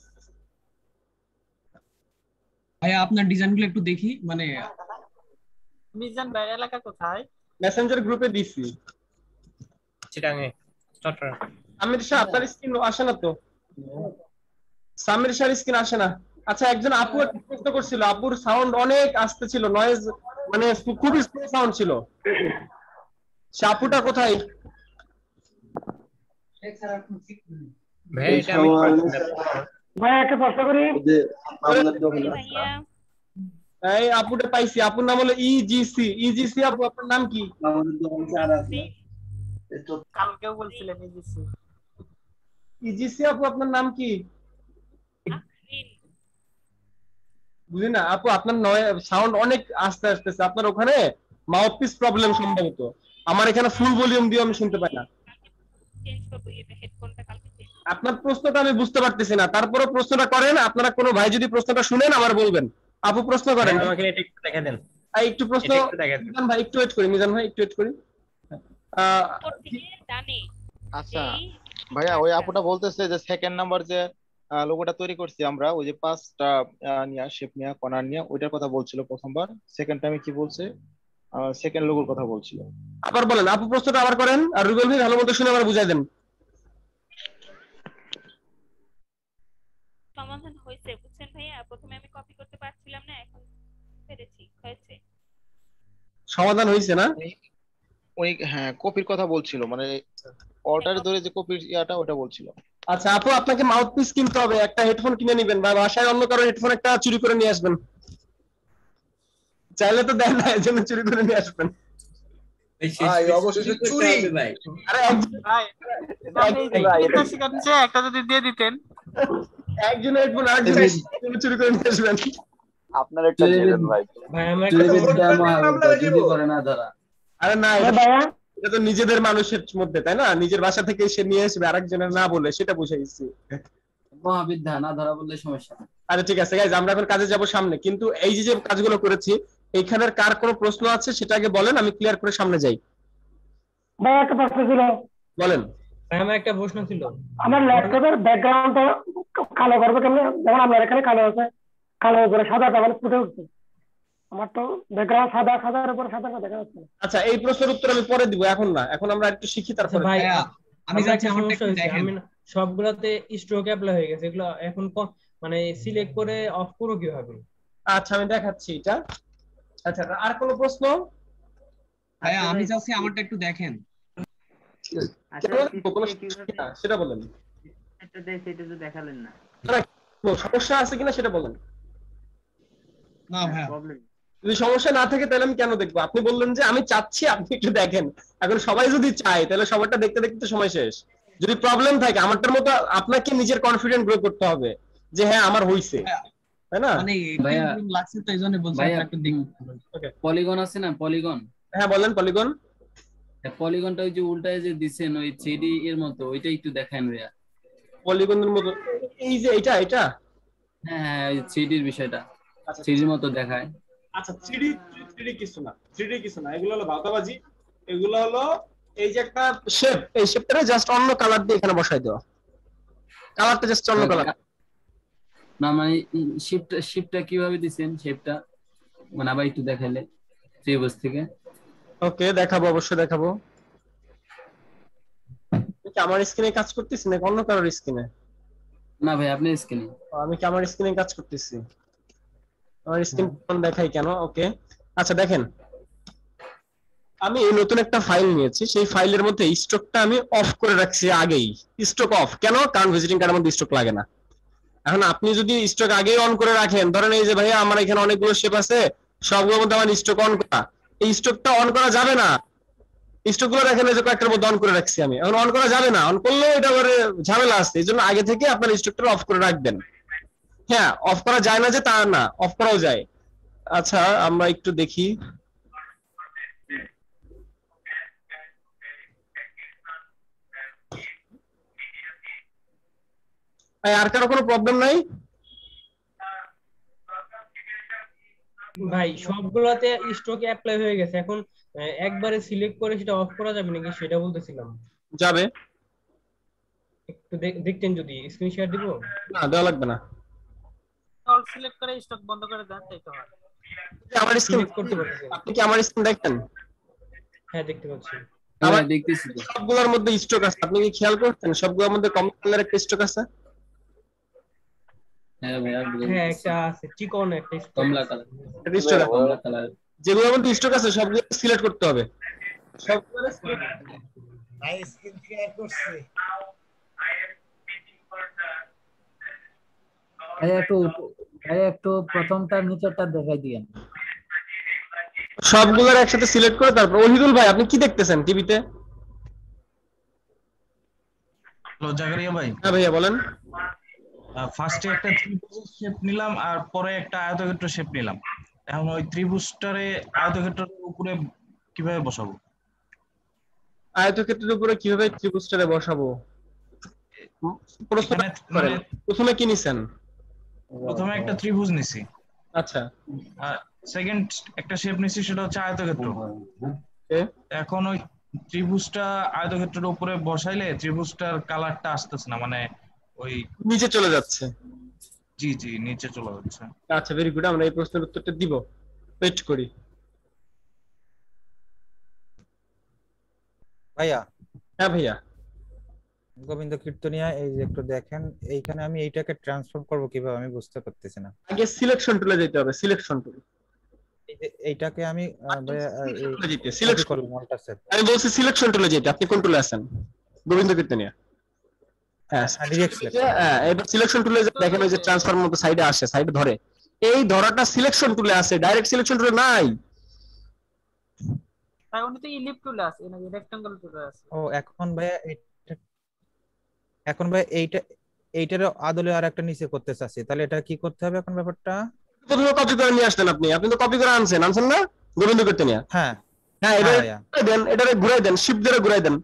E: ভাইয়া আপনার ডিজাইনগুলো একটু দেখি। মানে
L: মিজান ভাই এলাকা কোথায়?
A: মেসেঞ্জার গ্রুপে দিছি।
R: চিটাঙে চট্টগ্রাম।
A: আমির শাহ আপনার স্ক্রিন আসে না তো? সামির শাহর স্ক্রিন আসে না। আচ্ছা একজন আপু একটা প্রশ্ন করছিল, আপুর সাউন্ড অনেক আসতে ছিল, নয়েজ মানে খুবই স্লো সাউন্ড ছিল। সে আপুটা কোথায়?
R: ভাই এটা আমি
A: ভাই একটা প্রশ্ন করি। এই আপুটা পাইছি, আপুর নাম হলো ইজিসি। ইজিসি আপু আপনার নাম কি?
L: কালকেও বলছিলেন ইজিসি।
A: ইজিসি আপু আপনার নাম কি? বুঝি না আপু, আপনার সাউন্ড অনেক আস্তে আসতেছে, আপনার ওখানে মাউথপিস প্রবলেম সম্ভবত। আমার এখানে ফুল ভলিউম দিয়ে আমি শুনতে পাই না। আপনার প্রশ্নটা আমি বুঝতে পারতেছি না, তারপরে প্রশ্নটা করেন। আপনারা কোনো ভাই যদি প্রশ্নটা শুনেন আমার বলবেন। আপু প্রশ্ন করেন।
R: আমাকে এটা একটু দেখা দেন।
A: একটু প্রশ্ন মিজান ভাই একটু ওয়েট করি, মিজান ভাই একটু ওয়েট করি।
B: আচ্ছা ভাইয়া ওই আপুটা বলতেছে যে সেকেন্ড নাম্বার যে লোগোটা তৈরি করছি আমরা, ওই যে 5টা নিয়া শেপ নিয়া কর্নার নিয়া, ওইটার কথা বলছিল প্রথমবার। সেকেন্ড টাইমে কি বলছে, সেকেন্ড লোগোর কথা বলছিল।
A: আবার বলেন, আপু প্রশ্নটা আবার করেন, আর রুবেল ভাই ভালো মতো শুনে আবার বুঝাই দেন।
Q: সমাধান হয়েছে বুঝছেন ভাইয়া, প্রথমে আমি কপি করতে পারছিলাম না, এখন পেরেছি, হয়েছে।
A: সমাধান হয়েছে না?
B: ওই হ্যাঁ কপির কথা বলছিল, মানে অল্টারে ধরে যে কপির ইয়াটা ওটা বলছিল।
A: আচ্ছা আপু, আপনাকে মাউথপিস কিনতে হবে, একটা হেডফোন কিনে নেবেন, বা বাসায় অন্য কারো হেডফোন একটা চুরি করে নিয়ে আসবেন। চাইলে তো দেন না, এর জন্য চুরি করে নিয়ে আসবেন।
C: ভাই অবশেষে চুরি
A: আরে
L: একটা যদি দিয়ে দিতেন।
A: একজন হেডফোন আরেকজন চুরি করে নিয়ে আসবেন।
T: আপনার একটা দিবেন ভাই।
L: ভাই আমরা একটা
H: যদি করে না ধরা।
A: আরে না, এটা তো নিজেদের মানুষের মধ্যে, তাই না? নিজের বাসা থেকে সে নিয়ে আসবে, আরেকজনের না বলে, সেটা বুঝাইছি।
H: মহাবিদ্যা না ধরা বললে সমস্যা।
A: আরে ঠিক আছে গাইজ, আমরা এখন কাজে যাব সামনে, কিন্তু এই যে কাজগুলো করেছি এইখানের কার কোনো প্রশ্ন আছে সেটা আগে বলেন, আমি ক্লিয়ার করে সামনে যাই।
K: ভাই একটা প্রশ্ন ছিল।
A: বলেন।
L: আমার একটা প্রশ্ন ছিল,
K: আমার ল্যাপটপের ব্যাকগ্রাউন্ডটা কালো করবে কেমনে? যেমন আমার এখানে কালো আছে, কালো উপরে সাদা, তাহলে ফুটে উঠছে। আমার তো ব্যাকগ্রাউন্ড সাদা, সাদার উপরে সাদা দেখা যাচ্ছে।
A: আচ্ছা, এই প্রশ্নের উত্তর আমি পরে দিব, এখন না, এখন আমরা একটু শিখি তারপরে।
L: ভাই আমি যাচ্ছি, আমার আমি সবগুলাতে স্ট্রোক অ্যাপ্লাই হয়ে গেছে, এগুলো এখন মানে সিলেক্ট করে অফ করব কিভাবে?
A: আচ্ছা আমি দেখাচ্ছি এটা। আচ্ছা, আর কোনো প্রশ্ন?
E: ভাই আমি চাচ্ছি আমারটা একটু দেখেন।
A: সেটা বলেন।
G: সেটা তো দেখালেন না।
A: সমস্যা আছে কিনা সেটা বলেন।
E: না ভাই
A: যদি সমস্যা না থাকে তাহলে আমি কেন দেখবো? আপনি বললেন যে আমি চাচ্ছি, আপনি একটু দেখেন। এখন সবাই যদি চায় তাহলে সবারটা দেখতে দেখতে সময় শেষ। যদি প্রবলেম থাকে, আমারটার মতো আপনাকে নিজের কনফিডেন্ট গ্রো করতে হবে যে হ্যাঁ আমার হইছে, তাই না?
E: মানে লাগছে তো এইজন্য বলছি একটু দেখুন।
A: ওকে,
H: পলিগন আছে না, পলিগন?
A: হ্যাঁ বলেন। পলিগন,
H: পলিগনটা ওই যে উল্টায় যে দিছেন ওই 3D এর মতো, ওইটা একটু দেখান ভাইয়া।
A: পলিগনের মতো এই যে এটা
H: হ্যাঁ ওই 3D এর বিষয়টা 3D এর মতো দেখায়।
A: আচ্ছা 3D কিছু না, 3D কিছু না, এগুলো হলো ভাওতাবাজি। এগুলো হলো এই যে একটা শেপ, এই শেপটা জাস্ট অন্য কালার দিয়ে এখানে বসাই দেওয়া, কালারটা জাস্ট অন্য কালার
H: না। মানে শিপটা কিভাবে দিবেন, শেপটা মানে আবার একটু দেখাইলে ত্রিভুজ থেকে।
A: ওকে, দেখাবো, অবশ্যই দেখাবো। কি আমার স্ক্রিনে কাজ করতেছি না অন্য কারোর স্ক্রিনে?
H: না ভাই আপনার স্ক্রিনে।
A: আমি কি আমার স্ক্রিনে কাজ করতেছি? আমার স্ক্রিন দেখাই কেন? ওকে, আচ্ছা দেখেন, আমি এই নতুন একটা ফাইল নিয়েছি, সেই ফাইলের মধ্যে স্টকটা আমি অফ করে রাখছি আগেই। স্টক অফ কেন? কারণ ভিজিটিং কার্ডের মধ্যে স্টক লাগে না। এখন আপনি যদি স্টক আগেই অন করে রাখেন, ধরেন এই যে ভাইয়া আমার এখানে অনেকগুলো শেপ আছে, সবগুলোর মধ্যে আমার স্টক অন করা, এই স্টকটা অন করা যাবে না। স্টকগুলো দেখেন এই যে কয়েকটার মধ্যে অন করে রাখছি আমি, এখন অন করা যাবে না। অন করলেও এটা করে ঝামেলা আছে, এই জন্য আগে থেকে আপনার স্টকটা অফ করে রাখবেন। হ্যাঁ, অফ করা যায় না যে তা না, অফ করাও যায়। আচ্ছা আমরা একটু দেখি। আর কারো কোনো প্রবলেম নাই?
L: ভাই সবগুলাতে স্টক অ্যাপ্লাই হয়ে গেছে, এখন একবারে সিলেক্ট করে সেটা অফ করা যাবে নাকি সেটা বলতেছিলাম।
A: যাবে,
L: একটু দেখতেন যদি স্ক্রিনশট দিব।
A: না দেওয়া লাগবে না,
L: অল সিলেক্ট করে স্টক বন্ধ করে দেন, তাই তো হয়।
A: আমার স্ক্রিন
L: করতে পারতেছি।
A: আপনি কি আমার স্ক্রিন দেখেন?
L: হ্যাঁ দেখতে পাচ্ছি।
A: আমার দেখতেছি তো, সবগুলোর মধ্যে স্টক আছে। আপনি কি খেয়াল করছেন সবগুলোর মধ্যে কমলা কালার একটা স্টক আছে?
H: হ্যাঁ ভাই
L: হ্যাঁ একটা আছে, চিকন একটা
H: কমলা কালার,
A: এটা স্টক আছে।
H: কমলা কালার
A: যেগুলোর মধ্যে স্টক আছে সবগুলো সিলেক্ট করতে হবে। সবগুলো
V: ভাই স্ক্রিন শেয়ার করছি।
J: একটু প্রথমটা নিচেরটা দেখাই দিয়েন।
A: সবগুলোর একসাথে সিলেক্ট করে তারপর। ওহিদুল ভাই আপনি কি দেখতেছেন টিভিতে?
O: হ্যালো জাকারিয়া ভাই।
A: হ্যাঁ ভাইয়া বলেন।
O: ফার্স্টে একটা ত্রিভুজের শেপ নিলাম আর পরে একটা আয়তক্ষেত্র শেপ নিলাম। এখন ওই ত্রিভুজটারে আয়তক্ষেত্রের উপরে কিভাবে বসাবো?
A: আয়তক্ষেত্রের উপরে কিভাবে ত্রিভুজটারে বসাবো? প্রথমে কি নিছেন?
O: প্রথমে একটা ত্রিভুজ নিছি।
A: আচ্ছা।
O: সেকেন্ড একটা শেপ নিছি, সেটা হচ্ছে আয়তক্ষেত্র। এখন ওই ত্রিভুজটা আয়তক্ষেত্রের উপরে বসাইলে ত্রিভুজটার কালারটা আসতেছে না, মানে ওই
A: নিচে চলে যাচ্ছে।
O: জি জি নিচে চলে যাচ্ছে।
A: আচ্ছা ভেরি গুড, আমরা এই প্রশ্নের উত্তরটা দিব, ওয়েট করি।
P: ভাইয়া।
A: হ্যাঁ ভাইয়া।
P: গোবিন্দ কীর্তনিয়া, এই যে একটু দেখেন এইখানে আমি এইটাকে ট্রান্সফর্ম করব কিভাবে আমি বুঝতে পারতেছি না।
A: আগে সিলেকশন টুলে যেতে হবে, সিলেকশন টুল।
P: এই যে এইটাকে আমি
A: সিলেকশন
P: করব মলটা সেট।
A: আমি বলছি সিলেকশন টুলে যেতে, আপনি কোন টুলে আছেন? গোবিন্দ কীর্তনিয়া। হ্যাঁ
P: ডিরেক্ট সিলেকশন।
A: হ্যাঁ এবার সিলেকশন টুলে দেখেন ওই যে ট্রান্সফর্ম মতো সাইডে আসে, সাইডে ধরে, এই ধরাটা সিলেকশন টুলে আছে, ডাইরেক্ট সিলেকশন টুলে নাই।
M: তাই উনি তো ইলিপ টুলে আছে নাকি রেক্টাঙ্গেল টুলে আছে।
P: ও এখন ভাই এইটার আদলে আর একটা নিচে করতে চাচ্ছি, তাহলে এটা কি করতে হবে এখন ব্যাপারটা?
A: প্রথমে কপি করে নিয়ে আসতেন আপনি, আপনি তো কপি করে আনছেন না গোবিন্দ কীর্তনিয়া?
P: হ্যাঁ
A: হ্যাঁ এবারে দেন, এটারে ঘুরাই দেন, শিফট ধরে ঘুরাই দেন।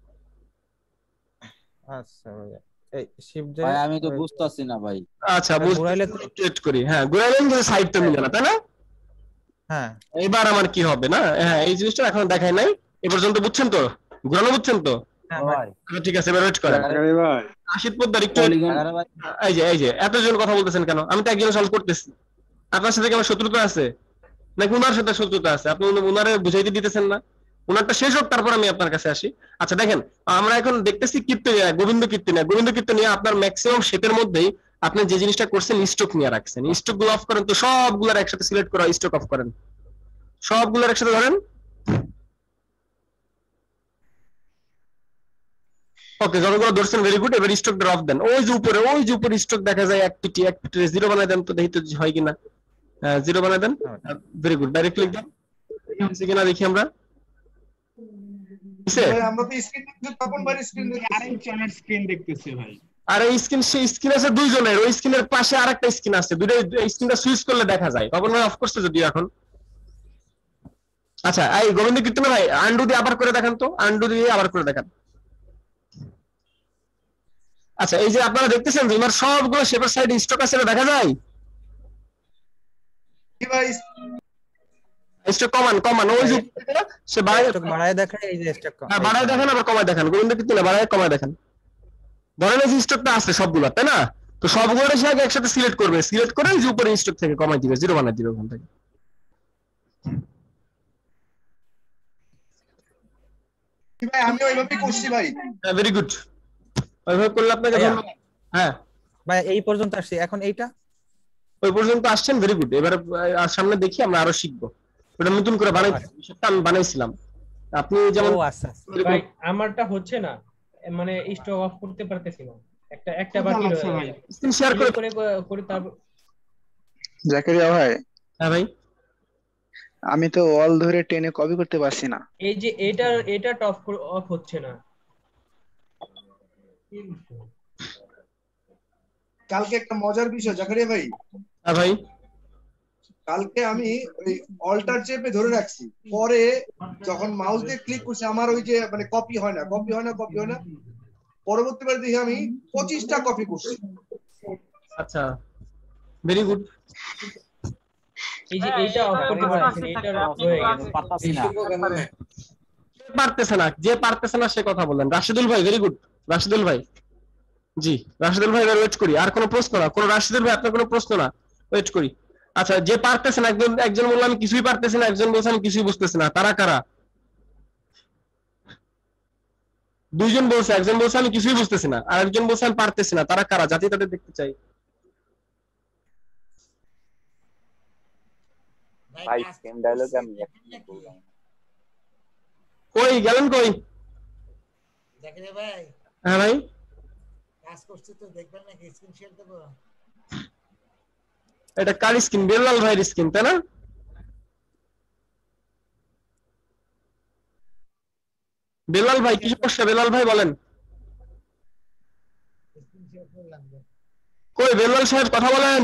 P: আচ্ছা ভাইয়া এই শিফট
N: ভাই আমি তো বুঝতাছি না ভাই।
A: আচ্ছা ঘুরাইলে তো চেক করি। হ্যাঁ ঘুরাইলেন যে সাইড তো মিলে না, তাই না?
P: হ্যাঁ
A: এবার আমার কি হবে না, হ্যাঁ এই জিনিসটা এখন দেখাই নাই এ পর্যন্ত, বুঝছেন তো? ঘুরানো বুঝছেন তো? ঠিক আছে এবার ওয়েট করেন। আশিত পোদ্দার একটু এই যে এতজন কথা বলতেছেন কেন? আমি তো একজন সলভ করতেছি, আপনার সাথে কি আমার শত্রুতা আছে নাকি উনার সাথে শত্রুতা আছে? আপনি উনারে বুঝাইতে দিতেছেন না, উনারটা শেষ হোক তারপর আমি আপনার কাছে আসি। আচ্ছা দেখেন আমরা এখন দেখতেছি কীর্তনিয়া, গোবিন্দ কীর্তনিয়া আপনার ম্যাক্সিমাম শেপের মধ্যেই আপনি যে জিনিসটা করছেন স্ট্রোক নিয়ে রাখছেন। স্ট্রোক গুলো অফ করেন তো, সবগুলোর একসাথে সিলেক্ট করা, স্ট্রোক অফ করেন, সবগুলোর একসাথে ধরেন। ওকে যতগুলো ধরছেন ভেরি গুড, এবার স্ট্রোক অফ দেন। ওই যে উপরে স্ট্রোক দেখা যায় এক পিটি জিরো বানায় দেন তো, দেখি তো হয় কিনা। জিরো বানায় দেন, ভেরি গুড। ডাইরেক্ট ক্লিক দেন, কিনা দেখি আমরা।
C: আমরা তো স্ক্রিন তপন ভাই স্ক্রিন দেখতেছি,
U: আরেকজনের স্ক্রিন দেখতেছি ভাই।
A: আর এই স্ক্রিন আছে দুইজনের, ওই স্ক্রিনের পাশে আরেকটা স্ক্রিন আছে, দুটো স্ক্রিনটা সুইচ করলে দেখা যায়। তখন ভাই অফ করছে যদিও এখন। আচ্ছা এই গোবিন্দ কীর্তন ভাই আন্ডু দিয়ে আবার করে দেখান তো, আন্ডু দিয়ে আবার করে দেখান। আচ্ছা এই যে আপনারা দেখতেছেন যে আমার সবগুলো শেপের সাইডে স্টক আছে দেখা যায়।
C: কি ভাই
A: স্টক কমান ওই যে সে
P: বাড়ায় দেখায়, এই যে স্টক
A: হ্যাঁ বাড়ায় দেখান আবার কমায় দেখান। গোবিন্দ কীর্তন বাড়ায় কমায় দেখান। ধরেন এই স্টকটা আছে সবগুলো, তাই না? তো সবগুলো সে আগে একসাথে সিলেক্ট করবে, সিলেক্ট করে এই যে উপরে স্টক থেকে কমাই দিবে, জিরো বানাই দিবে ওখান থেকে।
C: ভাই আমি ওইভাবেই করছি ভাই।
A: হ্যাঁ ভেরি গুড, ওইভাবে করলে আপনাকে ধন্যবাদ। হ্যাঁ
P: ভাই এই পর্যন্ত আসছি, এখন এইটা
A: ওই পর্যন্ত আসছেন, ভেরি গুড। এবারে সামনে দেখি আমরা আরো শিখবো, ওটা নতুন করে বানাইছিলাম, আমি বানাইছিলাম। আপনি যেমন
L: ভাই আমারটা হচ্ছে না, মানে স্টক অফ করতে পারতেছি না, একটা বাকি রয়েছে ভাই।
A: স্ক্রিন শেয়ার করে
L: তারপর
S: জাকারিয়া ভাই।
A: হ্যাঁ ভাই
S: আমি তো অল ধরে টেনে কপি করতে পারছি না।
L: এই যে এটা অফ হচ্ছে না।
C: কালকে একটা মজার বিষয় জাকারিয়া ভাই।
A: হ্যাঁ ভাই
C: কালকে আমি ওই অল্টার চেপে ধরে রাখছি, পরে যখন মাউস দিয়ে ক্লিক করছি আমার ওই যে মানে কপি হয় না, পরবর্তীবার দেখি আমি 25টা কপি করছি।
A: আচ্ছা ভেরি গুড।
L: এই যে এইটা অফ করতে পারছেন, এটা অফ হয়ে গেছে, পারতাছি না।
A: যে পারতেছে না সে কথা বলেন। রাশিদুল ভাই ভেরি গুড, রাশিদুল ভাই। জি রাশিদুল ভাই ওয়েট করি। আর কোনো প্রশ্ন না? কোনো রাশিদুল ভাই আপনার কোনো প্রশ্ন না? ওয়েট করি। আচ্ছা যে পারতেছে না, একজন বললো আমি কিছুই পারতেছি না, একজন বলছে আমি কিছুই বুঝতেছি না, তারা কারা? দুইজন বলছে, একজন বলছে আমি কিছুই বুঝতেছি না, আর একজন বলছে আমি পারতেছি না, তারা কারা? জাতি তাদের দেখতে চাই।
T: ভাই সেম ডায়লগ আমি বললাম।
A: কই গেলেন কই?
V: জাকির ভাই।
A: হ্যাঁ ভাই
V: কাজ করছি তো, দেখবেন নাকি স্ক্রিন শেয়ার দেব?
A: এটা কার স্ক্রিন? বেলাল ভাইয়ের স্ক্রিন, তাই না? বেলাল ভাই কি সমস্যা? বেলাল ভাই বলেন। কই বেলাল সাহেব কথা বলেন।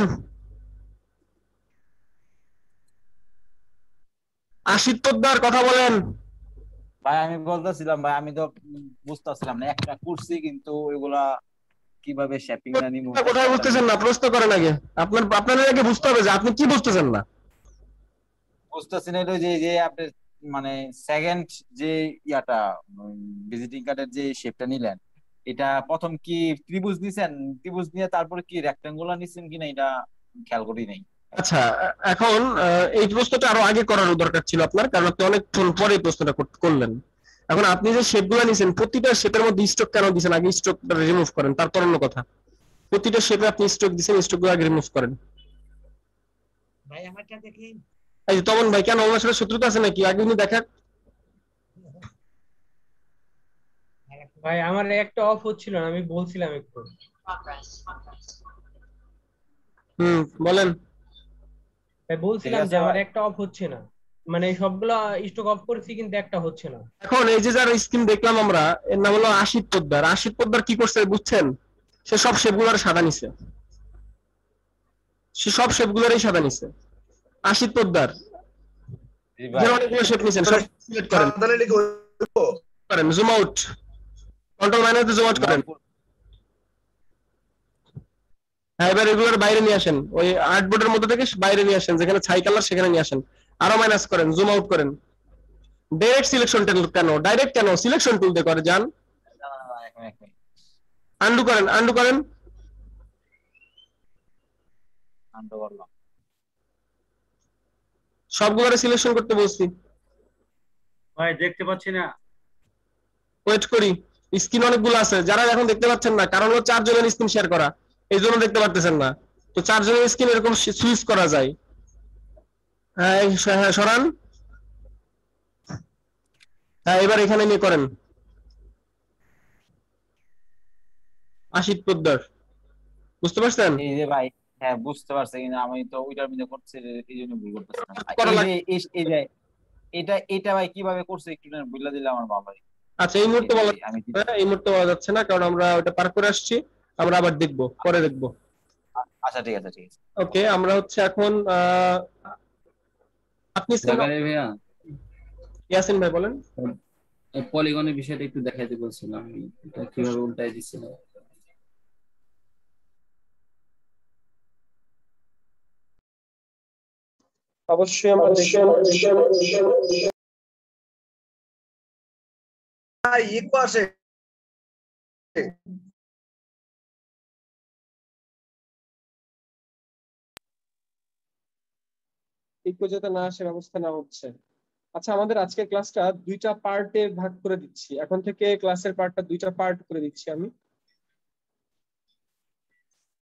A: আশিত পোদ্দার কথা বলেন।
N: ভাই আমি বলতেছিলাম ভাই আমি তো বুঝতেছিলাম না, একটা করছি কিন্তু ওইগুলা কিভাবে শেপিং না নিমু
A: কোথায় বুঝতেছেন না? প্রশ্ন করেন আগে। আপনাদের আগে বুঝতে হবে যে আপনি কি বুঝতেছেন না।
N: বুঝতেছি না যে আপনি মানে সেকেন্ড যে ইয়াটা ভিজিটিং কার্ডের যে শেপটা নিলেন, এটা প্রথম কি ত্রিভুজ নিছেন, ত্রিভুজ নিয়ে তারপরে কি রেক্টাঙ্গুলার নিছেন কিনা এটা খেয়াল করি নাই।
A: আচ্ছা, এখন এই প্রশ্নটা আরো আগে করার দরকার ছিল আপনার, কারণ আপনি অনেকক্ষণ পরে এই প্রশ্নটা করলেন। এখন আপনি যে শেপগুলো নিছেন প্রতিটা শেপের মধ্যে স্ট্রোক কেন দিছেন, আগে স্ট্রোকটা রিমুভ করেন, তারপর অন্য কথা। প্রতিটা শেপে আপনি স্ট্রোক দিছেন, স্ট্রোকগুলো আগে রিমুভ করেন।
V: ভাই আমারটা দেখি।
A: এই যে তমন ভাই, কেন আমার সাথে শত্রুতা আছে নাকি? আগে উনি দেখা।
L: ভাই আমার একটা অফ হচ্ছিল না, আমি বলছিলাম একটু।
A: বলেন।
L: ভাই বলছিলাম যে আমার একটা অফ হচ্ছে না, মানে সবগুলা স্টক অফ করেছি কিন্তু একটা হচ্ছে না।
A: এখন এই যে যার স্ক্রিন দেখলাম আমরা, এর নাম হলো আশিক পোদ্দার। আশিক পোদ্দার কি করছে বুঝছেন? সে সব শেপগুলোর সাদা নিছে, সে সব শেপগুলোরই সাদা নিছে। আশিক পোদ্দার অনেকগুলো শেপ নিছেন, সব সিলেক্ট করেন, করেন জুম আউট, কন্ট্রোল মাইনাসে জুম আউট করেন। হ্যাঁ, এবার এগুলোর বাইরে নিয়ে আসেন, ওই আর্টবোর্ডের মধ্যে থেকে বাইরে নিয়ে আসেন, যেখানে ছাই কালার সেখানে নিয়ে আসেন। আরো মাইনাস করেন, জুম আউট করেন। ডাইরেক্ট সিলেকশন টুল কেন, ডাইরেক্ট কেন, সিলেকশন টুল দিয়ে করে যান। আন্ডু করেন, আন্ডু করেন। সবগুলোরে সিলেকশন করতে বলছি।
D: ভাই দেখতে পাচ্ছি না।
A: ওয়েট করি, স্ক্রিন অনেকগুলো আছে, যারা এখন দেখতে পাচ্ছেন না কারণ হলো 4 জনের স্ক্রিন শেয়ার করা, এই জন্য দেখতে পারতেছেন না। তো 4 জনের স্ক্রিন এরকম সুইচ করা যায়। হ্যাঁ সরান। হ্যাঁ, এবার এখানে নিয়ে করেন আশিক পোদ্দার। বুঝতে পারছেন?
N: এই যে ভাই, হ্যাঁ বুঝতে পারছি, কিন্তু আমি তো ওইটার মধ্যে করছি, এই জন্য ভুল করতেছিলাম। এই যে এটা ভাই কিভাবে করছে একটু বলে দিলে আমার ভালো।
A: আচ্ছা, এই মুহূর্তে বলা এই মুহূর্তে বলা যাচ্ছে না, কারণ আমরা ওটা পার করে আসছি, আমরা আবার দেখবো, পরে দেখবো।
N: আচ্ছা ঠিক আছে, ঠিক আছে।
A: ওকে, আমরা হচ্ছে এখন আপনি
H: ভাইয়া
A: ইয়াসিন ভাই বলেন।
H: পলিগনের বিষয়টা একটু দেখাইতে বলছিলাম, এটা কিভাবে উল্টাই দিছিলাম।
A: অবশ্যই আমরা
C: ইকো আসে।
A: ইকো যাতে না আসে ব্যবস্থা না হচ্ছে। আচ্ছা, আমাদের আজকের ক্লাসটা দুইটা পার্টে ভাগ করে দিচ্ছি, এখন থেকে ক্লাসের পার্টটা দুইটা পার্ট করে দিচ্ছি আমি।